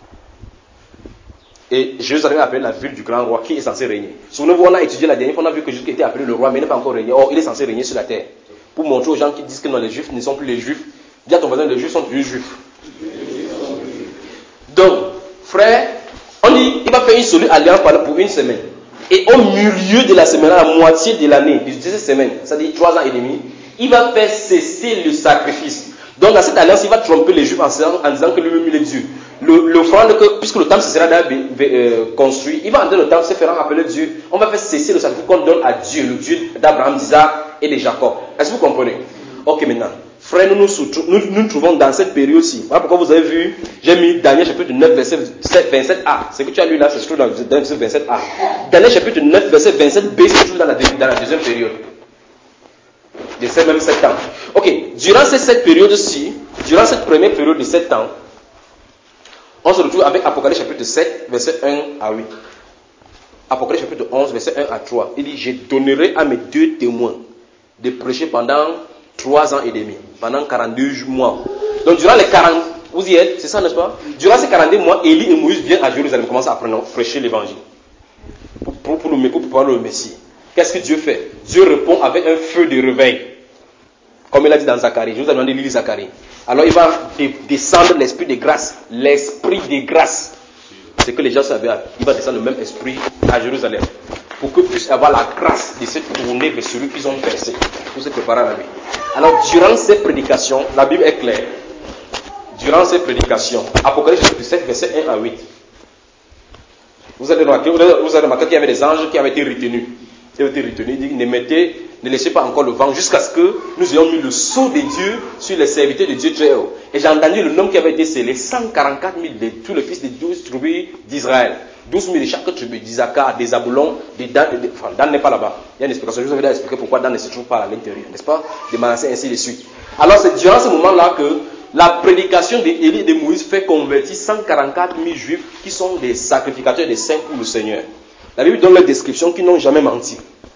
Et Jérusalem est appelée la ville du grand roi qui est censé régner. Souvenez-vous, on a étudié la dernière fois, on a vu que Jésus était appelé le roi, mais il n'est pas encore régné. Or, il est censé régner sur la terre. Pour montrer aux gens qui disent que non, les juifs ne sont plus les juifs. Dis à ton voisin, les juifs sont plus juifs. Donc, frère, on dit, il va faire une solide alliance pour une semaine. Et au milieu de la semaine, à la moitié de l'année, de cette semaine, c'est-à-dire 3 ans et demi, il va faire cesser le sacrifice. Donc dans cette alliance, il va tromper les Juifs en disant que lui-même il est Dieu. L'offrande, puisque le temple sera construit, il va entrer le temple se faire rappeler Dieu. On va faire cesser le sacrifice qu'on donne à Dieu, le Dieu d'Abraham, d'Isaac et de Jacob. Est-ce que vous comprenez? Ok, maintenant. Frère, nous nous trouvons dans cette période-ci. Voilà pourquoi vous avez vu, j'ai mis Daniel chapitre 9, verset 27a. Ce que tu as lu là, c'est trouve dans le verset 27a. Daniel chapitre 9, verset 27b, se trouve dans la deuxième période. De ces mêmes 7 ans. Ok, durant ces 7 périodes-ci, durant cette première période de 7 ans, on se retrouve avec Apocalypse chapitre 7, verset 1 à 8. Apocalypse chapitre 11, verset 1 à 3. Il dit, je donnerai à mes 2 témoins de prêcher pendant 3 ans et demi, pendant 42 mois. Donc durant les 40, vous y êtes, c'est ça, n'est-ce pas? Durant ces 42 mois, Élie et Moïse viennent à Jérusalem, commencent à prêcher l'évangile. Pour parler le Messie. Qu'est-ce que Dieu fait? Dieu répond avec un feu de réveil. Comme il a dit dans Zacharie, je vous ai demandé de lire Zacharie. Alors il va descendre l'esprit de grâce. L'esprit de grâce. C'est que les gens savaient, il va descendre le même esprit à Jérusalem. Pour qu'ils puissent avoir la grâce de se tourner vers celui qu'ils ont versé. Pour se préparer à la vie. Alors durant ces prédications, la Bible est claire. Durant ces prédications, Apocalypse chapitre 7, verset 1 à 8. Vous avez remarqué qu'il y avait des anges qui avaient été retenus. Il dit, ne laissez pas encore le vent jusqu'à ce que nous ayons mis le sceau de Dieu sur les serviteurs de Dieu très haut. Et j'ai entendu le nom qui avait été scellé, 144 000 de tous les fils des 12 tribus d'Israël. 12 000 de chaque tribu, d'Isaac, des Zabulon, des Dan, enfin Dan n'est pas là-bas. Il y a une explication, je vous avais expliqué pourquoi Dan ne se trouve pas à l'intérieur, n'est-ce pas? Des Manassés, ainsi de suite. Alors c'est durant ce moment-là que la prédication d'Élie et de Moïse fait convertir 144 000 juifs qui sont des sacrificateurs des saints pour le Seigneur. La Bible donne leur description qui n'ont jamais menti.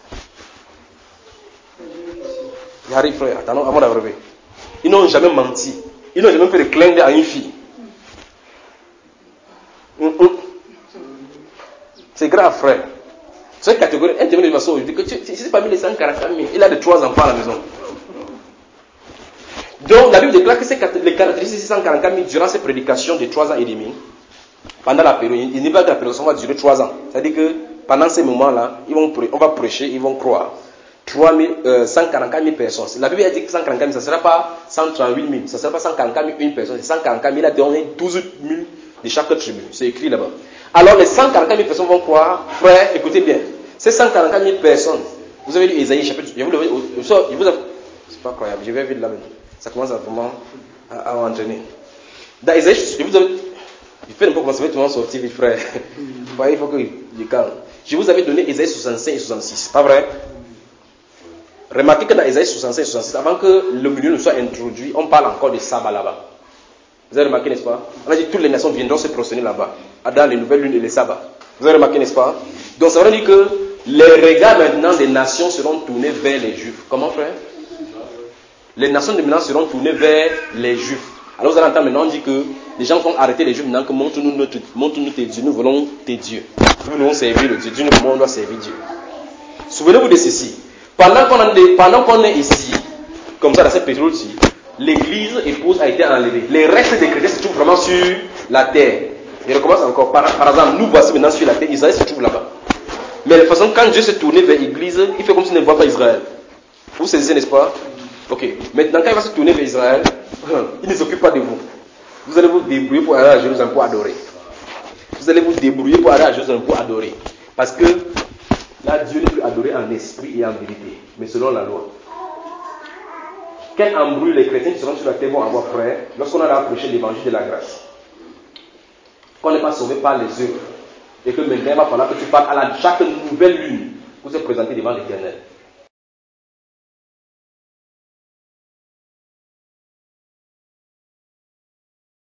J'arrive, frère, attends, avant d'arriver. Ils n'ont jamais menti. Ils n'ont jamais fait de clin d'œil à une fille. C'est grave, frère. Cette catégorie, un témoin de ma soeur, je dis que c'est parmi les 144 000, il a de 3 enfants à la maison. Donc, la Bible déclare que les caractéristiques de 144 000 durant ces prédications de 3 ans et demi, pendant la période, il n'y a pas que la prédication va durer 3 ans. C'est-à-dire que pendant ces moments-là, on va prêcher, ils vont croire. 144 000 personnes. La Bible a dit que 144 000, ça ne sera pas 138 000, ça ne sera pas 144 000 une personne, c'est 144 000, il a donné 12 000 de chaque tribu. C'est écrit là-bas. Alors les 144 000 personnes vont croire, frère, écoutez bien, ces 144 000 personnes, vous avez lu Ésaïe chapitre, c'est pas croyable, je vais vite là-bas. Ça commence à vraiment à entraîner. Dans Ésaïe, il fait un peu commencer, tout le monde sortir vite, frère. Il faut qu'il calme. Je vous avais donné Ésaïe 65 et 66, pas vrai? Remarquez que dans Ésaïe 65 et 66, avant que le milieu ne soit introduit, on parle encore de sabbat là-bas. Vous avez remarqué, n'est-ce pas? On a dit que toutes les nations viendront se prosterner là-bas, dans les nouvelles lunes et les sabbats. Vous avez remarqué, n'est-ce pas? Donc ça veut dire que les regards maintenant des nations seront tournés vers les Juifs. Comment, frère? Les nations de maintenant seront tournées vers les Juifs. Alors vous allez entendre maintenant, on dit que les gens vont arrêter les Juifs maintenant que montre-nous tes dieux, nous voulons tes dieux. Nous voulons servir le Dieu, Dieu nous on doit servir Dieu. Souvenez-vous de ceci. Pendant qu'on est ici, comme ça dans cette période-ci, l'église épouse a été enlevée. Les restes des chrétiens se trouvent vraiment sur la terre. Et je recommence encore. Par exemple, nous voici maintenant sur la terre, Israël se trouve là-bas. Mais de toute façon, quand Dieu s'est tourné vers l'église, il fait comme s'il ne voit pas Israël. Vous saisissez, n'est-ce pas? Ok. Maintenant, quand il va se tourner vers Israël, il ne s'occupe pas de vous. Vous allez vous débrouiller pour aller à Jérusalem pour adorer. Vous allez vous débrouiller pour aller à Jérusalem pour adorer. Parce que là, Dieu n'est plus adoré en esprit et en vérité, mais selon la loi. Quel embrouille les chrétiens qui seront sur la terre vont avoir, frère, lorsqu'on a approché l'évangile de la grâce. Qu'on n'est pas sauvé par les œuvres. Et que maintenant, il va falloir que tu parles à chaque nouvelle lune pour se présenter devant l'Éternel.